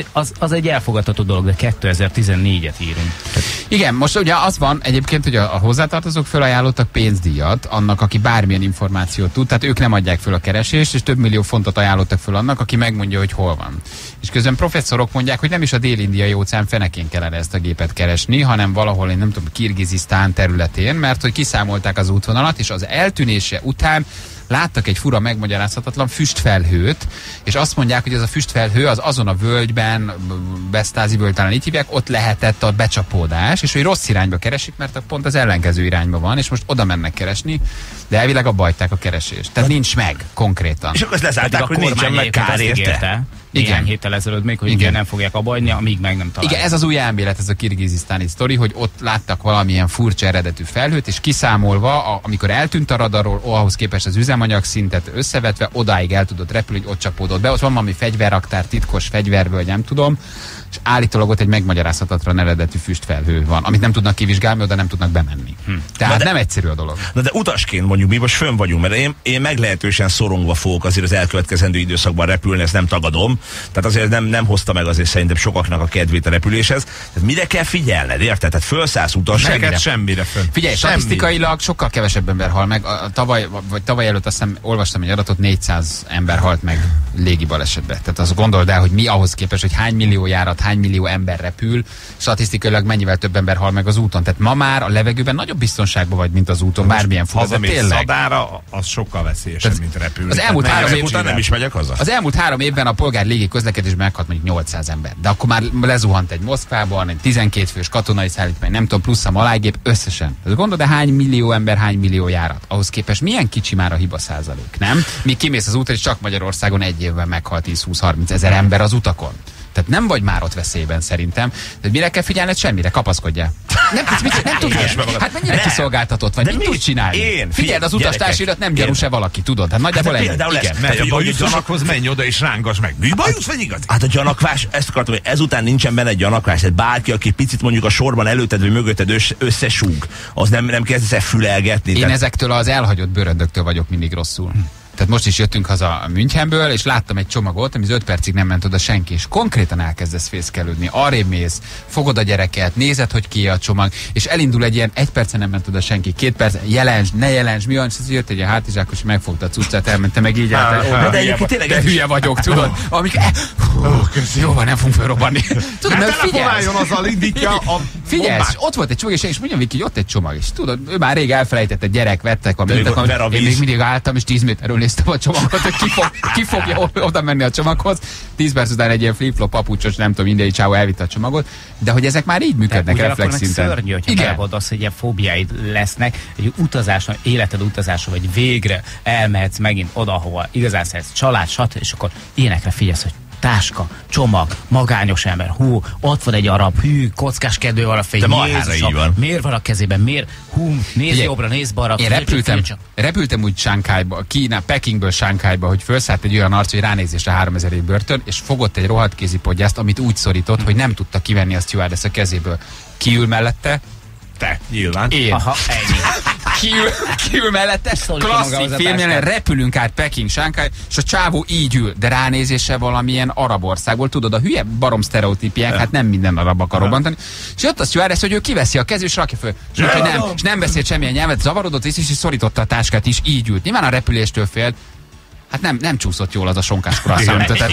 Az egy elfogadható dolog, de 2014-et írunk. Igen, most ugye az van egyébként, hogy a hozzátartozók felajánlottak pénzdíjat annak, aki bármilyen információt tud, tehát ők nem adják föl a keresést, és több millió fontot ajánlottak föl annak, aki megmondja, hogy hol van. És közben professzorok mondják, hogy nem is a dél-indiai óceán fenekén kellene ezt a gépet keresni, hanem valahol, én nem tudom, Kirgizisztán területén, mert hogy kiszámolták az útvonalat, és az eltűnése után láttak egy fura, megmagyarázhatatlan füstfelhőt, és azt mondják, hogy ez a füstfelhő az azon a völgyben, Besztázi völgy, talán így hívják, ott lehetett a becsapódás, és hogy rossz irányba keresik, mert pont az ellenkező irányba van, és most oda mennek keresni, de elvileg abba hagyták a keresést. Tehát nincs meg konkrétan. És akkor ezt lezárták, hogy nincsen meg kár érte. Igen, héttel ezelőtt még, hogy igen, nem fogják abbahagyni, amíg meg nem találják. Igen, ez az új elmélet, ez a kirgizisztáni sztori, hogy ott láttak valamilyen furcsa eredetű felhőt, és kiszámolva, amikor eltűnt a radarról, ahhoz képest az üzemanyag szintet összevetve, odáig el tudott repülni, hogy ott csapódott be. Ott van valami fegyverraktár, titkos fegyverből, nem tudom, és állítólag ott egy megmagyarázhatatlan eredetű füstfelhő van, amit nem tudnak kivizsgálni, oda nem tudnak bemenni. Tehát nem egyszerű a dolog. Na de utasként mondjuk mi most fönn vagyunk, mert én meglehetősen szorongva fogok azért az elkövetkezendő időszakban repülni, ezt nem tagadom. Tehát azért nem hozta meg azért szerintem sokaknak a kedvét a repüléshez. Tehát mire kell figyelned, érted? Tehát fölszállsz utasként. Semmire fönn. Figyelj, statisztikailag sokkal kevesebb ember hal meg. Tavaly előtt azt hiszem olvastam egy adatot, 400 ember halt meg légi balesetbe. Tehát azt gondold el, hogy mi ahhoz képest, hogy hány millió járat, hány millió ember repül, statisztikailag mennyivel több ember hal meg az úton. Tehát ma már a levegőben nagyobb biztonságban vagy, mint az úton, bármilyen fura, de tényleg. Szadára, az sokkal veszélyesebb, mint repülni. Az elmúlt 3 évben nem is megyek haza. Az elmúlt 3 évben a polgári légi közlekedésben meghalt mondjuk 800 ember. De akkor már lezuhant egy Moszkvában, egy 12 fős katonai szállítmány, nem tudom, plusz a malájgép, összesen. Ez gondolod, de hány millió ember, hány millió járat? Ahhoz képest milyen kicsi már a hiba százalék, nem? Míg kimész az útra, és csak Magyarországon egy évben meghalt 10-20-30 ezer ember az utakon. Tehát nem vagy már ott veszélyben szerintem. De mire kell figyelned? Semmire, kapaszkodjál. Nem tudsz. Hát mennyire kiszolgáltatott vagy? Mit tudsz csinálni? Figyeld, az utastársaidat nem gyanús-e valaki, tudod? Hát nagyjából ennyi. Igen. Megy a bajusosokhoz, menj oda és rángass meg. Mi bajusz vagy igaz? Hát a gyanakvás, ezt akartam, hogy ezután nincsen benne gyanakvás. Tehát bárki, aki picit mondjuk a sorban előtted vagy mögötted összesúg, az nem kezdesz el fülelgetni. Én ezektől az elhagyott bőröndöktől vagyok mindig rosszul. Tehát most is jöttünk haza Münchenből, és láttam egy csomagot, ami 5 percig nem ment oda senki, és konkrétan elkezdesz fészkelődni. Arrébb mész, fogod a gyereket, nézed, hogy ki a csomag, és elindul egy ilyen 1 percen nem ment oda senki, 2 perc, jelens, ne jelens, mi van, és ez jött egy hátizsákos, és megfogta a cuccát, elmentem meg így át. De hülye vagyok, tudod. Jó van, nem fogunk felrobbanni. Tudod, mert figyelsz. Figyelj, ott volt egy csomag, és mondjam, hogy ott egy csomag is. Tudod, ő már rég elfelejtett, egy gyerek vettek, én még mindig álltam, és 10 méterről néztem a csomagot, hogy ki fogja oda menni a csomaghoz. 10 perc után egy ilyen flip-flop papucsos, nem tudom, indiai csávó elvitte a csomagot, de hogy ezek már így működnek reflexszinten. Szörnyű, hogyha megold hogy ilyen fóbiáid lesznek, egy utazásra, életed utazásra, vagy végre elmehetsz megint oda, ahova igazán szeretsz, család, stb. És akkor ilyenekre figyelsz, hogy táska, csomag, magányos ember, ott van egy arab, kockáskedő van a fej, miért van a kezében, nézz jobbra, nézz balra. Én repültem úgy Sánkhájba, Pekingből Sánkhájba, hogy felszállt egy olyan arc, hogy ránézésre 3000 év börtön, és fogott egy rohadt kézipodgyászt, amit úgy szorított, hogy nem tudta kivenni a stewardess a kezéből. Kiül mellette? Te, nyilván. Én. Aha, ennyi. kiül mellette, klasszik filmjelen, repülünk át Peking, Shanghai, és a csávó így ül, de ránézése valamilyen arab országból, tudod, a hülye barom sztereotípiák, hát nem minden arab akar robbantani. És jött a stewardess, hogy ő kiveszi a kezét, és rakja föl. És nem beszélt semmilyen nyelvet, zavarodott, és szorította a táskát is, így ült. Nyilván a repüléstől félt. Hát nem csúszott jól az a sonkás croissant.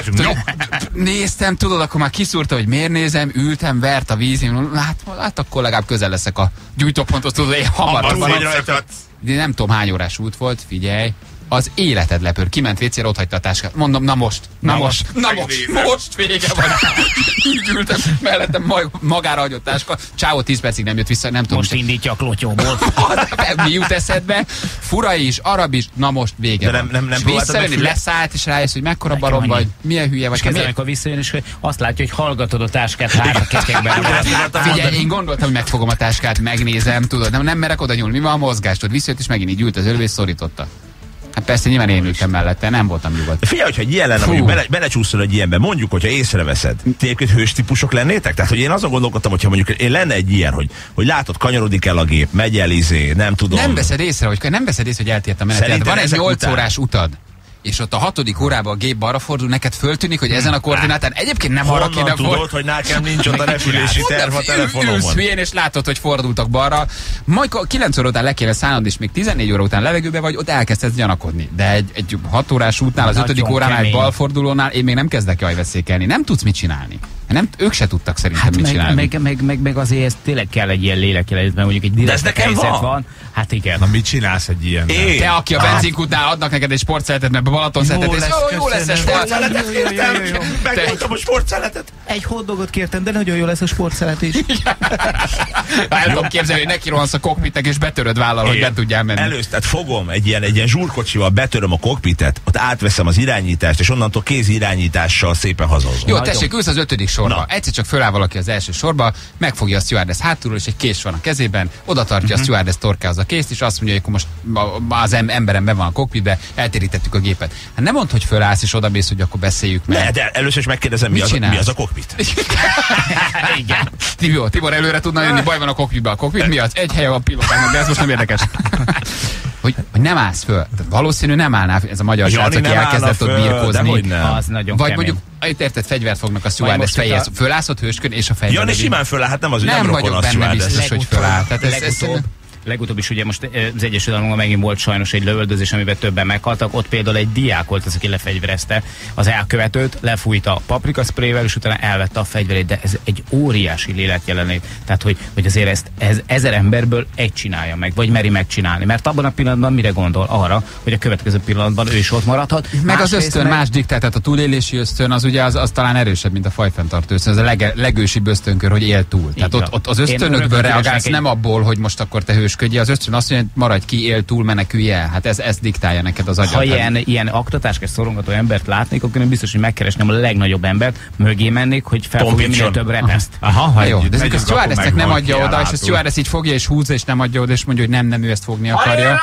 Néztem, tudod, akkor már kiszúrta, hogy miért nézem, ültem, vert a vízén, hát akkor legalább közel leszek a gyújtóponthoz, tudod, én hamar. De nem tudom, hány órás út volt, figyelj. Az életed lepőr, kiment vécére, ott hagyta a táskát. Mondom, na most vége van. Így ültem, mellettem magára hagyott táska. Csávó 10 percig nem jött vissza, nem tudom. Most indítja a klotyóból. Mi jut eszedbe? Fura is, arab is, na most vége van. Nem visszajön, leszállt, és rájössz, hogy mekkora barom vagy, milyen hülye vagy. És amikor visszajön, és azt látja, hogy hallgatod a táskát 3 kekekben. Figyelj, én gondoltam, hogy megfogom a táskát, megnézem, tudod, nem merek oda nyúlni. Mi van a mozgást? Ott visszajött, és megint így ült az előbb, és szorította. Hát persze, nyilván én ültem mellette, nem voltam nyugodt. Figyelj, hogyha egy ilyen lenne, mondjuk belecsúszol egy ilyenbe, mondjuk, hogyha észreveszed, ti egyébként hős típusok lennétek? Tehát, hogy én azon gondolkodtam, hogyha mondjuk én lenne egy ilyen, hogy látod, kanyarodik el a gép, megy el, nem tudom. Nem veszed észre, hogy eltért a menet. Van egy 8 órás utad, és ott a 6. órában a gép balra fordul, neked föltűnik, hogy ezen a koordinátán egyébként nem arra kéne fordulni. Tudod, hogy nekem nincs ott a repülési terv a telefonomon. Ülsz hülyén, és látod, hogy fordultak balra. Majd 9 óra után le kéne szállnod, és még 14 óra után levegőbe vagy, ott elkezdesz gyanakodni. De egy 6 órás útnál, az 5. óránál, egy balfordulónál én még nem kezdek jajveszékelni. Nem tudsz mit csinálni. Ők se tudtak szerintem mit csinálni. Meg azért ez tényleg kell egy ilyen lélekjelenét, mert mondjuk egy direkt helyzet van. Hát igen. Na mit csinálsz egy ilyen? Te, aki a benzinkútnál adnak neked egy sportszeletet, mert Balaton szeretet, jó lesz a sportszeletet. Megmondtam a sportszeletet. Egy hotdogot kértem, de nagyon jó lesz a sportszelet is. El tudom képzelni, hogy neki rohansz a kokpitnek, és betöröd vállal, hogy be tudjál menni. Először fogom egy ilyen zsúrkocsival, betöröm a kokpitet, ott átveszem az irányítást, és onnantól kézirányítással szépen hazahozom. Jó, tessék, ülsz az 5. sorba. Egyszer csak föláll valaki az első sorba, megfogja a stewardess hátulról, és egy kés van a kezében, oda tartja a stewardess torkához a készt, és azt mondja, hogy akkor most az emberem be van a kokpitbe, eltérítettük a gépet. Hát nem mondd, hogy fölállsz, és odamész, hogy akkor beszéljük meg. Ne, de először is megkérdezem, mi az a kokpit. Igen. Tibor előre tudna jönni, baj van a kokpitben. A kokpit mi az? Egy helye van a pilotának, de ez most nem érdekes. Hogy nem állsz föl. Valószínű nem állnál ez a magyar srác, aki elkezdett ott birkózni. Vagy mondjuk, érted, fegyvert fognak a stewardess fejéhez. Fölállsz ott hőskön, és a fegyver. Jani simán föláll, hát nem az, hogy nem rokon a stewardess. Nem vagyok benne biztos, hogy föláll. Legutóbb is ugye most az Egyesült Államokban megint volt sajnos egy lövöldözés, amiben többen meghaltak. Ott például egy diák volt az, aki lefegyverezte az elkövetőt, lefújta a paprika sprével, és utána elvette a fegyverét, de ez egy óriási lélekjelenét. Tehát, hogy azért ez 1000 emberből egy csinálja meg, vagy meri megcsinálni. Mert abban a pillanatban mire gondol? Arra, hogy a következő pillanatban ő is ott maradhat. Meg az ösztön más diktál, tehát a túlélési ösztön az ugye az talán erősebb, mint a fajfenntartó ösztön. Ez a legősibb ösztönkör, hogy él túl. Tehát ott az ösztönökből reagálsz, nem abból, hogy most akkor te hősködj. Az ösztön azt mondja, hogy maradj ki, él túl, menekülj el. Hát ez diktálja neked az agyad. Ha ilyen aktatáskás szorongató embert látnék, akkor én biztos, hogy megkeresném a legnagyobb embert, mögé mennék, hogy felfogja minél több repeszt. Aha, jó. De ezek a stewardessnek nem adja oda, és a stewardess így fogja és húzza, és nem adja oda, és mondja, hogy nem ő ezt fogni akarja.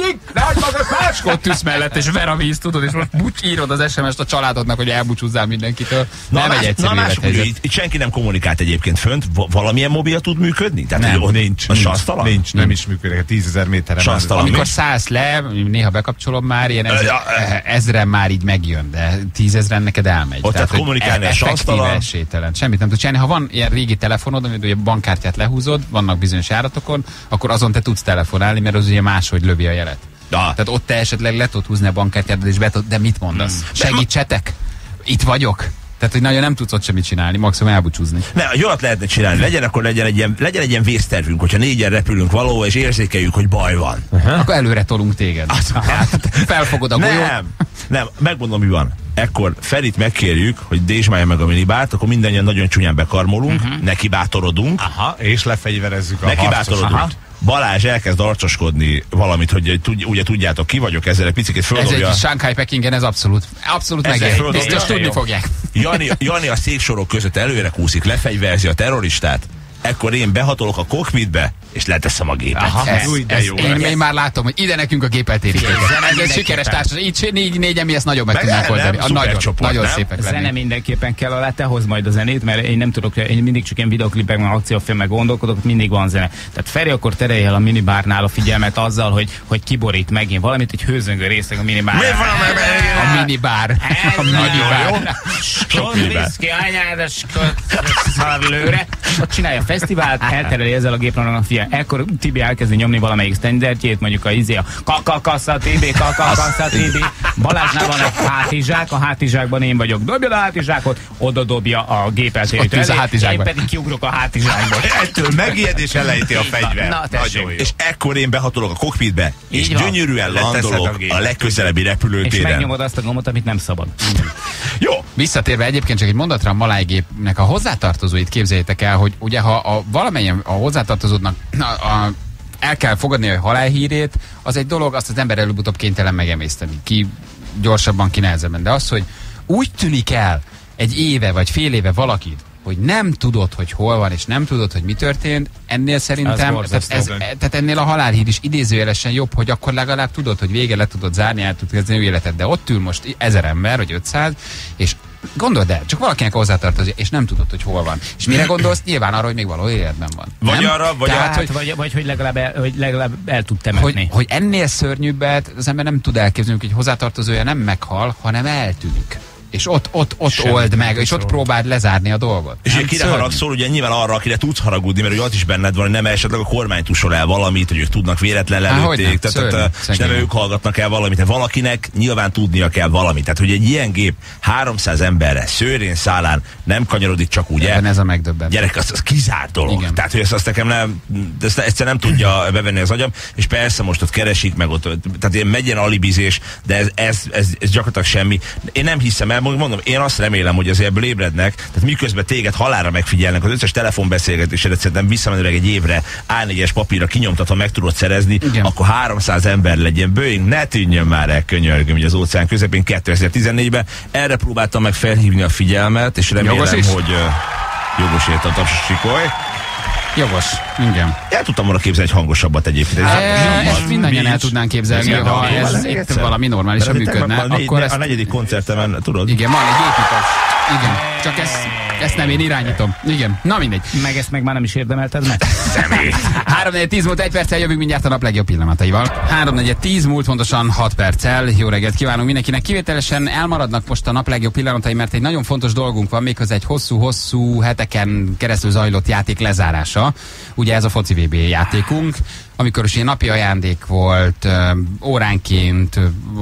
Máskor tűz mellett, és ver a víz, tudod, és most írod az SMS-t a családodnak, hogy elbúcsúzzál mindenkitől. Nem egy egyszerű élethelyzet. Itt senki nem kommunikált egyébként fönt. Valamilyen mobil tud működni? Nem, nincs, nem is működik. 10 000 méteren. Amikor szállsz le, néha bekapcsolom már, ilyen 1000-en már így megjön, de 10 000-en neked elmegy. Ott tehát kommunikálni a sansztalan. Esélytelen. Semmit nem tudsz csinálni. Ha van ilyen régi telefonod, amit ugye bankkártyát lehúzod, vannak bizonyos járatokon, akkor azon te tudsz telefonálni, mert az ugye máshogy lövi a jelet. Tehát ott te esetleg le tudod húzni a bankkártyát, és de mit mondasz? Segítsetek? Itt vagyok. Tehát, hogy nagyon nem tudsz ott semmit csinálni, maximum elbúcsúzni. Jót lehetne csinálni. Legyen egy ilyen vésztervünk, hogyha 4-en repülünk valahol, és érzékeljük, hogy baj van. Akkor előre tolunk téged. Felfogod a golyót. Nem, megmondom, mi van. Ekkor Ferit megkérjük, hogy dézsmálja meg a minibárt, akkor mindannyian nagyon csúnyán bekarmolunk, neki bátorodunk. És lefegyverezzük a neki bátorodunk. Balázs elkezd arcoskodni valamit, hogy ugye tudjátok, ki vagyok, ezzel egy picit földobja. Ez egy Shanghai Pekingen, ez abszolút megér. Biztos tudni fogják. Jani a széksorok között előre kúszik, lefegyverzi a terroristát. ekkor én behatolok a kokpitbe, és leteszem a gépet. Én már látom, hogy ide nekünk a gépet érik. Ez egy sikeres társaság. Így négyen mi ezt nagyon meg tudnánk oldani. Nagyon szépek lenni. Zene mindenképpen kell alá, te hozd majd a zenét, mert én nem tudok, én mindig csak ilyen videoklipekben, akciófilmben gondolkodok, mindig van zene. Tehát Feri, akkor terelj el a minibárnál a figyelmet azzal, hogy kiborít megint valamit, egy hőzöngő részleg a minibárnál. A minibár. A minibár. Viszki anyádas szarlőre. Ott csinálja a fesztivált, eltereli ezzel a gépronnak a fia. Ekkor Tibi elkezdi nyomni valamelyik standardjét, mondjuk a kakakassa TB, kakakassa TB. Balázsnál van egy hátizsák, a hátizsákban én vagyok. Dobja a hátizsákot, oda dobja a gépeltérítő elé, én pedig kiugrok a hátizsákból. Ettől megijed és elejti a fegyver. Nagyon jó. És ekkor én behatolok a kokpitbe, és gyönyörűen landolok a legközelebbi repülőtéren. És megnyomod azt a gombot, amit nem szabad. Jó. Visszatérve egyébként csak egy mondatra a malájgépnek a hozzátartozóit képzeljétek el, hogy ugye ha valamilyen a hozzátartozódnak el kell fogadni a halálhírét, az egy dolog, azt az ember előbb-utóbb kénytelen megemészteni. Ki gyorsabban, ki nehezebben. De az, hogy úgy tűnik el egy éve vagy fél éve valakit, hogy nem tudod, hogy hol van, és nem tudod, hogy mi történt, ennél szerintem, tehát ennél a halálhír is idézőjelesen jobb, hogy akkor legalább tudod, hogy vége le tudod zárni, el tudod kezdeni életed. De ott ül most 1000 ember, vagy 500, és gondold el, csak valakinek hozzátartozik, és nem tudod, hogy hol van. És mire gondolsz? Nyilván arra, hogy még való életben van. Vagy nem? arra, vagy tehát, hogy legalább el tud temetni. Hogy ennél szörnyűbbet az ember nem tud elképzelni, hogy hozzátartozója nem meghal, hanem eltűnik. És ott old meg, és ott próbáld lezárni a dolgot. És kire haragszol, ugye nyilván arra, akire tudsz haragudni, mert ugye az is benned van, hogy nem esetleg a kormány tusol el valamit, hogy ők tudnak véletlenül előtték, és nem ők hallgatnak el valamit. Tehát valakinek nyilván tudnia kell valamit. Tehát, hogy egy ilyen gép 300 emberre, szőrén, szálán nem kanyarodik csak úgy el. Ez a megdöbbent. Gyerek, az kizárt dolog. Igen. Tehát, hogy ezt nekem ezt egyszer nem tudja bevenni az agyam, és persze most ott keresik meg ott, tehát ilyen megyen alibizés, de ez gyakorlatilag semmi. Én nem hiszem el, mondom, én azt remélem, hogy azért ebből ébrednek, tehát miközben téged halálra megfigyelnek, az összes telefonbeszélgetésedet szerintem visszamenőleg egy évre A4-es papírra kinyomtatva meg tudod szerezni, igen. Akkor 300 ember legyen Boeing, ne tűnjön már el, könyörgöm, hogy az óceán közepén 2014-ben. Erre próbáltam meg felhívni a figyelmet, és remélem, hogy jogos ért a tapsikoly. Jogos, igen. El tudtam volna képzelni egy hangosabbat egyébként. Ezt mindannyian el tudnánk képzelni, ha ez itt valami normálisan működne. A negyedik koncertemen, tudod? Igen, van egy építés. Igen, csak ezt nem én irányítom. Igen, na mindegy. Meg ezt meg már nem is érdemelted meg? Szemét. 3-4-10 múlt 1 perccel, jövünk mindjárt a nap legjobb pillanataival. 3-4-10 múlt pontosan 6 perccel. Jó reggelt kívánunk mindenkinek. Kivételesen elmaradnak most a nap legjobb pillanatai, mert egy nagyon fontos dolgunk van, méghozzá egy hosszú-hosszú heteken keresztül zajlott játék lezárása. Ugye ez a foci VB játékunk, amikor is ilyen napi ajándék volt, óránként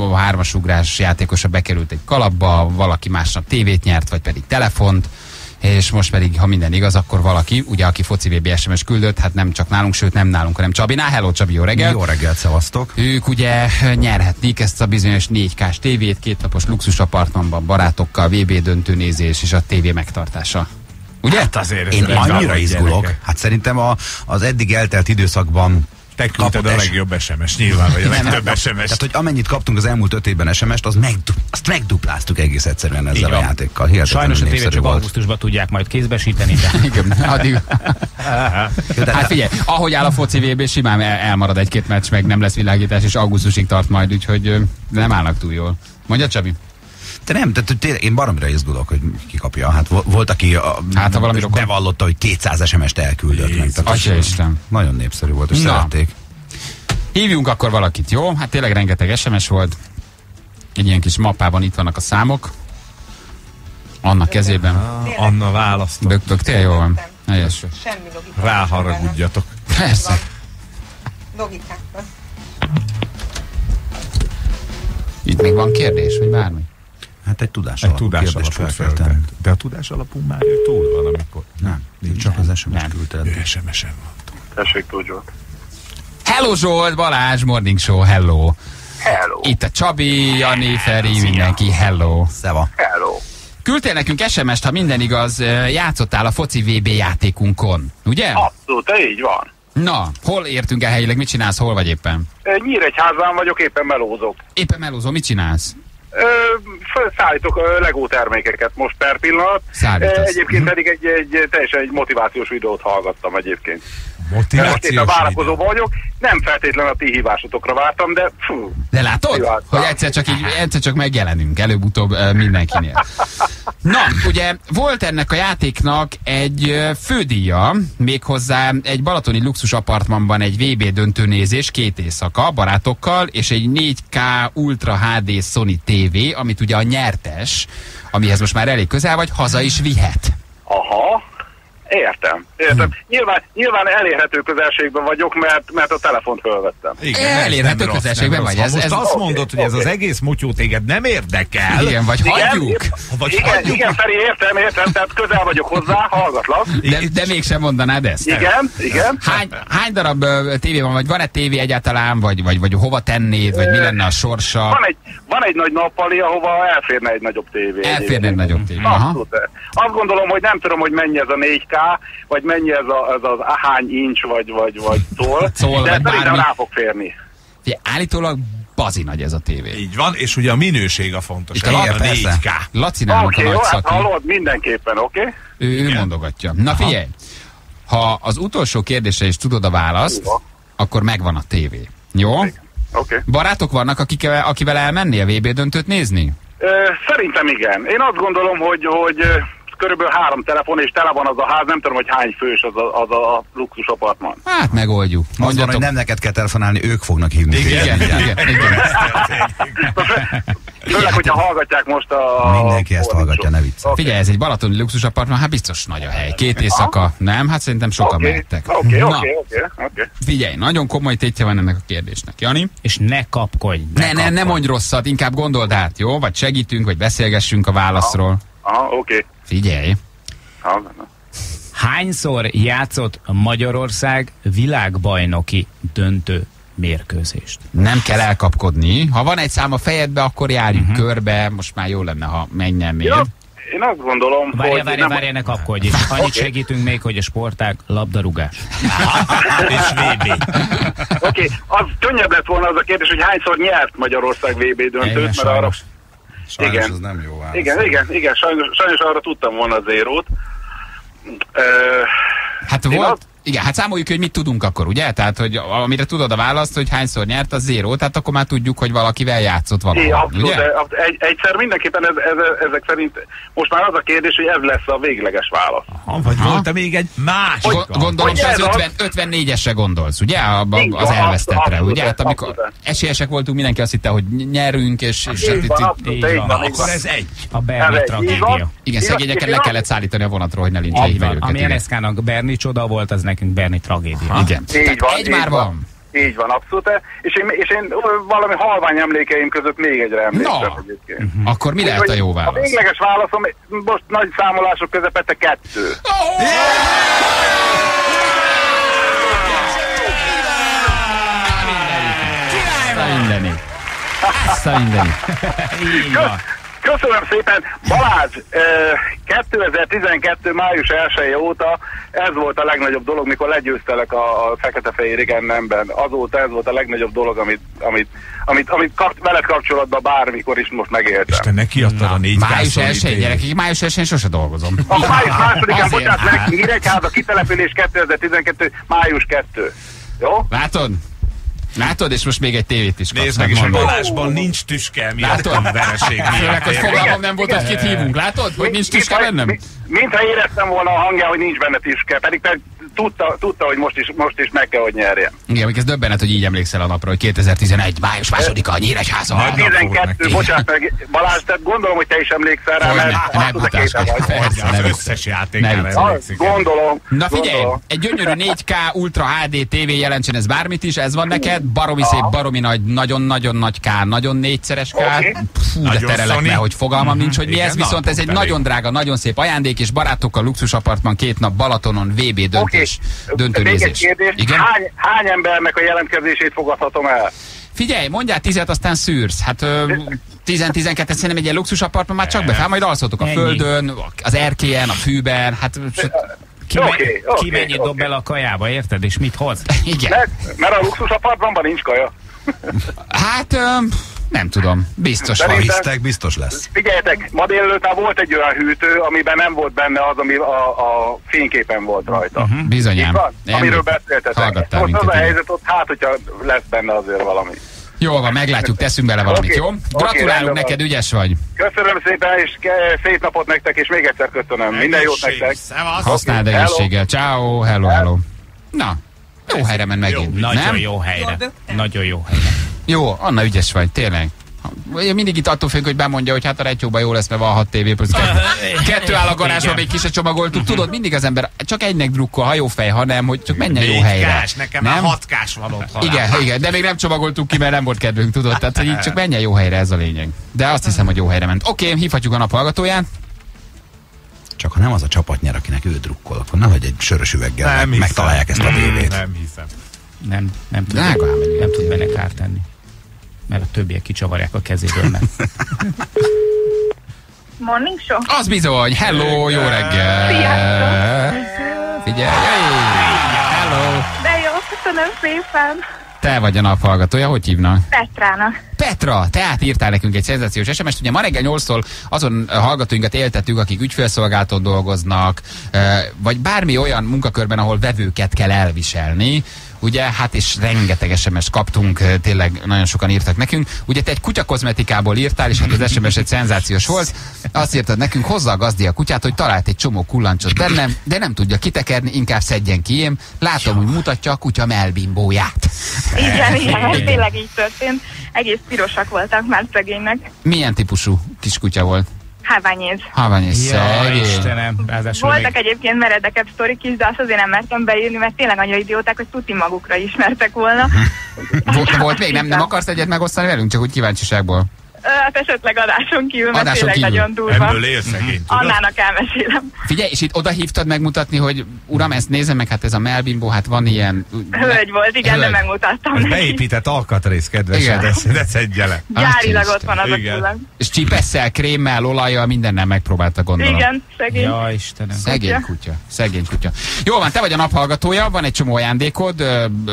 3-as játékosa bekerült egy kalapba, valaki másnap tévét nyert, vagy pedig telefont, és most pedig, ha minden igaz, akkor valaki, ugye aki foci VB SMS küldött, hát nem csak nálunk, sőt nem nálunk, hanem Csabinál. Hello Csabi, jó reggelt! Jó reggelt, szevasztok! Ők ugye nyerhetnék ezt a bizonyos 4K-s tévét, 2 napos luxus apartmanban, barátokkal, VB döntőnézés és a tévé megtartása. Ugye? Hát azért én annyira izgulok. Hát szerintem az eddig eltelt időszakban te küldted a legjobb SMS, nyilván, vagy a legtöbb SMS. Tehát, hogy amennyit kaptunk az elmúlt 5 évben SMS-t, azt megdupláztuk egész egyszerűen ezzel a játékkal. Sajnos a tévét csak augusztusban tudják majd kézbesíteni, de... Igen, addig... Hát figyelj, ahogy áll a foci VB, simán elmarad 1-2 meccs, meg nem lesz világítás, és augusztusig tart majd, úgyhogy nem állnak túl jól. Mondja, Csabi? De nem, tehát tényleg én baromira izgulok, hogy ki kapja. Hát volt, aki bevallotta, hogy 200 SMS-t elküldött. Atya Isten. Nagyon népszerű volt, és szerették. Hívjunk akkor valakit, jó? Hát tényleg rengeteg SMS volt. Egy ilyen kis mappában itt vannak a számok. Anna kezében. Anna választott. Bögtök, tényleg jól van. Helyes. Semmi logika. Ráharagudjatok. Persze. Logikákban. Itt még van kérdés, vagy bármi? Hát egy tudás alapú kérdést feltettem. De a tudás alapú már túl van, amikor... Nem, csak az SMS-t küldted. Ő SMS-en van. Tessék, Tóth Zsolt. Hello Zsolt, Balázs, Morning Show, hello. Hello. Itt a Csabi, Jani, Feri, mindenki, hello. Szeva. Hello. Küldtél nekünk SMS-t, ha minden igaz, játszottál a foci VB játékunkon, ugye? Abszolút, így van. Na, hol értünk el helyileg, mit csinálsz, hol vagy éppen? Nyíregyházán vagyok, éppen melózok. Éppen melózom, mit csinálsz? Szállítok Lego termékeket most per pillanat. Egyébként pedig egy teljesen egy motivációs videót hallgattam egyébként. Most itt a várakozóban vagyok. Nem feltétlenül a ti hívásotokra vártam, de fú. De látod, hogy egyszer csak megjelenünk, előbb-utóbb mindenkinél. Na, ugye volt ennek a játéknak egy fődíja, méghozzá egy balatoni luxus apartmanban egy VB döntőnézés 2 éjszaka barátokkal, és egy 4K Ultra HD Sony TV, amit ugye a nyertes, amihez most már elég közel vagy, haza is vihet. Aha. Értem. Nyilván elérhető közelségben vagyok, mert a telefont fölvettem. Igen, elérhető közelségben vagy. Most azt mondod, hogy ez az egész mutyó téged nem érdekel. Igen, vagy hagyjuk. Igen, Feri, értem, tehát közel vagyok hozzá, hallgatlak. De mégsem mondanád ezt? Igen. Hány darab tévé van, vagy van-e tévé egyáltalán, vagy hova tennéd, vagy mi lenne a sorsa? Van egy nagy nappali, ahova elférne egy nagyobb tévé. Elférne egy nagyobb tévé. Azt gondolom, hogy nem tudom, hogy mennyi ez a 4K, vagy mennyi ez az hány inch, vagy szól, de szerintem rá fog férni. Állítólag bazi nagy ez a tévé. Így van, és ugye a minőség a fontos. Igen, a 4K. Lacinának a nagy szaki. Hallod, mindenképpen, oké? Ő mondogatja. Na figyelj, ha az utolsó kérdésre is tudod a választ, akkor megvan a tévé. Jó? Oké. Barátok vannak, akivel elmennél a VB döntőt nézni? Szerintem igen. Én azt gondolom, hogy körülbelül 3 telefon, és tele van az a ház, nem tudom, hogy hány fős az a luxus apartman. Hát megoldjuk. Mondjatok, hogy nem neked kell telefonálni, ők fognak hívni. Igen. Főleg, hogyha hallgatják most a... Mindenki ezt hallgatja, ne vicc. Figyelj, ez egy balatoni luxus apartman, hát biztos nagy a hely. 2 éjszaka, nem? Hát szerintem sokan mehettek. Oké. Figyelj, nagyon komoly tétje van ennek a kérdésnek, Jani. És ne kapkodj. Ne mondj rosszat, inkább gondold át, jó? Vagy segítünk, vagy beszélgessünk a válaszról. Oké. Figyelj. Hányszor játszott Magyarország világbajnoki döntő mérkőzést? Nem kell elkapkodni. Ha van egy szám a fejedbe, akkor járjuk körbe. Most már jó lenne, ha menjen még. Ja, én azt gondolom, Várj, ne kapkodj. Annyit segítünk még, hogy a sportág labdarúgás. És VB. Oké, az könnyebb lett volna az a kérdés, hogy hányszor nyert Magyarország VB döntőt, mert arra... Sajnos ez nem jó válasz. Igen, sajnos arra tudtam volna a zérót. Hát volt... Igen, hát számoljuk, hogy mit tudunk akkor, ugye? Tehát, hogy amire tudod a választ, hogy hányszor nyert a zéró, tehát akkor már tudjuk, hogy valakivel játszott valahol, ugye? Egyszer mindenképpen ezek szerint most már az a kérdés, hogy ez lesz a végleges válasz. Vagy volt-e még egy másik? Gondolom, te az 54-esre gondolsz, ugye? Az elvesztettre, ugye? Hát amikor esélyesek voltunk, mindenki azt hitte, hogy nyerünk, és akkor ez egy. A Berni tragédia. Igen, szegényeket le kellett szállítani a vonatról, hogy ne lincseljék őket. Ami NSK-nak Berni csoda volt, az nekünk Berni tragédia. Igen. Egy már van. Így van, abszolút. És én valami halvány emlékeim között még egyre emlékszem egyébként. Akkor mi lehet a jó válasz? A végleges válaszom most nagy számolások közepette 2. Mindenit. Így van. Köszönöm szépen. Balázs, 2012. május 1-e óta ez volt a legnagyobb dolog, mikor legyőztelek a fekete-fehér igennemben. Azóta ez volt a legnagyobb dolog, amit veled kapcsolatban bármikor is most megéltem. És te neki adtad a 4K május 1-én, gyerekek, május 1-én sose dolgozom. A május 2-án, bocsánat, Nyíregyháza kitelepülés 2012. május 2. Jó? Látod, és most még egy tévét is kapsz. Nézd meg, és a Balázsban nincs tüske miatt a vereség. Főleg, hogy fogalmam nem volt, hogy kit hívunk. Látod, hogy nincs tüske bennem? Mintha éreztem volna a hangján, hogy nincs benne tüske, pedig tudta, hogy most is meg kell, hogy nyerjen. Igen, még ez döbbenet, hogy így emlékszel a napra, hogy 2011. május 2-a Nyíregyháza. 12, bocsánat meg, Balázs, tehát gondolom, hogy te is emlékszel rá, mert az összes játékára emlékszik. Gondolom. Na figyelj, egy gyönyörű 4K Ultra HD TV jelentsen ez bármit is, ez van neked, baromi szép, baromi nagy, nagyon-nagyon nagy K, nagyon 4-szeres K. Fú, de terelek meg, hogy fogalmam nincs, hogy mi ez, viszont ez egy nagyon drága, nagyon szép ajándék, és barátokkal luxus apartman 2 nap Balatonon VB döntőnézés. Igen? Hány embernek a jelentkezését fogadhatom el? Figyelj, mondjál 10-et, aztán szűrsz. Hát 10-12-et szerintem egy ilyen luxus apartman már csak befáll, majd alszotok a földön, az erkélyen, a fűben, hát... Ki mennyit dob bele a kajába, érted? És mit hoz? Igen. Mert a luxus apartmanban nincs kaja. Hát... Nem tudom, biztos van. Hisztek, biztos lesz. Figyeljetek, ma délelőtt volt egy olyan hűtő, amiben nem volt benne az, ami a fényképen volt rajta. Bizonyám. Amiről beszéltetek. Most az a helyzet ott, hát, hogyha lesz benne azért valami. Jól van, meglátjuk, teszünk bele valamit, jó? Gratulálunk neked, ügyes vagy. Köszönöm szépen, és szép napot nektek, és még egyszer köszönöm. Minden jót nektek. Használd egészséggel. Ciao, hello. Na, jó helyre ment megint. Nagyon jó helyre. Nagyon jó helyre. Jó, Anna, ügyes vagy, tényleg. Mindig itt attól függ, hogy bemondja, hogy hát a retyóban jó lesz, mert van 6 TV plusz 2 áll a garázsban, még ki se csomagoltuk. Tudod, mindig az ember csak egynek drukkol, ha jó fej, ha nem, hogy csak menjen jó helyre. Nekem már 6K-s van otthon. Igen, de még nem csomagoltuk ki, mert nem volt kedvünk, tudod. Tehát, hogy így csak menjen jó helyre, ez a lényeg. De azt hiszem, hogy jó helyre ment. Oké, hívhatjuk a naphallgatóját. Csak ha nem az a csapat nyer, akinek ő drukkol, akkor nehogy egy sörös üveggel megtalálják ezt a tévét. Nem hiszem. Nem tud benne kárt tenni. Mert a többiek kicsavarják a kezéből, mert... Morning show? Az bizony, hello, jó reggel! Figyelj! Hello! De jó, köszönöm szépen! Te vagy a naphallgatója, hogy hívnak? Petrának. Petra, te átírtál nekünk egy szenzációs SMS-t. Ugye ma reggel 8-tól azon hallgatóinkat éltettük, akik ügyfélszolgálaton dolgoznak, vagy bármi olyan munkakörben, ahol vevőket kell elviselni. Ugye, hát és rengeteg SMS kaptunk, tényleg nagyon sokan írtak nekünk. Ugye te egy kutyakozmetikából írtál, és hát az SMS egy szenzációs volt. Azt írtad nekünk, hozza a gazdi a kutyát, hogy talált egy csomó kullancsot bennem, de nem tudja kitekerni, inkább szedjen ki én. Látom, hogy mutatja a kutya melbimbóját. Igen, ez tényleg így történt. Egész pirosak voltak már szegénynek. Milyen típusú kiskutya volt? Havanyéz, szegény. Istenem. Voltak egyébként meredekebb sztorik is, de azt azért nem mertem beírni, mert tényleg annyira idióták, hogy tuti magukra ismertek volna. Volt még? Nem akarsz egyet megosztani velünk? Csak úgy kíváncsiságból. Hát esetleg adáson kívül, mert tényleg nagyon durva. Ebből él szegény, tudod? Annának elmesélem. Figyelj, és itt oda hívtad megmutatni, hogy uram, ezt nézem meg, hát ez a melbimbó, hát van ilyen... Hölgy volt, igen, de megmutattam neki. Beépített alkatrész, kedvesed, de szedje le. Gyárilag ott van az a kullancs. És csípesszel, krémmel, olajjal, mindennel megpróbálta, gondolom. Igen, szegény. Ja, Istenem. Szegény kutya. Jó van, te vagy a naphallgatója, van egy csomó ajándékod,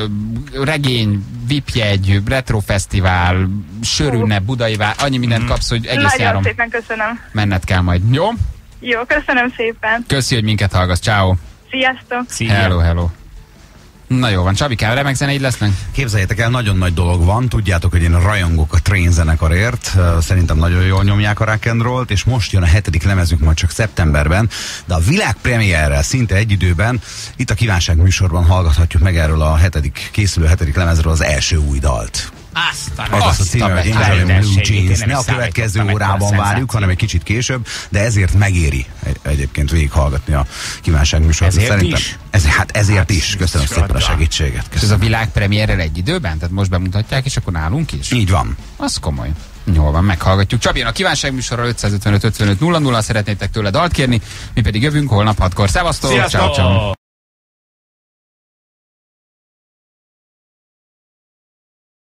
regény, VIP-jegy, retrofesztivál, sörünnep, budai vár, annyi mindent kapsz, hogy egész nagyon nyáron szépen köszönöm. menned kell majd. Jó? Jó, köszönöm szépen. Köszi, hogy minket hallgatsz. Ciao. Sziasztok. Hello. Na jó van, Csabikám, remek zenéid lesznek? Képzeljétek el, nagyon nagy dolog van. Tudjátok, hogy én rajongok a Train zenekarért. Szerintem nagyon jól nyomják a rock and rollt, és most jön a 7. lemezünk majd csak szeptemberben, de a világpremierrel szinte egy időben itt a Kívánság műsorban hallgathatjuk meg erről a készülő 7. lemezről az első új dalt. Az a címe, hogy Angel in Blue Jeans. Ne a következő órában várjuk, hanem egy kicsit később, de ezért megéri egyébként végighallgatni a Kívánság műsort. Ezért is? Ezért is. Köszönöm szépen a segítséget. És ez a világpremierrel egy időben? Tehát most bemutatják, és akkor nálunk is? Így van. Az komoly. Jól van, meghallgatjuk. Csabi, a Kívánság műsorral 555 55 00, szeretnétek tőle dalt kérni, mi pedig jövünk holnap 6-kor. Szevasztok! Ciao.